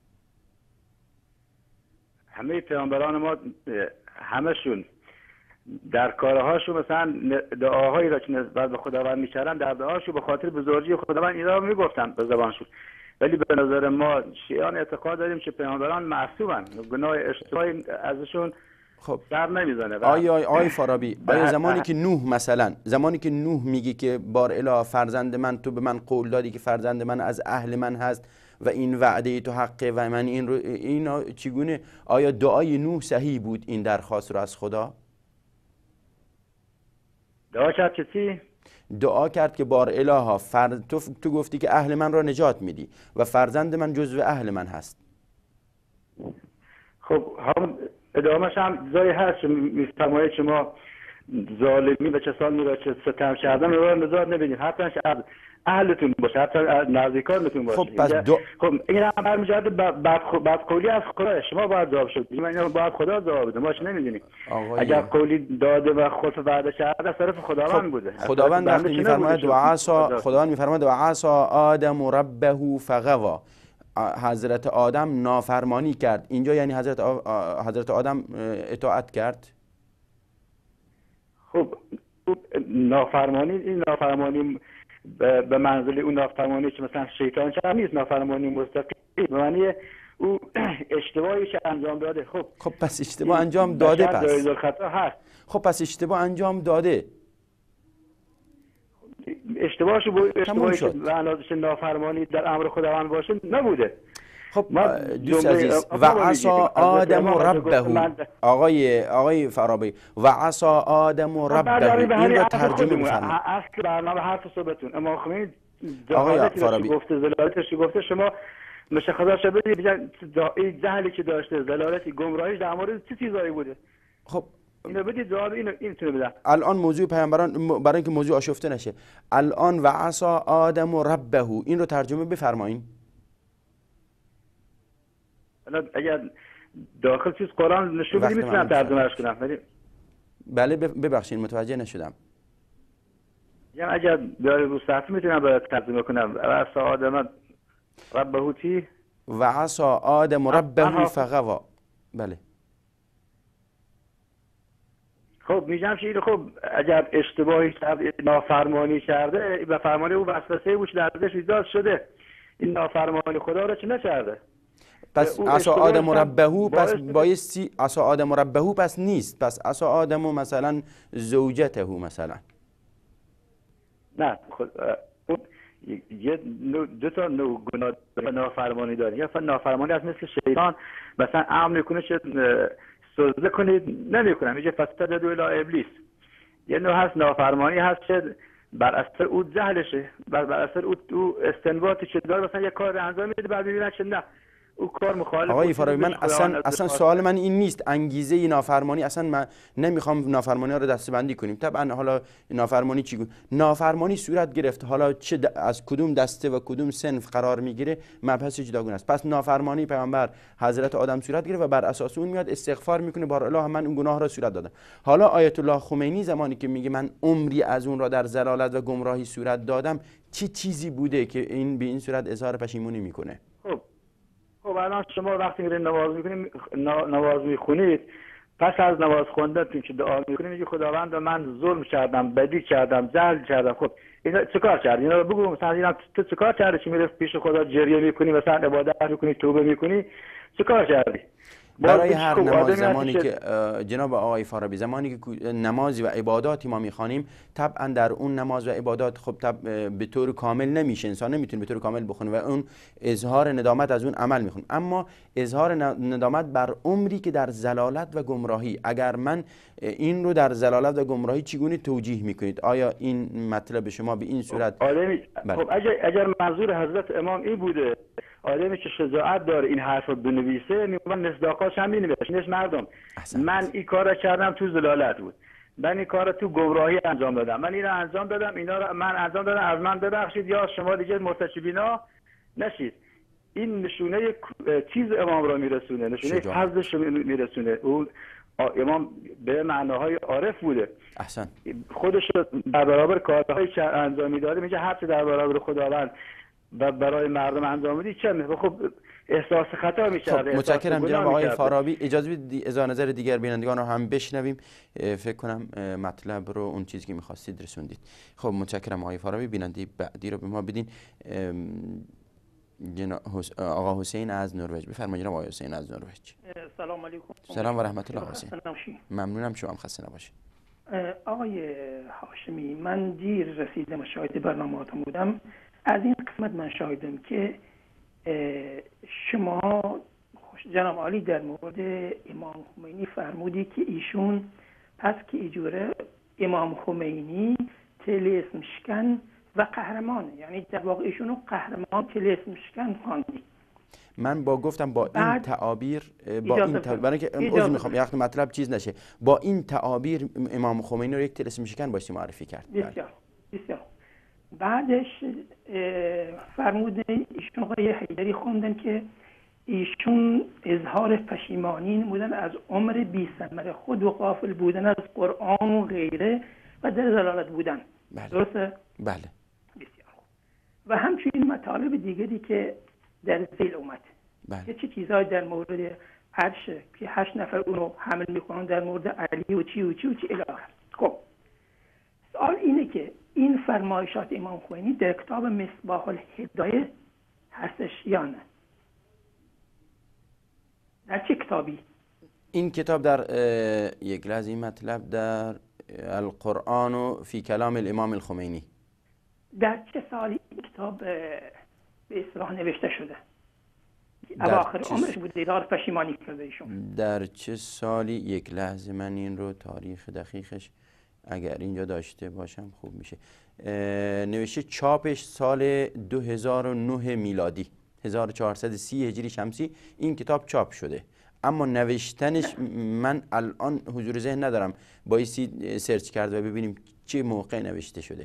همه پیامبران ما همشون در کارهاشون مثلا دعاهایی را که نسبت به خداوند میکردن در دعاشون به خاطر بزرگی خداوند اینا رو میگفتن به زبانشون. ولی به نظر ما شیعان اعتقاد داریم که پیامبران معصومن، گناه اشتباهی ازشون
خب
سر نمیزنه.
آیا آی آی فارابی، آیا زمانی که نوح مثلا زمانی که نوح میگه که بار اله فرزند من تو به من قول دادی که فرزند من از اهل من هست و این وعده تو حقه و من این رو اینا چگونه، آیا دعای نوح صحیح بود این درخواست رو از خدا؟
دعا کرد که چی؟
دعا کرد که بار الها فر... تو... تو گفتی که اهل من را نجات میدی و فرزند من جزو اهل من هست.
خب هم ادامهش هم جایی هست میفرمایید که ما ظالمی و کسانی را که ستم کردن را نجات نمیدیم، حتی از اهلتون باشه، حتی نزدیکانتون باشه.
خب پس دو...
خب این هم برمیگرده بعد بعد قولی از خدا، شما باید جواب شد. من باید خدا جواب بده، ماش نمیدونیم.
آقای...
اگر قولی داده و خلف وعده کرده از طرف خداوند خب بوده.
خداوند وقتی میفرماید و عصا خداوند میفرماید و عصا آدم ربه فغوا، حضرت آدم نافرمانی کرد. اینجا یعنی حضرت آ... حضرت آدم اطاعت کرد.
خب نافرمانی، این نافرمانی به منزله اون نافرمانی که مثلا شیطان چه نیست، نافرمانی مستقیم به معنی او اشتباهی که انجام داده. خب
خب پس اشتباه انجام داده، پس
جایز الخطا هست.
خب پس اشتباه انجام داده،
اشتباهش با اشتباهی که معناش نافرمانی در امر خداوند باشه نبوده.
خب دوست عزیز، و عصا آدم ربه، آقای آقای فارابی، و عصا آدم ربه این را ترجمه می‌فرمایید.
اصل برنامه حرف صحبتون امام خمینی
آقای فارابی
گفته، زلالتش گفته، شما مشخصاش بدید این جهلی که داشته، زلالتی، گمراهیش در مورد چه چیزایی بوده.
خب
اینو بدید جواب اینو اینو بدید.
الان موضوع پیامبران برای اینکه موضوع آشفته نشه، الان و عصا آدم ربه این رو ترجمه بفرمایید.
اگر داخل چیز قرآن نشون بدید میتونم ترجمهش کنم.
بله ببخشید متوجه نشدم.
یعنی اگر بیاری رو صفحه میتونم باید ترجمه کنم. عصا آدم ربه چی؟
و عصا آدم ربه فغوا. بله.
خب میگم شیر خب اگر اشتباهی کرده نافرمانی کرده و فرمانی او وسوسه بوش لرزش ایجاد شده این نافرمانی خدا رو چه نکرده؟
پس عصا آدم ربه پس بایستی عصا آدم ربه پس نیست، پس عصا آدم مثلا زوجته مثلا.
نه خب یه دو تا نوع گناه نافرمانی داره. یا نافرمانی از مثل شیطان مثلا امر میکنه چه سجده کنید نمیکنم میگه فسجدوا الی ابلیس. یه نوع هست نافرمانی هست که بر اثر او جهلشه، بر, بر اثر او, او استنباطی که داره مثلا یه کار انجام میده بعد میبینه که نه او کار مخالف.
آقای فارابی من اصلا اصلا سوال من این نیست انگیزه نافرمانی، اصلا من نمیخوام نافرمانی ها رو دسته‌بندی کنیم. طبعا حالا نافرمانی چی نافرمانی صورت گرفت حالا چه از کدوم دسته و کدوم صنف قرار میگیره مبحث جداگانه است. پس نافرمانی پیامبر حضرت آدم صورت گرفت و بر اساس اون میاد استغفار میکنه بار الله من اون گناه را صورت دادم. حالا آیت الله خمینی زمانی که میگه من عمری از اون را در ضلالت و گمراهی صورت دادم چه چی چیزی بوده که این به این صورت اظهار پشیمونی میکنه؟
خب خب الان شما وقتی میرین نماز میکنید نماز میخونید پس از نماز خوندن که دعا میکنید میگه خداوند من ظلم کردم بدی کردم جهل کردم. خب اینا چه کار کردی؟ اینا رو بگو مثلا اینا تو چه کار کردی که میره پیش خدا گریه میکنی مثلا عبادت میکنی توبه میکنی چه کار کردی؟
برای هر نماز زمانی که جناب آقای فارابی زمانی که نمازی و عباداتی ما میخوانیم طبعا در اون نماز و عبادات خب طب به طور کامل نمیشه، انسان نمیتونه به طور کامل بخونه و اون اظهار ندامت از اون عمل میخونه، اما اظهار ندامت بر عمری که در ضلالت و گمراهی. اگر من این رو در ضلالت و گمراهی چگونه توجیه میکنید؟ آیا این مطلب شما به این صورت
آدمی خب اگر اگر منظور حضرت امام این بوده آدمی که شجاعت داره این حرف رو بنویسه میگن مصداقاش هم مینویسه مردم احسنت. من این کارا کردم تو ضلالت بود، من این کارا تو گمراهی انجام دادم، من این رو انجام دادم اینا رو من انجام دادم از من ببخشید یا شما دیگه مرتکبینا نشید. این نشونه چیز امام رو میرسونه، نشونه فضلش میرسونه. اون امام به معناهای عارف بوده.
احسن.
خودش در برابر کارهایی که انجام میداده میگه هر چه در برابر خداوند و برای مردم انجام میدی چه میگه خب احساس خطا میشه.
خب متشکرم جناب آقای فارابی. اجازه بدید اظهار نظر دیگر بینندگان رو هم بشنویم. فکر کنم مطلب رو اون چیزی که میخواستید رسوندید. خب متشکرم آقای فارابی. بیننده بعدی رو به ما بدین. جناب آقا حسین از نروژ بفرمایید. جناب آقای حسین از نروژ.
سلام علیکم.
سلام و رحمت الله حسین. ممنونم شما هم خسته نباشید.
آقای هاشمی من دیر رسیدم و شاهد برنامه‌تون بودم. از این قسمت من شاهدم که شما جناب عالی در مورد امام خمینی فرمودی که ایشون پس که ایجوره امام خمینی طلسم شکن و قهرمان، یعنی در واقع ایشونو قهرمان طلسم شکن خواندی.
من با گفتم با این تعابیر با این تعابیر برای که عذر میخوام یه وقت مطلب چیز نشه، با این تعابیر امام خمینی رو یک طلسم شکن بایستی معرفی کرد.
بسیار بسیار. بعدش فرموده ایشون آقای حیدری خوندن که ایشون اظهار پشیمانی نمودن از عمر بی ثمر خود و غافل بودن از قرآن و غیره و در ضلالت بودن.
بله.
درسته؟
بله.
بسیار خوب. و همچنین مطالب دیگری که در ذیل اومد.
بله.
که چه چیزهایی در مورد عرش که هشت نفر اونو حمل میکنن، در مورد علی و چی و چی و چی الی آخر. خب سوال اینه که این فرمایشات امام خمینی در کتاب مصباح الهدایه هستش یا نه؟ در چه کتابی؟
این کتاب در یک لحظه این مطلب در القرآن و فی کلام الامام الخمینی.
در چه سالی این کتاب به اصطلاح نوشته شده؟ اواخر عمرش بود دیدار پشیمانی کرده ایشون.
در چه سالی؟ یک لحظه من این رو تاریخ دقیقش اگر اینجا داشته باشم خوب میشه. نوشته چاپش سال دو هزار و نه میلادی هزار و چهارصد و سی هجری شمسی این کتاب چاپ شده، اما نوشتنش من الان حضور ذهن ندارم، بایستی سرچ کرد و ببینیم چه موقع نوشته شده.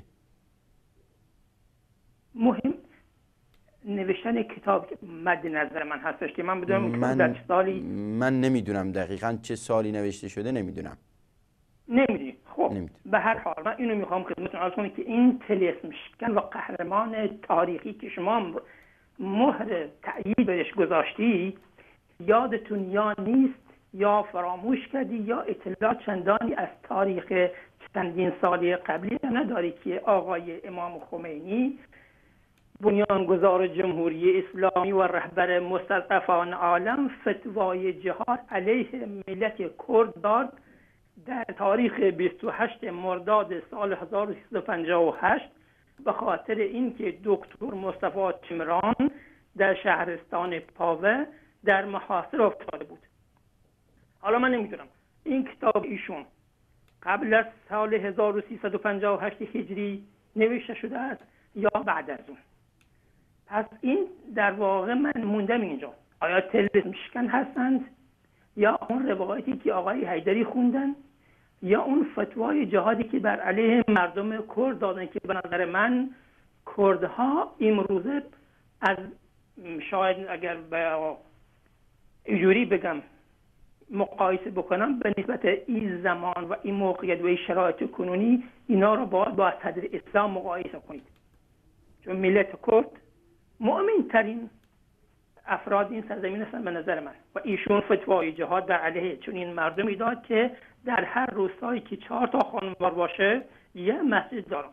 مهم نوشتن کتاب مد نظر من هستش که من بدونم من در چه سالی.
من نمیدونم دقیقاً چه سالی نوشته شده، نمیدونم.
نمیدی. خب نمید. به هر حال من اینو میخوام خدمتتون عرض کنم که این طلسم شکن و قهرمان تاریخی که شما مهر تأیید بهش گذاشتی، یادتون یا نیست یا فراموش کردی یا اطلاع چندانی از تاریخ چندین سالی قبلی نداری که آقای امام خمینی بنیانگذار جمهوری اسلامی و رهبر مستضعفان عالم فتوای جهاد علیه ملت کرد داد در تاریخ بیست و هشتم مرداد سال هزار و سیصد و پنجاه و هشت به خاطر اینکه دکتر مصطفی چمران در شهرستان پاوه در محاصره افتاده بود. حالا من نمیدونم این کتاب ایشون قبل از سال هزار و سیصد و پنجاه و هشت هجری نوشته شده است یا بعد از اون. پس این در واقع من موندم اینجا، آیا طلسم شکن هستند یا اون روایتی که آقای حیدری خوندن یا اون فتوای جهادی که بر علیه مردم کرد دادن که به نظر من کردها امروزه از شاید اگر به اینجوری بگم مقایسه بکنم به نسبت این زمان و این موقعیت و این شرایط کنونی اینا رو باید با صدر اسلام مقایسه کنید، چون ملت کرد مؤمن ترین افراد این سرزمین هستن به نظر من و ایشون فتوای جهاد بر علیه چون این مردمی داد که در هر روستایی که چهار تا خانوار باشه یه مسجد دارن.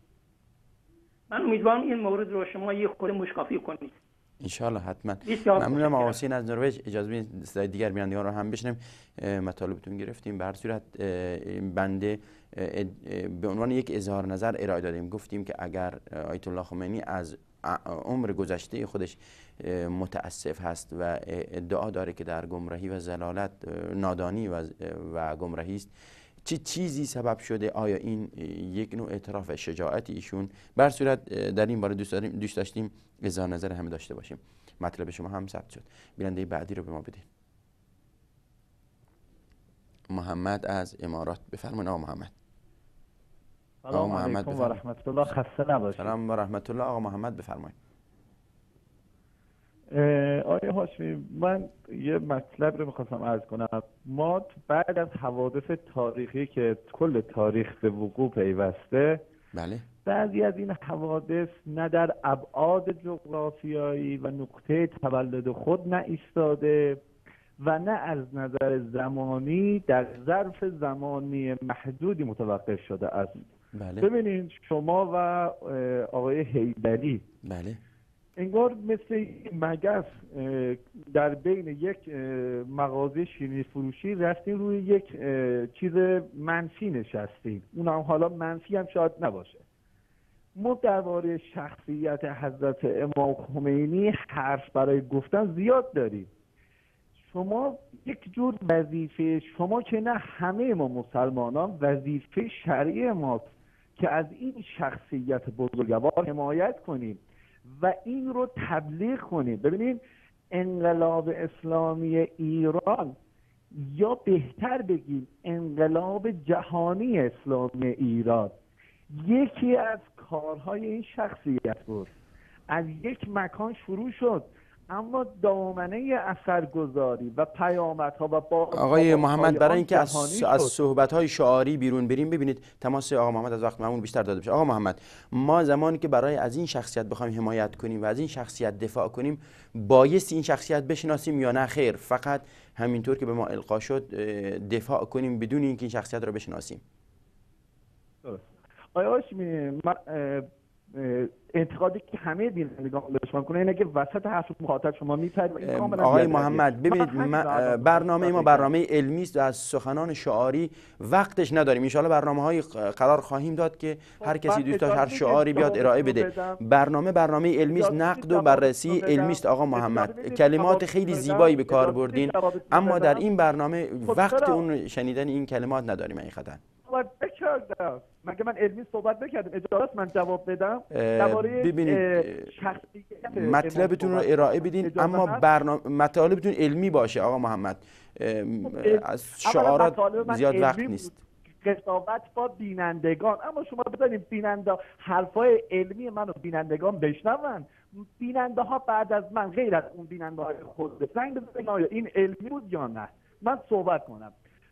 من امیدوارم این مورد رو شما یه خورده مشکافی کنید.
انشالله حتما. ممنونم آقا حسین از نروژ. اجازه بدید دیگر بینندگان رو هم بشنیم. مطالبتون گرفتیم. به هر صورت بنده به عنوان یک اظهار نظر ارائه دادیم، گفتیم که اگر آیت الله خمینی از عمر گذشته خودش متاسف هست و ادعا داره که در گمراهی و ضلالت نادانی و, و گمراهی است، چه چی چیزی سبب شده؟ آیا این یک نوع اعتراف شجاعت ایشون؟ به هر صورت در این باره دوست داریم دوست داشتیم اظهار نظر همه داشته باشیم. مطلب شما هم ثبت شد. بیننده بعدی رو به ما بدین. محمد از امارات، بفرمایید آقا محمد.
سلام علیکم و رحمت الله. خسته نباشید.
سلام و رحمت الله. آقا محمد بفرمایید.
آقای هاشمی، من یه مطلب رو میخواستم عرض کنم. ما بعد از حوادث تاریخی که کل تاریخ به وقوع پیوسته،
بله،
بعضی از این حوادث نه در ابعاد جغرافیایی و نقطه تولد خود نه ایستاده و نه از نظر زمانی در ظرف زمانی محدودی متوقف شده است.
بله.
ببینید شما و آقای حیدری،
بله،
انگار مثل مگس در بین یک مغازه شیرینی فروشی رفتین روی یک چیز منفی نشستین، اون هم حالا منفی هم شاید نباشه. ما درباره شخصیت حضرت امام خمینی حرف برای گفتن زیاد داریم. شما یک جور وظیفه شما که نه همه ما مسلمانان وظیفه شرعی ماست که از این شخصیت بزرگوار حمایت کنیم و این رو تبلیغ کنیم. ببینید انقلاب اسلامی ایران، یا بهتر بگیم انقلاب جهانی اسلامی ایران، یکی از کارهای این شخصیت بود. از یک مکان شروع شد اما دامنه اثرگذاری و پیامدها و با
آقای محمد برای اینکه از از صحبت‌های شعاری بیرون بریم، ببینید تماس آقا محمد از وقت معمول بیشتر داده بشه. آقا محمد، ما زمانی که برای از این شخصیت بخوایم حمایت کنیم و از این شخصیت دفاع کنیم، بایستی این شخصیت بشناسیم یا نه خیر فقط همینطور که به ما القا شد دفاع کنیم بدون اینکه این شخصیت رو بشناسیم؟
درست. آقای هاشمی، من انتقادی که همه بینندگان بهش میکنه اینه که وسط حرف مخاطب شما میپرید.
آقای محمد ببینید برنامه ما برنامه علمی است و از سخنان شعاری وقتش نداریم. ان شاء الله برنامه‌های قرار خواهیم داد که هر کسی دوست داشت هر شعاری بیاد ارائه بده. برنامه برنامه علمی است، نقد و بررسی علمی است. آقا محمد کلمات خیلی زیبایی به کار بردین، اما در این برنامه وقت اون شنیدن این کلمات نداریم. حقیقتا
بکردم مگه من علمی صحبت بکردم؟ اجازه من جواب بدم؟
ببینید مطلبتون رو ارائه بدین، اما برنامه مطالبتون علمی باشه. آقا محمد از شعارات زیاد وقت نیست.
قضاوت با بینندگان، اما شما بذارید بیننده حرفای علمی منو بینندگان بشنون. بیننده ها بعد از من غیر از اون بیننده های خود زنگ بزنن آیا این علمی بود یا نه. من صحبت کنم.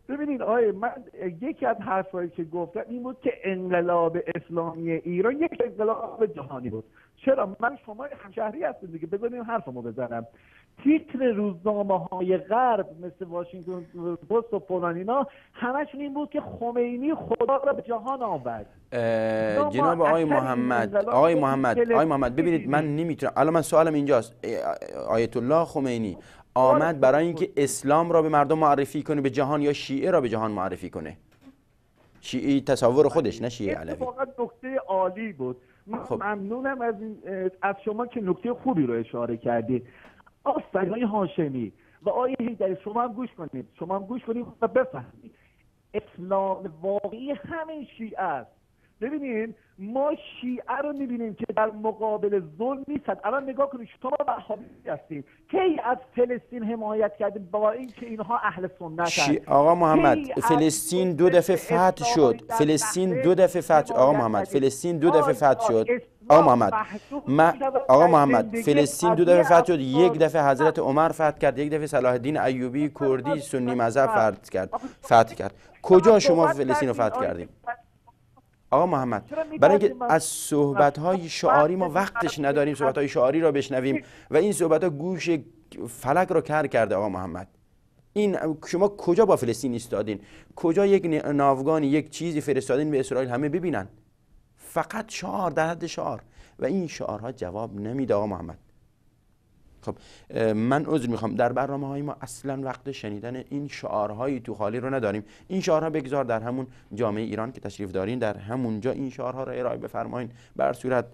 ببینید آقای من یکی از حرفایی که گفتم این بود که انقلاب اسلامی ایران یک انقلاب جهانی بود. چرا؟ من شما همشهری هستید دیگه، بذارید حرفمو بزنم. تیتر روزنامه های غرب مثل واشنگتن پست و فلان اینا همشون این بود که خمینی خدا را به جهان آورد.
جناب آقای محمد آقای محمد آقای محمد ببینید من نمیتونم، الان من سوالم اینجاست، آیت الله خمینی آمد برای اینکه اسلام را به مردم معرفی کنه به جهان یا شیعه را به جهان معرفی کنه؟ شیعه تصور خودش، نه شیعه علوی.
فقط نکته عالی بود. من خب. ممنونم از از شما که نکته خوبی رو اشاره کردید. آفرین آقای هاشمی و آقای حیدری، شما هم گوش کنید، شما هم گوش کنید و بفهمید اسلام واقعی همین شیعه است. ببینید ما شیعه رو میبینیم که در مقابل ظلم نیستند. الان نگاه کنید، شما وهابی هستید کی از فلسطین حمایت کردید با اینکه اینها اهل سنت هستند؟
آقا محمد فلسطین دو دفعه فتح شد، فلسطین دو دفعه فتح آقا محمد فلسطین دو دفعه فتح شد آقا محمد ما آقا محمد فلسطین دو دفعه فتح شد، یک دفعه حضرت عمر فتح کرد، یک دفعه صلاح الدین ایوبی کردی سنی مذهب فتح کرد فتح کرد کجا شما فلسطین رو فتح کردیم؟ آقا محمد برای اینکه از صحبت‌های شعاری ما وقتش نداریم صحبت‌های شعاری را بشنویم و این صحبت‌ها گوش فلک را کر کرده. آقا محمد این شما کجا با فلسطین ایستادین؟ کجا یک ناوگانی یک چیزی فرستادین به اسرائیل همه ببینن؟ فقط شعار در حد شعار و این شعارها جواب نمیده. آقا محمد خب من عذر میخوام، در برنامه های ما اصلا وقت شنیدن این شعارهای تو خالی رو نداریم. این شعارها بگذار در همون جامعه ایران که تشریف دارین در همونجا این شعارها رو ارائه بفرمایین. بر صورت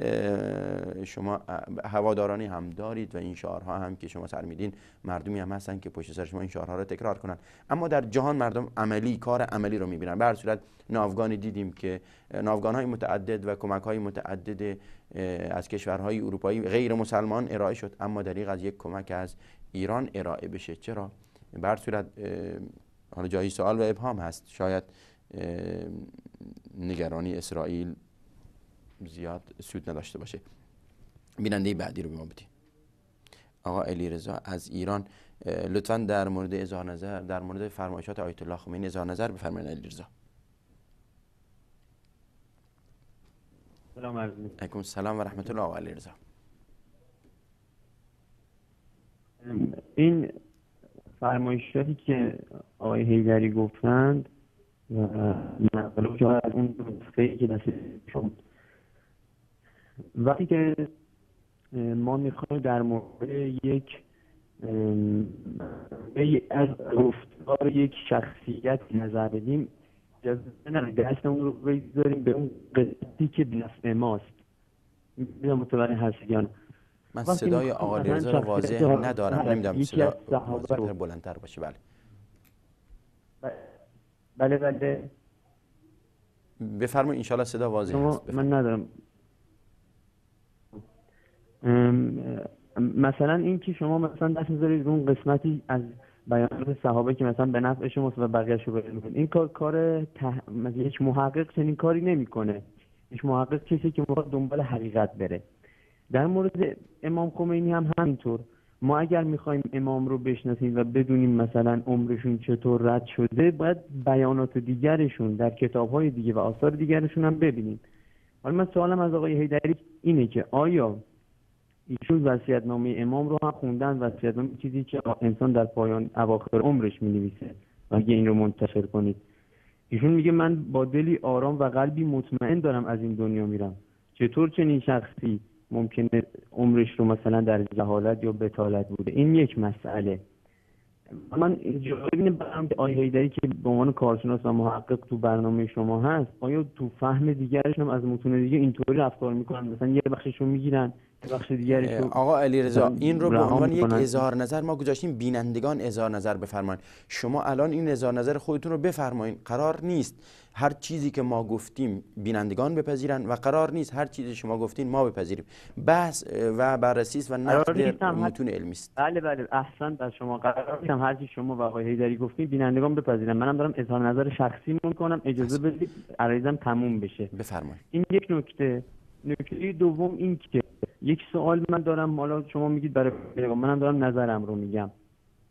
شما هوادارانی هم دارید و این شعارها هم که شما سر میدین مردمی هم هستن که پشت سر شما این شعارها رو تکرار کنن، اما در جهان مردم عملی کار عملی رو میبینن. بر صورت ناوگانی دیدیم که ناوگان‌های متعدد و کمک‌های متعدد از کشورهای اروپایی غیر مسلمان ارائه شد، اما دریغ از یک کمک از ایران ارائه بشه. چرا؟ بر صورت حالا جایی سوال و ابهام هست، شاید نگرانی اسرائیل زیاد سود نداشته باشه. بیننده بعدی رو به ما بدید. آقا علیرضا از ایران، لطفاً در مورد اظهار نظر در مورد فرمایشات آیت الله خمینی اظهار نظر بفرمایید. علیرضا
سلام علیکم.
سلام و رحمت الله. آقا علیرضا
این فرمایشاتی که آقای حیدری گفتند و نقل شده از اون نسخه‌ای که دست شما، وقتی که ما میخوایم در مورد یک از گفتار یک شخصیت نظر بدیم اجازه دست اون رو بگذاریم به اون قسمتی که به نفع ماست. میدونم متوجه هستید؟
من صدای آقا علیرضا رو واضح ندارم، نمیدونم صدا واضح بلندتر باشه. بله
بله بله
بفرمایید، انشالله صدا واضح هست.
من ندارم. مثلا این که شما مثلا دست میذارید اون قسمتی از بیانات صحابه که مثلا به نفع شماست و بقیه‌اش رو بیان می‌کنید، این کار کار ته... مثلا هیچ محقق چنین کاری نمی‌کنه. هیچ محقق کسی که می‌خواد دنبال حقیقت بره. در مورد امام خمینی هم همینطور. ما اگر می‌خوایم امام رو بشناسیم و بدونیم مثلا عمرشون چطور رد شده، باید بیانات دیگرشون در کتاب‌های دیگه و آثار دیگرشون هم ببینیم. حالا من سوالم از آقای حیدری اینه که آیا ایشون وصیت‌نامه امام رو هم خوندن؟ وصیت‌نامه چیزی که انسان در پایان اواخر عمرش می‌نویسه و اگه این رو منتشر کنید، ایشون میگه من با دلی آرام و قلبی مطمئن دارم از این دنیا میرم. چطور چنین شخصی ممکنه عمرش رو مثلا در جهالت یا بتالت بوده؟ این یک مسئله. من جوابی برام به آقای حیدری که به عنوان کارشناس و محقق تو برنامه شما هست، آیا تو فهم دیگرش هم از متون دیگه اینطوری رفتار میکنن؟ مثلا یه بخشش رو میگیرن بخش دیگری رو.
آقا علیرضا این رو به عنوان یک اظهار نظر ما گذاشتیم، بینندگان اظهار نظر بفرمایید. شما الان این اظهار نظر خودتون رو بفرمایید. قرار نیست هر چیزی که ما گفتیم بینندگان بپذیرن و قرار نیست هر چیزی شما گفتین ما بپذیریم. بحث و بررسی و نقد متون علمی است.
بله بله احسن بر شما. قرار نیست هر چیزی شما و آقای حیدری گفتین بینندگان بپذیرن. منم دارم اظهار نظر شخصی میکنم، اجازه بدید عرایزم تموم بشه.
بفرمایید.
این یک نکته. نکته دوم این که یک سوال من دارم، حالا شما میگید برای منم دارم نظرم رو میگم.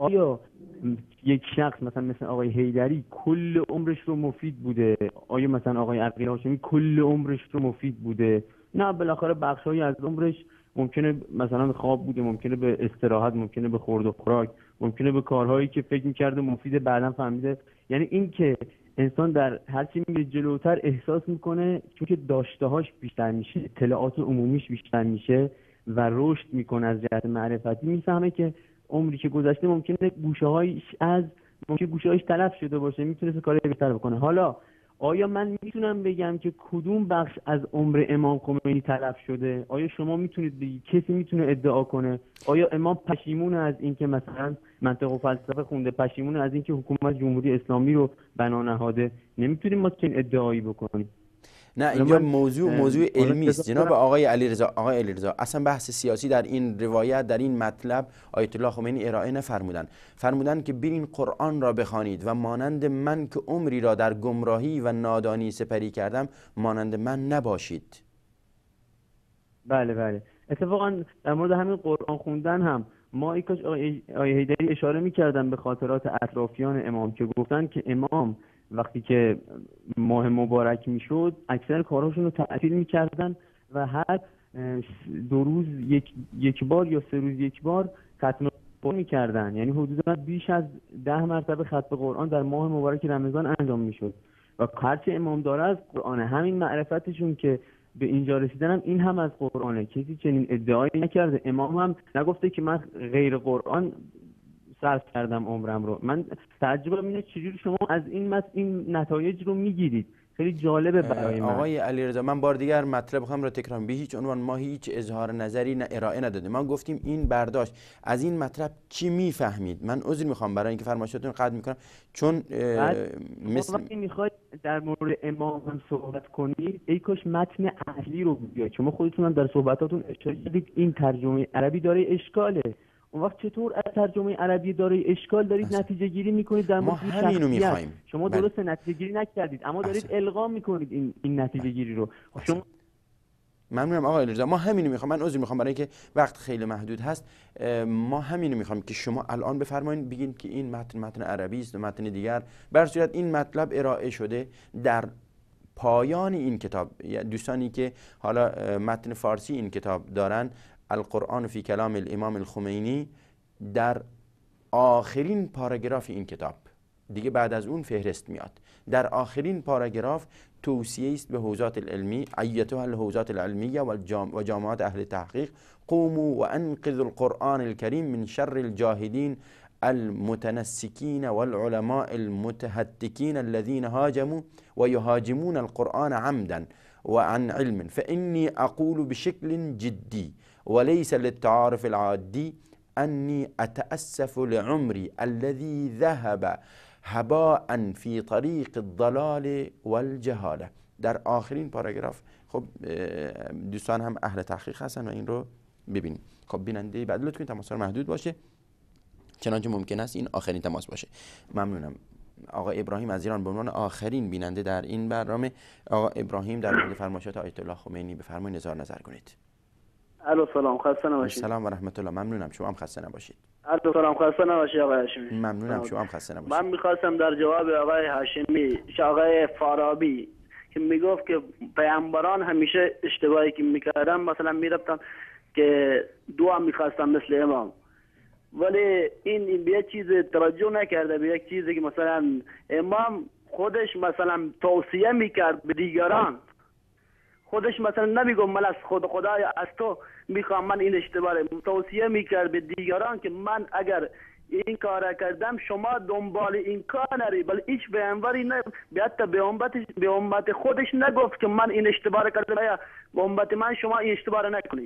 آیا یک شخص مثلا مثل آقای حیدری کل عمرش رو مفید بوده؟ آیا مثلا آقای عقیل هاشمی کل عمرش رو مفید بوده؟ نه، بالاخره بخشایی از عمرش ممکنه مثلا خواب بوده، ممکنه به استراحت، ممکنه به خورد و خوراک، ممکنه به کارهایی که فکر می‌کرده مفیده بعداً فهمیده. یعنی این که انسان در هر چی میره جلوتر احساس میکنه چون که داشته‌هاش بیشتر میشه، اطلاعات عمومیش بیشتر میشه و رشد میکنه از جهت معرفتی، میفهمه که عمری که گذشته ممکنه گوشه‌هایش از ممکنه گوشه‌هایش تلف شده باشه، میتونه کار بهتر بکنه. حالا آیا من میتونم بگم که کدوم بخش از عمر امام خمینی تلف شده؟ آیا شما میتونید بگید؟ کسی میتونه ادعا کنه؟ آیا امام پشیمون از اینکه مثلا منطق و فلسفه خونده، پشیمون از اینکه حکومت جمهوری اسلامی رو بنا نهاده؟ نمیتونیم ما چنین ادعایی بکنیم.
نه، اینجا موضوع موضوع علمی است جناب آقای علیرضا. آقای علیرضا اصلا بحث سیاسی در این روایت، در این مطلب آیت الله خمینی ارائه نفرمودن. فرمودن که برین قرآن را بخوانید و مانند من که عمری را در گمراهی و نادانی سپری کردم مانند من نباشید.
بله بله، اتفاقا در مورد همین قرآن خوندن هم ما ای کاش آقای حیدری اشاره می‌کردن به خاطرات اطرافیان امام که گفتن که امام وقتی که ماه مبارک میشد اکثر کارهاشون رو تعطیل میکردن و هر دو روز یک, یک بار یا سه روز یک بار ختم قرآن میکردن. یعنی حدودا بیش از ده مرتبه ختم قرآن در ماه مبارک رمضان انجام میشد و هرچه امام داره از قرآنه. همین معرفتشون که به اینجا رسیدن هم این هم از قرآنه. کسی چنین ادعایی نکرده. امام هم نگفته که من غیر قرآن صرف کردم عمرم رو. من تعجبم اینه چجوری شما از این مت این نتایج رو میگیرید. خیلی جالبه برای من.
آقای علیرضا من بار دیگر مطلب خودم رو تکرار می‌کنم. به هیچ عنوان ما هیچ اظهار نظری نه ارائه ندادیم. ما گفتیم این برداشت از این مطلب کی میفهمید. من عذر میخوام برای اینکه فرمایشاتون قطع میکنم چون
مثل وقتی میخواید در مورد امام هم صحبت کنید ای کاش متن اصلی رو بیارید. شما خودتون هم در صحبتاتون اشاره کردید این ترجمه عربی داره اشکاله. اون وقت چطور از ترجمه عربی داره اشکال دارید نتیجه گیری میکنید در
مورد همینو میخوایم.
شما درست نتیجه گیری نکردید اما دارید القا میکنید این این نتیجه گیری رو. شما
ممنونم آقای علیرضا. ما همینو میخوام. من عذر میخوام برای اینکه وقت خیلی محدود هست. ما همینو میخوام که شما الان بفرمایید بگین که این متن متن عربی است و متن دیگر. بر صورت این مطلب ارائه شده در پایان این کتاب. دوستانی که حالا متن فارسی این کتاب دارن، القرآن فی کلام الامام الخمینی، در آخرین پاراگراف این کتاب دیگه بعد از اون فهرست میاد. در آخرین پاراگراف توصیه است به حوزات العلمی، ایتها الحوزات العلمیه و جامعات اهل تحقیق قوموا و انقذوا القرآن الكریم من شر الجاهلین المتنسكين والعلماء المتهتكين الذين هاجموا ويهاجمون القرآن عمدا وعن علم فإني أقول بشكل جدي وليس للتعارف العادي أني أتأسف لعمري الذي ذهب هباء في طريق الضلال والجهالة. در آخرین پاراگراف خب دوستان هم اهل تحقیق هستن و این رو ببینید. خب بیننده بعد لطفاً تماس محدود باشه چنانچه ممکن است این آخرین تماس باشه. ممنونم. آقا ابراهیم از ایران به عنوان آخرین بیننده در این برنامه. آقا ابراهیم در مورد فرمایشات آیت الله خمینی بفرمایید اظهار نظر کنید.
الو سلام، خسته نباشید.
سلام و رحمت الله. ممنونم. شما هم خسته نباشید.
الو سلام، خسته نباشید آقای هاشمی.
ممنونم. شما هم خسته نباشید.
من میخواستم در جواب آقای هاشمی، آقای فارابی که میگفت که پیامبران همیشه اشتباهی که میکردن مثلا میرفتن که دعا میخواستن مثل امام، ولی این این به یک چیز توجه نکرده، به یک چیزی که مثلا امام خودش مثلا توصیه میکرد به دیگران. خودش مثلا نمیگم من از خود خدای از تو میخوام من این اشتباه، توصیه میکرد به دیگران که من اگر این کار کردم شما دنبال این کار نری. بل هیچ پیامبری نه حتی به امت به امت خودش نگفت که من این اشتباه کردم یا به امت من شما این اشتباه نکنید.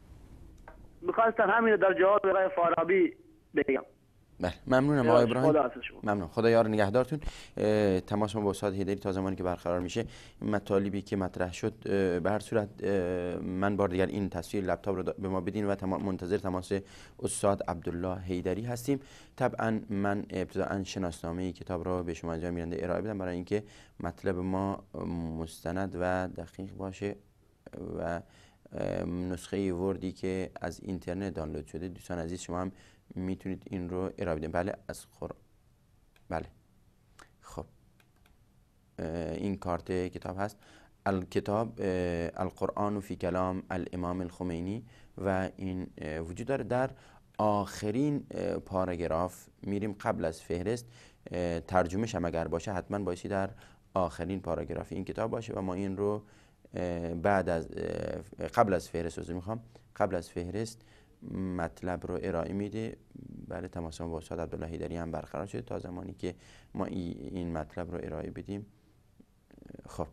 میخواستم همین در جواب آقای فارابی بگم.
بله ممنونم آقای ابراهیم. ممنون. خدا یار نگهدارتون. تماس ما با استاد حیدری تا زمانی که برقرار میشه مطالبی که مطرح شد به هر صورت من بار دیگر این تصویر لپتاپ رو به ما بدین و منتظر تماس استاد عبدالله حیدری هستیم. طبعا من ابتداء شناسنامه کتاب رو به شما جای میرنده ارائه بدم برای اینکه مطلب ما مستند و دقیق باشه و نسخه وردی که از اینترنت دانلود شده دوستان عزیز شما هم میتونید این رو ارائه بدید. بله از قرآن. بله خب این کارت کتاب هست، الکتاب القرآن فی کلام الامام الخمینی و این وجود داره. در آخرین پاراگراف میریم قبل از فهرست، ترجمهش هم اگر باشه حتما بایستی در آخرین پاراگراف این کتاب باشه و ما این رو بعد از قبل از فهرست رو میخوام قبل از فهرست مطلب رو ارائه میده. بله تماس ما با استاد عبدالله حیدری هم برقرار شده تا زمانی که ما این مطلب رو ارائه بدیم. خب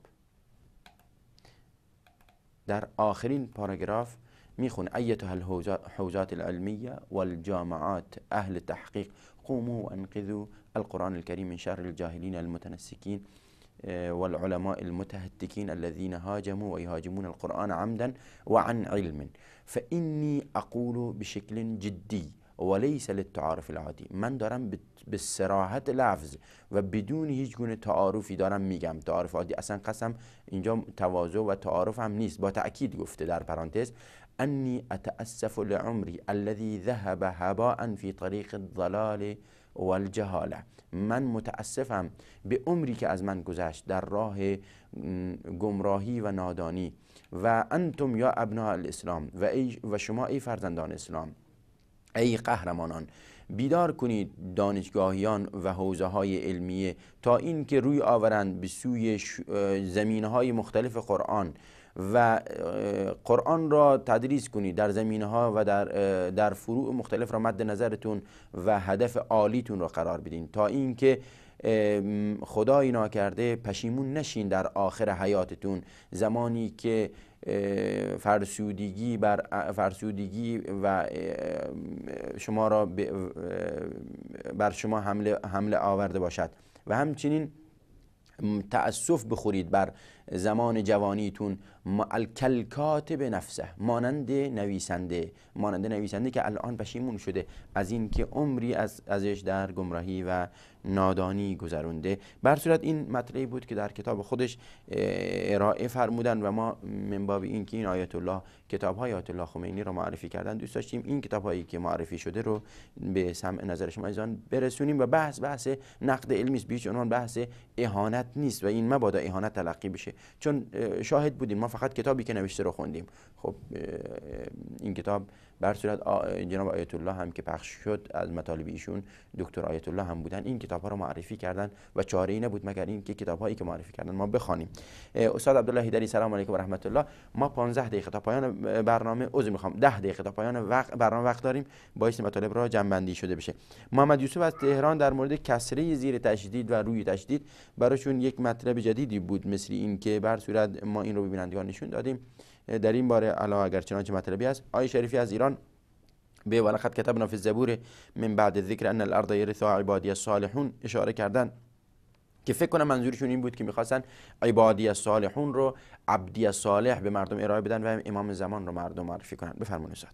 در آخرین پاراگراف میخونه ایتها الحوزات العلمیه والجامعات اهل تحقیق قوموا وانقذوا القرآن الكريم من شر الجاهلين المتنسكين والعلماء المتهتكين الذين هاجموا ويهاجمون القرآن عمدا وعن علم فإني أقول بشكل جدي وليس للتعارف العادي. من دارم به صراحت لفظ و بدون هیچ گونه تعارفی دارم میگم. تعارف عادی اصلا قسم اینجا تواضع و تعارف هم نیست، با تأکید گفته در پرانتز انی اتأسف لعمری الذي ذهب هباء في طریق الضلال والجهاله. من متاسفم به عمری که از من گذشت در راه گمراهی و نادانی. و انتم یا ابناء الاسلام و, ای و شما ای فرزندان اسلام، ای قهرمانان، بیدار کنید دانشگاهیان و حوزه های علمیه تا این که روی آورند به سوی زمینه های مختلف قرآن و قرآن را تدریس کنید در زمینه ها و در در فروع مختلف را مد نظرتون و هدف عالیتون را قرار بدین تا اینکه خدای ناکرده پشیمون نشین در آخر حیاتتون، زمانی که فرسودگی بر فرسودگی و شما را بر شما حمله حمله آورده باشد. و همچنین تأسف بخورید بر زمان جوانیتون الکلکاتب نفسه، مانند نویسنده مانند نویسنده که الان پشیمون شده از این که عمری از ازش در گمراهی و نادانی گذرونده. بر صورت این مطلبی بود که در کتاب خودش ارائه فرمودن و ما من باب این که این آیت الله کتاب های آیت الله خمینی رو معرفی کردن دوست داشتیم این کتاب هایی که معرفی شده رو به سمع نظر شما عزیزان برسونیم. و بحث بحث نقد علمی است، بیش عنوان بحث اهانت نیست و این مبادا اهانت تلقی بشه، چون شاهد بودیم ما فقط کتابی که نوشته رو خوندیم. خب این کتاب بر صورت جناب آیت الله هم که پخش شد از مطالب ایشون دکتر آیت الله هم بودن، این کتاب ها رو معرفی کردن و چاره ای نبود مگر این که کتاب هایی که معرفی کردن ما بخوانیم. استاد عبدالله حیدری سلام علیکم و رحمت الله. ما پانزده دقیقه تا پایان برنامه عذر میخوام ده دقیقه تا پایان وقت برنامه وقت داریم باعث مطالب را جمع بندی شده بشه. محمد یوسف از تهران در مورد کسره زیر تشدید و روی تشدید براشون یک مطلب جدیدی بود، مثل این که بر صورت ما این رو ببینندگان نشون دادیم. در این باره علاوه اگر چنانچه مطلبی است آیه شریفی از ایران به ولقد کتبنا فی الزبور من بعد الذکر ان الارض یرثها عبادی الصالحون اشاره کردن که فکر کنم منظورشون این بود که میخواستن عبادی الصالحون رو عبدی الصالح به مردم ارائه بدن و امام زمان رو مردم معرفی کنن. بفرمایید استاد.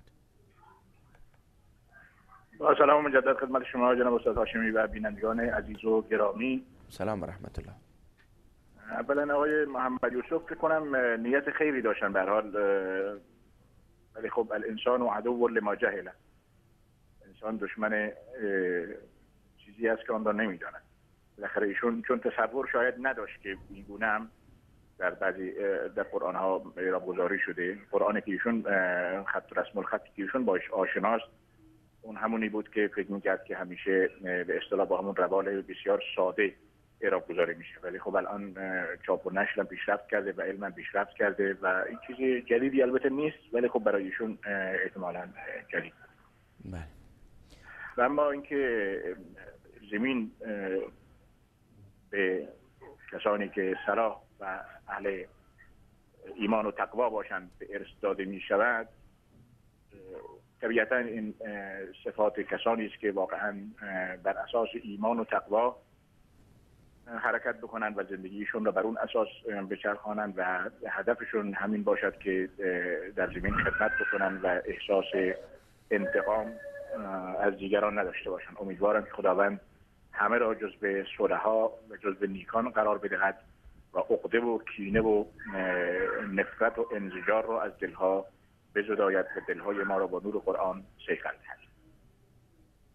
با سلام مجدد خدمت شما جناب استاد هاشمی و بینندگان عزیز و گرامی.
سلام و رحمت الله.
اولا آقای محمد یوسف فکر کنم نیت خیری داشتن به هر حال، ولی خب الانسان و عدو لما جهل، انسان دشمن چیزی است که آن را نمیداند. بالاخره ایشون چون تصور شاید نداشت که این گونه هم در بعضی در قرآن ها اعراب گذاری شده. قرآن که ایشون خط رسم الخطی که ایشون باش آشناست اون همونی بود که فکر میکرد که همیشه به اصطلاح با همون روال بسیار ساده اعراب گذاری میشه، ولی خب الان چاپ و نشر پیشرفت کرده و علم پیشرفت کرده و این چیز جدیدی البته نیست، ولی خب برای ایشون احتمالاً جدید.
بله.
و اما اینکه زمین به کسانی که صلاح و اهل ایمان و تقوا باشند به ارث داده می شود، طبیعتا این صفات کسانی است که واقعا بر اساس ایمان و تقوا حرکت بکنند و زندگیشون را بر اون اساس بچرخانند و هدفشون همین باشد که در زمین خدمت بکنند و احساس انتقام از دیگران نداشته باشند. امیدوارم که خداوند همه را جز به صلحا و جز به نیکان قرار بدهد و عقده و کینه و نفرت و انزجار را از دلها بزداید و دلهای ما را با نور قرآن صیقل دهد.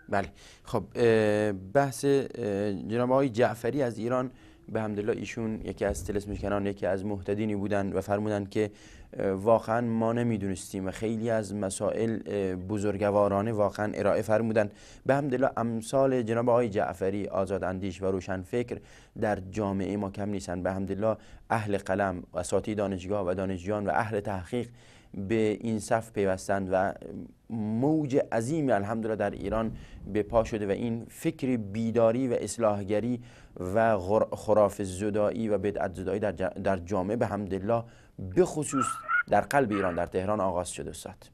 بله. خب بحث جناب آقای جعفری از ایران، به حمدالله ایشون یکی از طلسم‌شکنان، یکی از مهتدینی بودند و فرمودند که واقعا ما نمیدونستیم و خیلی از مسائل بزرگوارانه واقعا ارائه فرمودند. به حمدالله امثال جناب آقای جعفری، آزاداندیش و روشنفکر در جامعه ما کم نیستند. به حمدالله اهل قلم و اساتید دانشگاه و دانشجویان و اهل تحقیق به این صف پیوستند و موج عظیمی الحمدلله در ایران به پا شده و این فکر بیداری و اصلاحگری و خرافه زدایی و بدعت زدایی در, در جامعه به حمدالله به خصوص در قلب ایران در تهران آغاز شده. استاد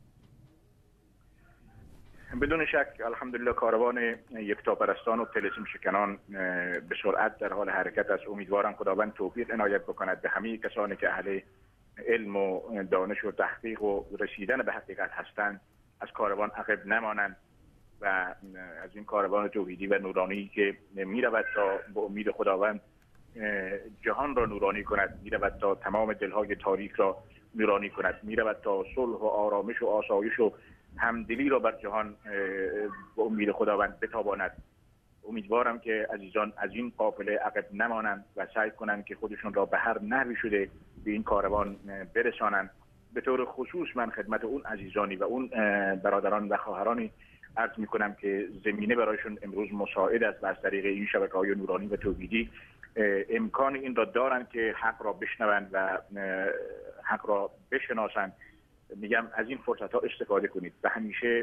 بدون شک الحمدلله کاروان یکتاپرستان و طلسم شکنان به سرعت در حال حرکت است. امیدوارم خداوند توفیق عنایت بکند به همه کسانی که اهل علم و دانش و تحقیق و رسیدن به حقیقت هستند از کاروان عقب نمانند و از این کاروان توحیدی و نورانی که می رود تا به امید خداوند جهان را نورانی کند، می رود تا تمام دلهای تاریک را نورانی کند، می رود تا صلح و آرامش و آسایش و همدلی را بر جهان به امید خداوند بتاباند. امیدوارم که عزیزان از این قافله عقب نمانند و سعی کنند که خودشون را به هر نحوی شده به این کاروان برسانند. به طور خصوص من خدمت اون عزیزانی و اون برادران و خواهرانی عرض می کنم که زمینه برایشون امروز مساعد است و از طریق این شبکه‌های نورانی و توحیدی امکان این را دارند که حق را بشنوند و حق را بشناسند. میگم از این فرصت ها استفاده کنید و همیشه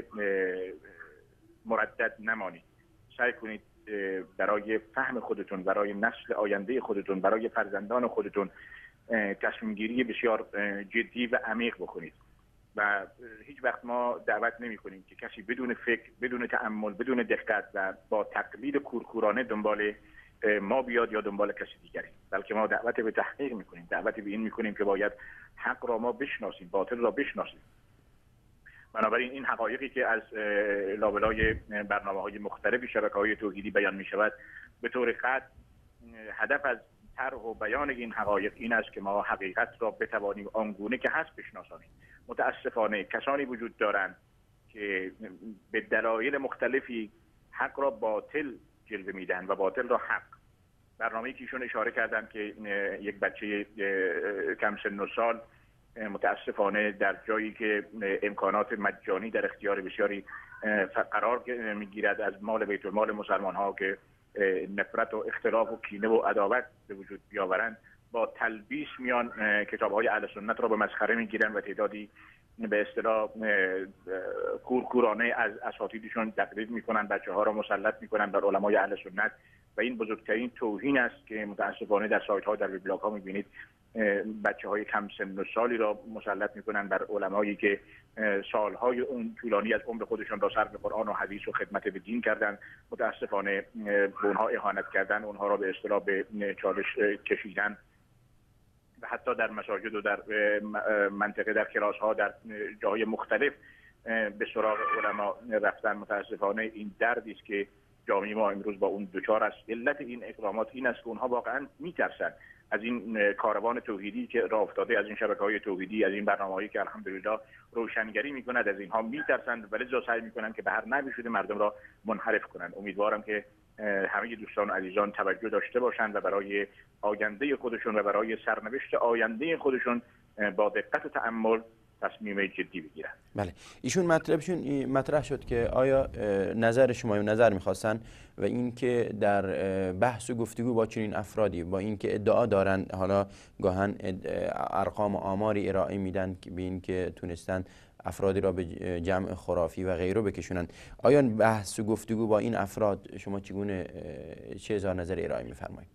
مردد نمانید. سعی کنید برای فهم خودتون، برای نسل آینده خودتون، برای فرزندان خودتون تصمیم گیری بسیار جدی و عمیق بکنید و هیچ وقت ما دعوت نمی کنیم که کسی بدون فکر، بدون تأمل، بدون دقت و با تقلید کورکورانه دنبال ما بیاد یا دنبال کسی دیگری، بلکه ما دعوت به تحقیق میکنیم، دعوت به این میکنیم که باید حق را ما بشناسیم، باطل را بشناسیم. بنابراین این حقایقی که از لابلای برنامه‌های مختلف شبکه‌های توحیدی بیان می‌شود به طور قطع هدف از طرح و بیان این حقایق این است که ما حقیقت را بتوانیم آنگونه که هست بشناسانیم. متاسفانه کسانی وجود دارند که به دلایل مختلفی حق را باطل جلوه میدن و باطل را حق. برنامه‌ای که ایشون اشاره کردن که یک بچه کم سن و سال متاسفانه در جایی که امکانات مجانی در اختیار بسیاری قرار میگیرد از مال بیت المال مسلمان ها که نفرت و اختلاف و کینه و عداوت به وجود بیاورند، با تلبیس میان کتاب های اهل سنت را به مسخره میگیرن و تعدادی به اصطلاح کورکورانه از اساتیدشون تقلید میکنن، بچه ها را مسلط میکنن بر علمای اهل سنت و این بزرگترین توهین است که متاسفانه در سایت ها، در وبلاگ ها میبینید. بچه های کم سن و سالی را مسلط میکنن بر علمایی که سالهای اون طولانی از عمر خودشون را صرف قرآن و حدیث و خدمت به دین کردن. متاسفانه به اونها اهانت کردن، اونها را به اصطلاح به چالش کشیدن و حتی در مساجد و در منطقه، در کلاس ها، در جاهای مختلف به سراغ علما رفتن. متاسفانه این دردی است که جامعه ما امروز با اون دوچار است. علت این اقدامات این است که اونها واقعا میترسن از این کاروان توحیدی که راه افتاده، از این شبکه‌های توحیدی، از این برنامه‌هایی که الحمدلله روشنگری می‌کند، از اینها میترسند ولی لذا سعی می‌کنند که به هر نحوی شده مردم را منحرف کنند. امیدوارم که همه دوستان و عزیزان توجه داشته باشند و برای آینده خودشون و برای سرنوشت آینده خودشون با دقت و تأمل تصمیم جدی بگیرن.
بله، ایشون مطلبشون مطرح شد که آیا نظر شما نظر میخواستن و اینکه در بحث و گفتگو با چنین افرادی، با اینکه ادعا دارن، حالا گاهن ارقام و آماری ارائه میدن به اینکه تونستن افرادی را به جمع خرافی و غیره بکشونن، آیا بحث و گفتگو با این افراد شما چگونه، چه اظهار نظر ارائه میفرمایید؟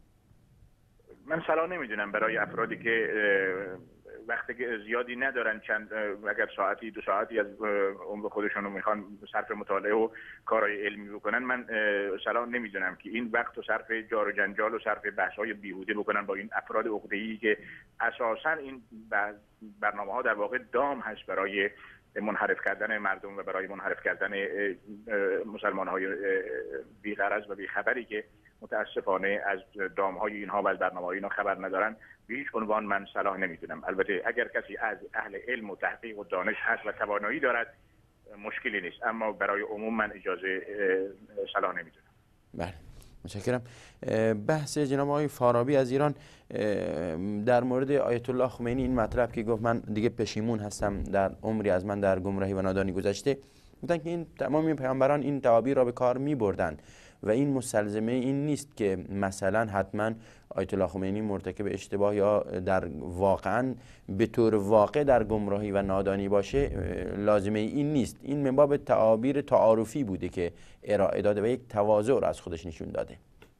من صلاح نمیدونم برای افرادی که وقتی که زیادی ندارن، چند اگر ساعتی دو ساعتی از عمر خودشون رو میخوان صرف مطالعه و کارهای علمی بکنن، من صلاح نمیدونم که این وقت رو صرف جار و جنجال و صرف بحث‌های بیهوده بکنن با این افراد عقده‌ای که اساساً این برنامه‌ها در واقع دام هست برای منحرف کردن مردم و برای منحرف کردن مسلمان‌های بی‌غرض و بی‌خبری که متاسفانه از دام‌های اینها و از برنامه‌های اینها خبر ندارن. به هیچ عنوان من صلاح نمیدونم. البته اگر کسی از اهل علم و تحقیق و دانش هست و توانایی دارد مشکلی نیست، اما برای عموم من اجازه صلاح نمیدونم.
بله متشکرم. بحث جناب آقای فارابی از ایران در مورد آیت الله خمینی، این مطلب که گفت من دیگه پشیمون هستم در عمری از من در گمراهی و نادانی گذشته، گفتن که این تمام این پیامبران این تعابیر را به کار می بردن و این مستلزمه این نیست که مثلا حتما آیت الله خمینی مرتکب اشتباه یا در واقعا به طور واقع در گمراهی و نادانی باشه، لازمه این نیست. این من باب تعابیر تعارفی بوده که ارائه داده و یک تواضع را از خودش نشون داده.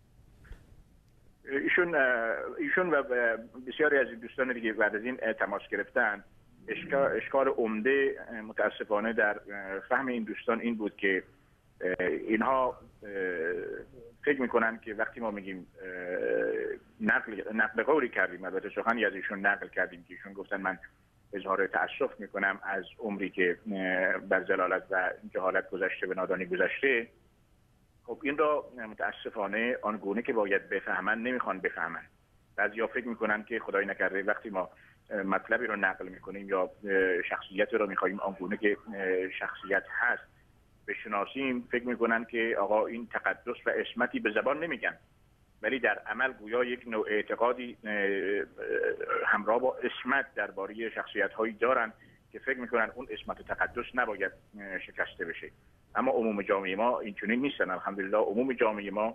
ایشون ایشون و بسیاری از دوستان دیگه بعد از این تماس گرفتن. اشکال, اشکال عمده متاسفانه در فهم این دوستان این بود که اینها فکر میکنن که وقتی ما میگیم نقل نقل قولی کردیم، البته سخنی از ایشون نقل کردیم که ایشون گفتن من اظهار تأسف میکنم از عمری که بر ضلالت و جهالت گذشته به نادانی گذشته. خب این را متاسفانه آنگونه که باید بفهمن نمیخوان بفهمن. بعضیا فکر میکنن که خدای نکرده وقتی ما مطلبی رو نقل میکنیم یا شخصیت رو میخوایم آنگونه که شخصیت هست بشناسیم، فکر میکنن که آقا این تقدس و عصمتی به زبان نمیگن، ولی در عمل گویا یک نوع اعتقادی همراه با عصمت درباره شخصیت هایی دارن که فکر میکنن اون عصمت و تقدس نباید شکسته بشه. اما عموم جامعه ما اینچنین نیستن. الحمدلله عموم جامعه ما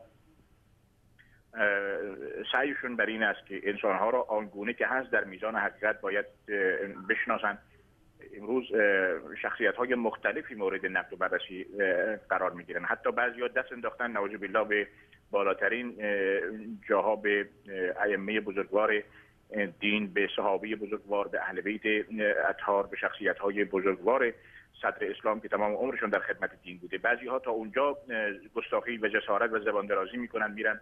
سعیشون بر این است که انسانها را آنگونه که هست در میزان حقیقت باید بشناسن. امروز شخصیت های مختلفی مورد نقد و بررسی قرار می گیرن. حتی بعضیا دست انداختن نعوذ بالله به بالاترین جاها، به ائمه بزرگوار دین، به صحابه بزرگوار، به اهل بیت اطهار، به شخصیت های بزرگوار صدر اسلام که تمام عمرشون در خدمت دین بوده. بعضی ها تا اونجا گستاخی و جسارت و زبان درازی میکنن، میرن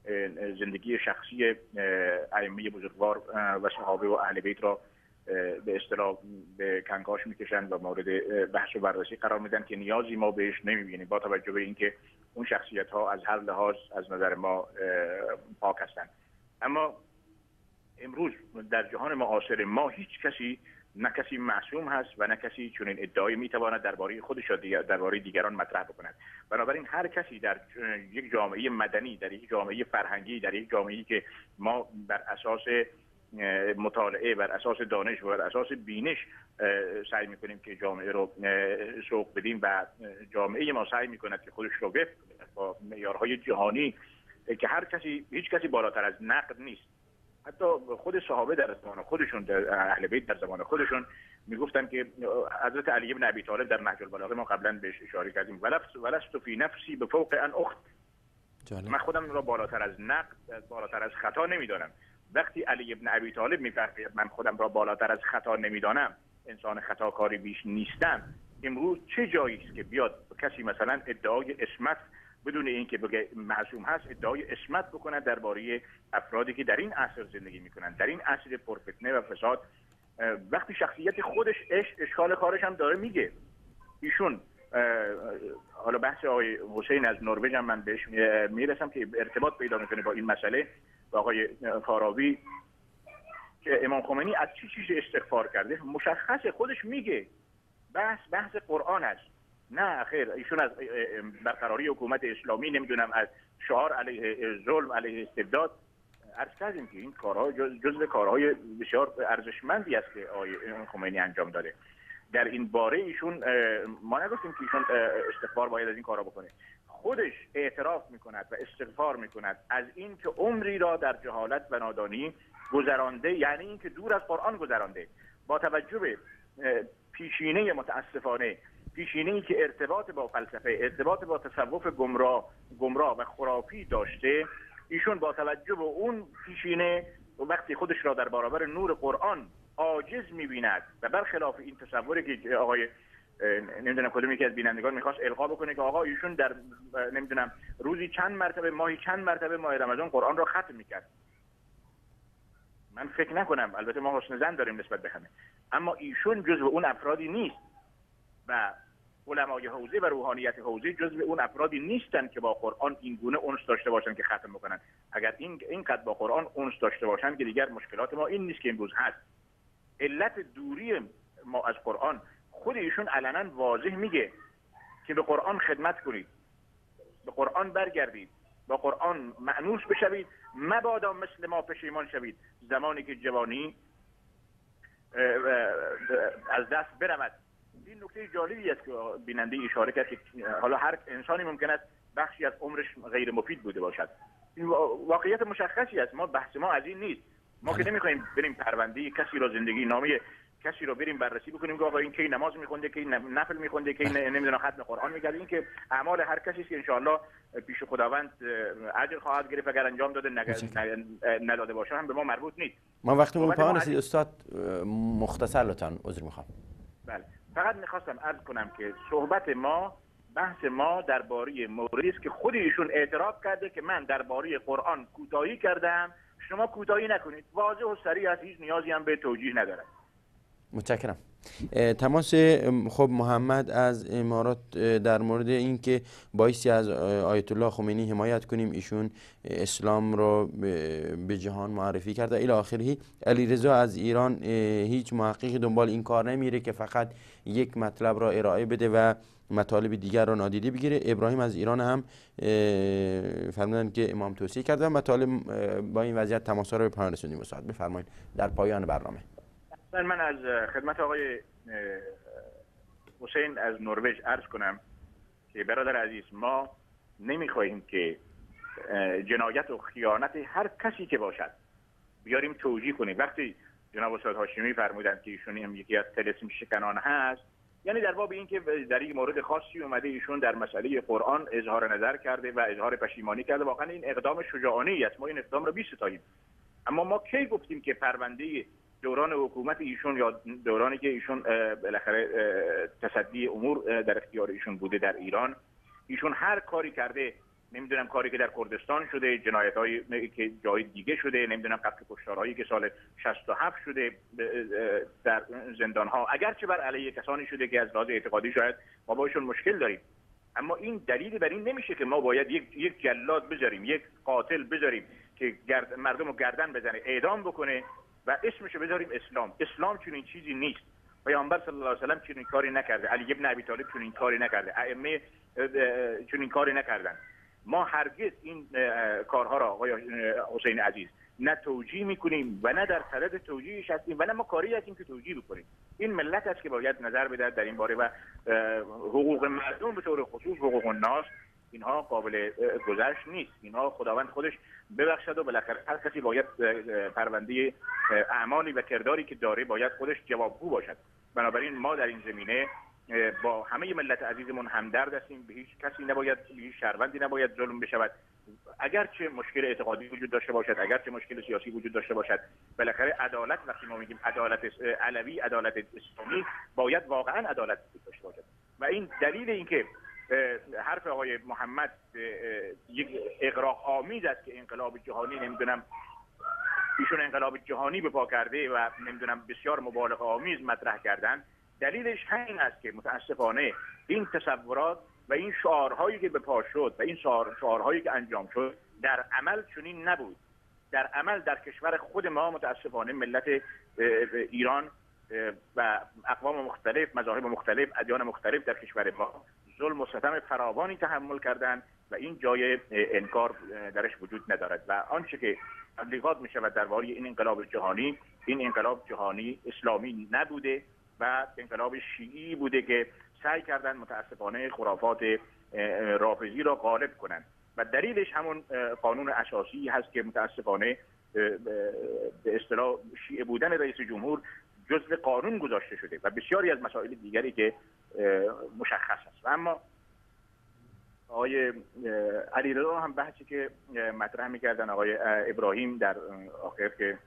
زندگی شخصی ائمه بزرگوار و صحابه و اهل بیت را به اصطلاح به کنکاش میکشن و مورد بحث و بررسی قرار میدن که نیازی ما بهش نمیبینیم، با توجه به اینکه اون شخصیت ها از هر لحاظ از نظر ما پاک هستند. اما امروز در جهان معاصر ما هیچ کسی، نه کسی معصوم هست و نه کسی چنین ادعایی میتواند درباره خودش یا درباره دیگران مطرح بکند. بنابراین هر کسی در یک جامعه مدنی، در یک جامعه فرهنگی، در یک جامعه‌ای که ما بر اساس مطالعه، بر اساس دانش و بر اساس بینش سعی میکنیم که جامعه رو سوق بدیم و جامعه ما سعی میکند که خودش رو وفق با معیارهای جهانی که هر کسی، هیچ کسی بالاتر از نقد نیست. حتی خود صحابه در زمان خودشون، در اهل بیت در زمان خودشون میگفتن که حضرت علی بن ابی طالب در نهج البلاغه ما قبلا بهش اشاره کردیم، ولست ولست فی نفسی بفوق ان اخت، من خودم را بالاتر از نقد، بالاتر از خطا نمیدانم. وقتی علی بن ابی طالب میفرماید من خودم را بالاتر از خطا نمیدانم، انسان خطاکاری بیش نیستم، امروز چه جایی است که بیاد کسی مثلا ادعای عصمت بدون اینکه بگه معصوم هست، ادعای عصمت بکنه درباره افرادی که در این عصر زندگی میکنن، در این عصر پرفتنه و فساد، وقتی شخصیت خودش اش اشکال کارش هم داره میگه. ایشون حالا بحث آقای حسین از نروژ هم من بهش میرسم که ارتباط پیدا میکنه با این مسئله، با آقای فارابی، که امام خمینی از چی چیز استغفار کرده مشخص خودش میگه. بحث بحث قرآن است. نه خیر، ایشون از برقراری حکومت اسلامی، نمیدونم از شعار علیه ظلم، علیه استبداد، عرض کردیم که این کارها جزو کارهای بسیار ارزشمندی است که آقای خمینی انجام داده. در این باره ایشون، ما نگفتیم که ایشون استغفار باید از این کارها بکنه، خودش اعتراف میکند و استغفار میکند از این که عمری را در جهالت و نادانی گذرانده، یعنی این که دور از قرآن گذرانده. با توجه به پیشینه متاسفانه، پیشینه‌ای که ارتباط با فلسفه، ارتباط با تصوف گمراه گمراه و خرافی داشته، ایشون با توجه به اون پیشینه وقتی خودش را در برابر نور قرآن عاجز می‌بیند و برخلاف این تصوری که آقای نمیدونم کدوم یکی از بینندگان می‌خواست القا بکنه که آقا ایشون در نمیدونم روزی چند مرتبه، ماهی چند مرتبه ماه رمضان قرآن را ختم می‌کرد، من فکر نکنم، البته ما حسن ظن داریم نسبت به همه، اما ایشون جزو اون افرادی نیست و علمای حوزه و روحانیت حوزه جزو اون افرادی نیستن که با قرآن این گونه انس داشته باشن که ختم بکنن. اگر این اینقدر با قرآن انس داشته باشن که دیگر مشکلات ما این نیست که امروز هست. علت دوری ما از قرآن خود ایشون علنا واضح میگه که به قرآن خدمت کنید، به قرآن برگردید، با قرآن مأنوس بشوید، مبادا مثل ما پشیمان شوید زمانی که جوانی از دست برود. این نکته جالبی است که بیننده اشاره کرد که حالا هر انسانی ممکن است بخشی از عمرش غیر مفید بوده باشد. این واقعیت مشخصی است. ما بحث ما از این نیست. ما که نمیخوایم بریم پرونده کسی را، زندگی نامه کسی رو بریم بررسی بکنیم که آقا این کی نماز میخونده، کی نفل میخونده، کی نمیدونم ختم قرآن میگه. این که اعمال هر کسی است که ان شاء الله پیش خداوند اجر خواهد گرفت اگر انجام داده نداده باشه هم به ما مربوط نیست.
ما وقتمون پایان رسید استاد، مختصر لطفاً عذر میخوام.
بله، فقط میخواستم عرض کنم که صحبت ما، بحث ما درباره موردی است که خود ایشون اعتراف کرده که من درباره قرآن کوتاهی کردم، شما کوتاهی نکنید. واضح و صریح است، هیچ نیازی هم به توجیه نداره.
متشکرم. تماس خب محمد از امارات در مورد اینکه بایستی از آیت الله خمینی حمایت کنیم، ایشون اسلام را به جهان معرفی کرده الی آخره. علیرضا از ایران هیچ محققی دنبال این کار نمیره که فقط یک مطلب را ارائه بده و مطالب دیگر را نادیده بگیره. ابراهیم از ایران هم فرمودن که امام توصیه کرده و مطالب با این وضعیت تماس‌ها را به پایان رسوندیم. استاد بفرمایید در پایان برنامه.
من از خدمت آقای حسین از نروژ عرض کنم که برادر عزیز، ما نمیخواهیم که جنایت و خیانت هر کسی که باشد بیاریم توجیه کنیم. وقتی جناب استاد هاشمی فرمودند که ایشون هم یکی از طلسم شکنان هست، یعنی در باب این که در این مورد خاصی اومده ایشون در مسئله قرآن اظهار نظر کرده و اظهار پشیمانی کرده، واقعا این اقدام شجاعانه است. ما این اقدام رو بی‌ستاییم. اما ما کی گفتیم که پرونده دوران حکومت ایشون یا دورانی که ایشون بالاخره تصدی امور در اختیار ایشون بوده در ایران، ایشون هر کاری کرده، نمیدونم کاری که در کردستان شده، جنایت‌هایی که جای دیگه شده، نمیدونم قتل کشتارهایی که سال شصت و هفت شده در زندان‌ها، اگرچه بر علیه کسانی شده که از لحاظ اعتقادی شاید ما با ایشون مشکل داریم، اما این دلیل بر این نمیشه که ما باید یک یک جلاد بذاریم، یک قاتل بذاریم که گرد مردم رو گردن بزنه، اعدام بکنه و اسمشو بذاریم اسلام. اسلام چنین چیزی نیست. پیامبر صلی الله علیه و سلم چنین کاری نکرده، علی ابن ابی طالب چنین کاری نکرده، ائمه چنین کاری نکردن. ما هرگز این کارها را آقای حسین عزیز نه توجیه میکنیم و نه در صدد توجیهش هستیم و نه ما کاری هستیم که توجیه بکنیم. این ملت است که باید نظر بده در این باره و حقوق مردم به طور خصوص حقوق الناس اینها قابل گذشت نیست. اینها خداوند خودش ببخشد و بالاخره هر کسی باید پرونده اعمالی و کرداری که داره باید خودش جوابگو باشد. بنابراین ما در این زمینه با همه ملت عزیزمون همدرد هستیم. به هیچ کسی نباید، به هیچ شهروندی نباید ظلم بشود، اگرچه مشکل اعتقادی وجود داشته باشد، اگرچه مشکل سیاسی وجود داشته باشد. بالاخره عدالت، وقتی ما میگیم عدالت علوی، عدالت اسلامی، باید واقعا عدالت داشته باشد. و این دلیل اینکه حرف آقای محمد یک اغراق آمیز است که انقلاب جهانی، نمیدونم ایشون انقلاب جهانی به پا کرده و نمیدونم بسیار مبالغه آمیز مطرح کردن، دلیلش همین است که متاسفانه این تصورات و این شعارهایی که به پا شد و این شعارهایی که انجام شد در عمل چنین نبود. در عمل در کشور خود ما متاسفانه ملت ایران و اقوام مختلف، مذاهب مختلف، ادیان مختلف در کشور ما ظلم و ستم فراوانی تحمل کردند و این جای انکار درش وجود ندارد. و آنچه که تبلیغات می شود درباره این انقلاب جهانی، این انقلاب جهانی اسلامی نبوده و انقلاب شیعی بوده که سعی کردند متاسفانه خرافات رافضی را غالب کنند و دلیلش همون قانون اساسی هست که متاسفانه به اصطلاح شیعه بودن رئیس جمهور جزء قانون گذاشته شده و بسیاری از مسائل دیگری که مشخص است. و اما آقای علیرضا هم بحثی که مطرح می‌کردن آقای ابراهیم در آخر که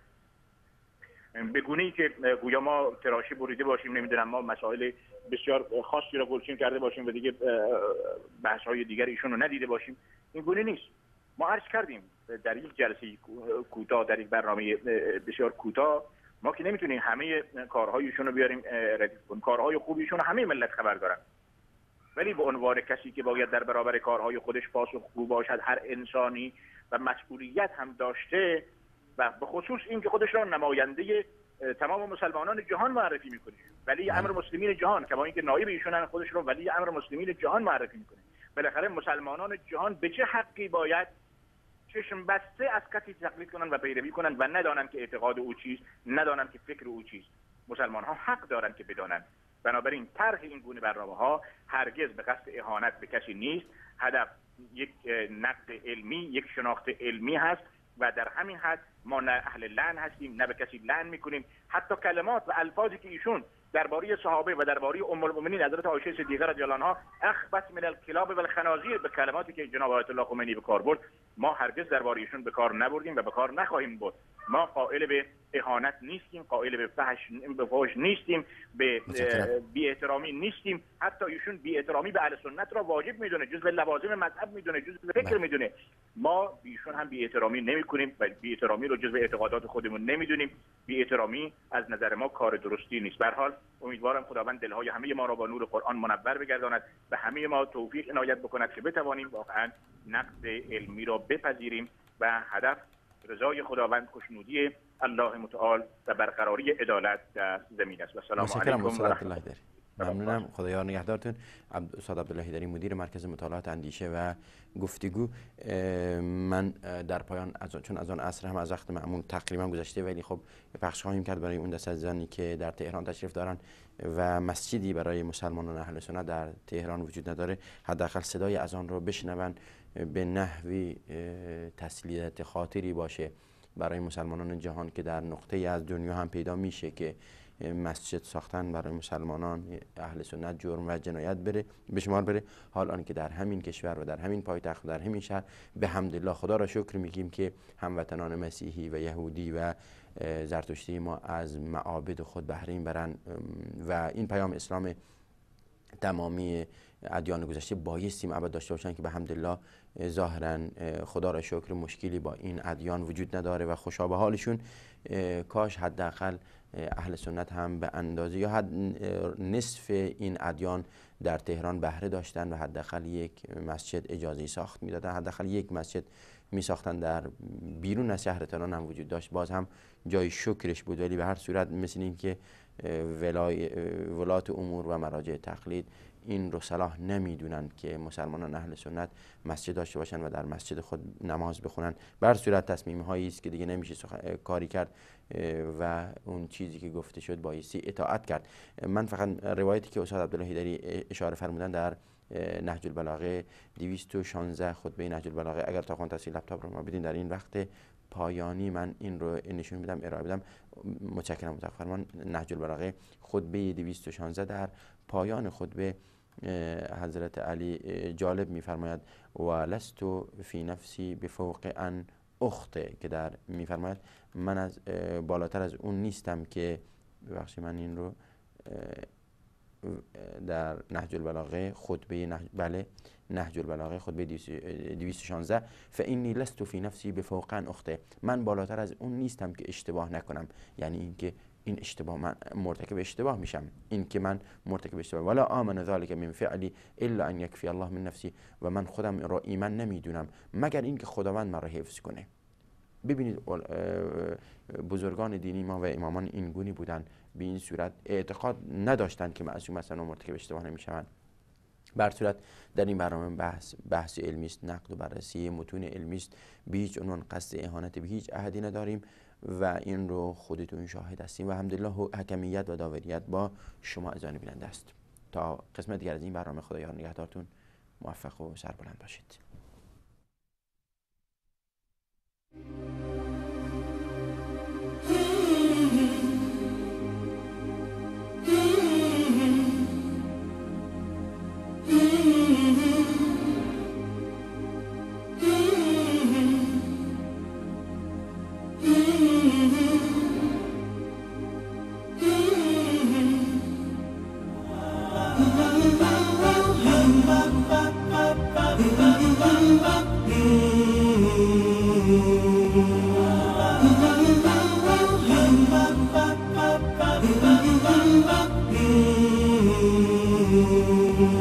به گونه‌ای که گویا ما تراشی بریده باشیم، نمیدونم ما مسائل بسیار خاصی را گلچین کرده باشیم و دیگه بحث‌های دیگر ایشون رو ندیده باشیم، این گونه نیست. ما عرض کردیم در یک جلسه کوتاه، در یک برنامه بسیار کوتاه، ما که نمیتونیم همه کارهایشون رو بیاریم ردیف کنیم. کارهای خوبیشون همه ملت خبر دارن، ولی به عنوان کسی که باید در برابر کارهای خودش پاسخگو باشد، هر انسانی و مسئولیت هم داشته و به خصوص این که خودش را نماینده تمام مسلمانان جهان معرفی میکنه. ولی امر مسلمین جهان، کما اینکه نایب ایشون خودش رو ولی امر مسلمین جهان معرفی میکنه. بالاخره مسلمانان جهان به چه حقی باید چشم بسته از کسی تقلید کنن و پیروی کنن و ندانن که اعتقاد او چیست، ندانن که فکر او چیست؟ مسلمان ها حق دارن که بدانن. بنابراین طرح این گونه برنامه ها هرگز به قصد اهانت به کسی نیست. هدف یک نقد علمی، یک شناخت علمی هست و در همین حد ما نه اهل لعن هستیم، نه به کسی لعن میکنیم. حتی کلمات و الفاظی که ایشون درباره صحابه و درباره ام المؤمنین حضرت عایشه صدیقه رضی الله عنها اخبث من الکلاب و الخنازیر به کلماتی که جناب آیت الله خمینی به کار برد، ما هرگز درباره ایشون به کار نبردیم و به کار نخواهیم برد. ما قائل به اهانت نیستیم، قائل به فحش به فحش نیستیم، به بی احترامی نیستیم. حتی ایشون بی احترامی به اهل سنت را واجب میدونه، جزء لوازم مذهب میدونه، جزء فکر میدونه. ما ایشون هم بی احترامی نمیکنیم و بی احترامی رو جزء اعتقادات خودمون نمیدونیم. بی احترامی از نظر ما کار درستی نیست. به هر حال امیدوارم خداوند دلهای همه ما را با نور قرآن منور بگرداند و همه ما توفیق عنایت بکند که بتوانیم واقعا نقد علمی را بپذیریم و هدف رضای خداوند، خوشنودی الله متعال و برقراری عدالت در زمین است. و سلام علیکم و رحمت الله.
ممنونم. خدایا نگهدارتون. استاد عبدالله حیدری، مدیر مرکز مطالعات اندیشه و گفتگو. من در پایان از چون از آن عصر هم از وقت معمول تقریبا گذشته، ولی خب پخش خواهیم کرد برای اون دست عزیزانی که در تهران تشریف دارن و مسجدی برای مسلمانان اهل سنت در تهران وجود نداره، حداقل صدای اذان رو بشنون، به نحوی تسلیت خاطری باشه برای مسلمانان جهان که در نقطه از دنیا هم پیدا میشه که مسجد ساختن برای مسلمانان اهل سنت جرم و جنایت بره به شمار بره. حال آن که در همین کشور و در همین پایتخت و در همین شهر به حمدالله خدا را شکر میگیم که هموطنان مسیحی و یهودی و زرتشتی ما از معابد خود بهره برن و این پیام اسلام تمامی ادیان گذشته بایستی معبد داشته باشن که به حمدالله ظاهرا خدا را شکر مشکلی با این ادیان وجود نداره و خوشا به حالشون. کاش حداقل اهل سنت هم به اندازه یا حد نصف این ادیان در تهران بهره داشتن و حداقل یک مسجد اجازه ساخت میدادن، حداقل یک مسجد می ساختن در بیرون از شهر تهران هم وجود داشت، باز هم جای شکرش بود. ولی به هر صورت مثل این که ولای ولات امور و مراجع تقلید این رو صلاح نمیدونن که مسلمانان اهل سنت مسجد داشته باشن و در مسجد خود نماز بخونن. به هر صورت تصمیم هایی است که دیگه نمیشه کاری کرد و اون چیزی که گفته شد بایستی اطاعت کرد. من فقط روایتی که استاد عبدالله حیدری اشاره فرمودن در نهج البلاغه دویست و شانزده خطبه نهج البلاغه، اگر تا خوان تصویر لپتاپ رو ما بدین در این وقت پایانی من این رو نشون میدم، ارائه بدم. متشکرم متوقف فرمان. نهج البلاغه خطبه دویست و شانزده در پایان خطبه حضرت علی جالب میفرماید و لست فی نفسی بفوق ان اخطئ، که در میفرماید من از بالاتر از اون نیستم که ببخشید من این رو در نهج البلاغه خطبه نهج بله نهج البلاغه خطبه دویست و شانزده فانی لست فی نفسی بفوق ان اخطئ، من بالاتر از اون نیستم که اشتباه نکنم. یعنی اینکه این اشتباه من مرتکب اشتباه میشم، این که من مرتکب اشتباه ولا آمن ذلك من فعلی الا ان یکفی الله من نفسی، و من خودم را ایمان نمیدونم مگر اینکه خداوند مرا حفظ کنه. ببینید بزرگان دینی ما و امامان این گونی بودن، به این صورت اعتقاد نداشتند که معصوم هستند و مرتکب اشتباه نمیشوند. بر صورت در این برنامه بحث بحث علمی است، نقد و بررسی متون علمی است، به هیچ عنوان قصد اهانت به هیچ احدی نداریم و این رو خودتون شاهد هستیم و الحمدلله حکمیت و داوریت با شما عزیزان بیننده است. تا قسمت دیگر از این برنامه خدایا نگهدارتون، موفق و سربلند باشید.
Mm-hmm.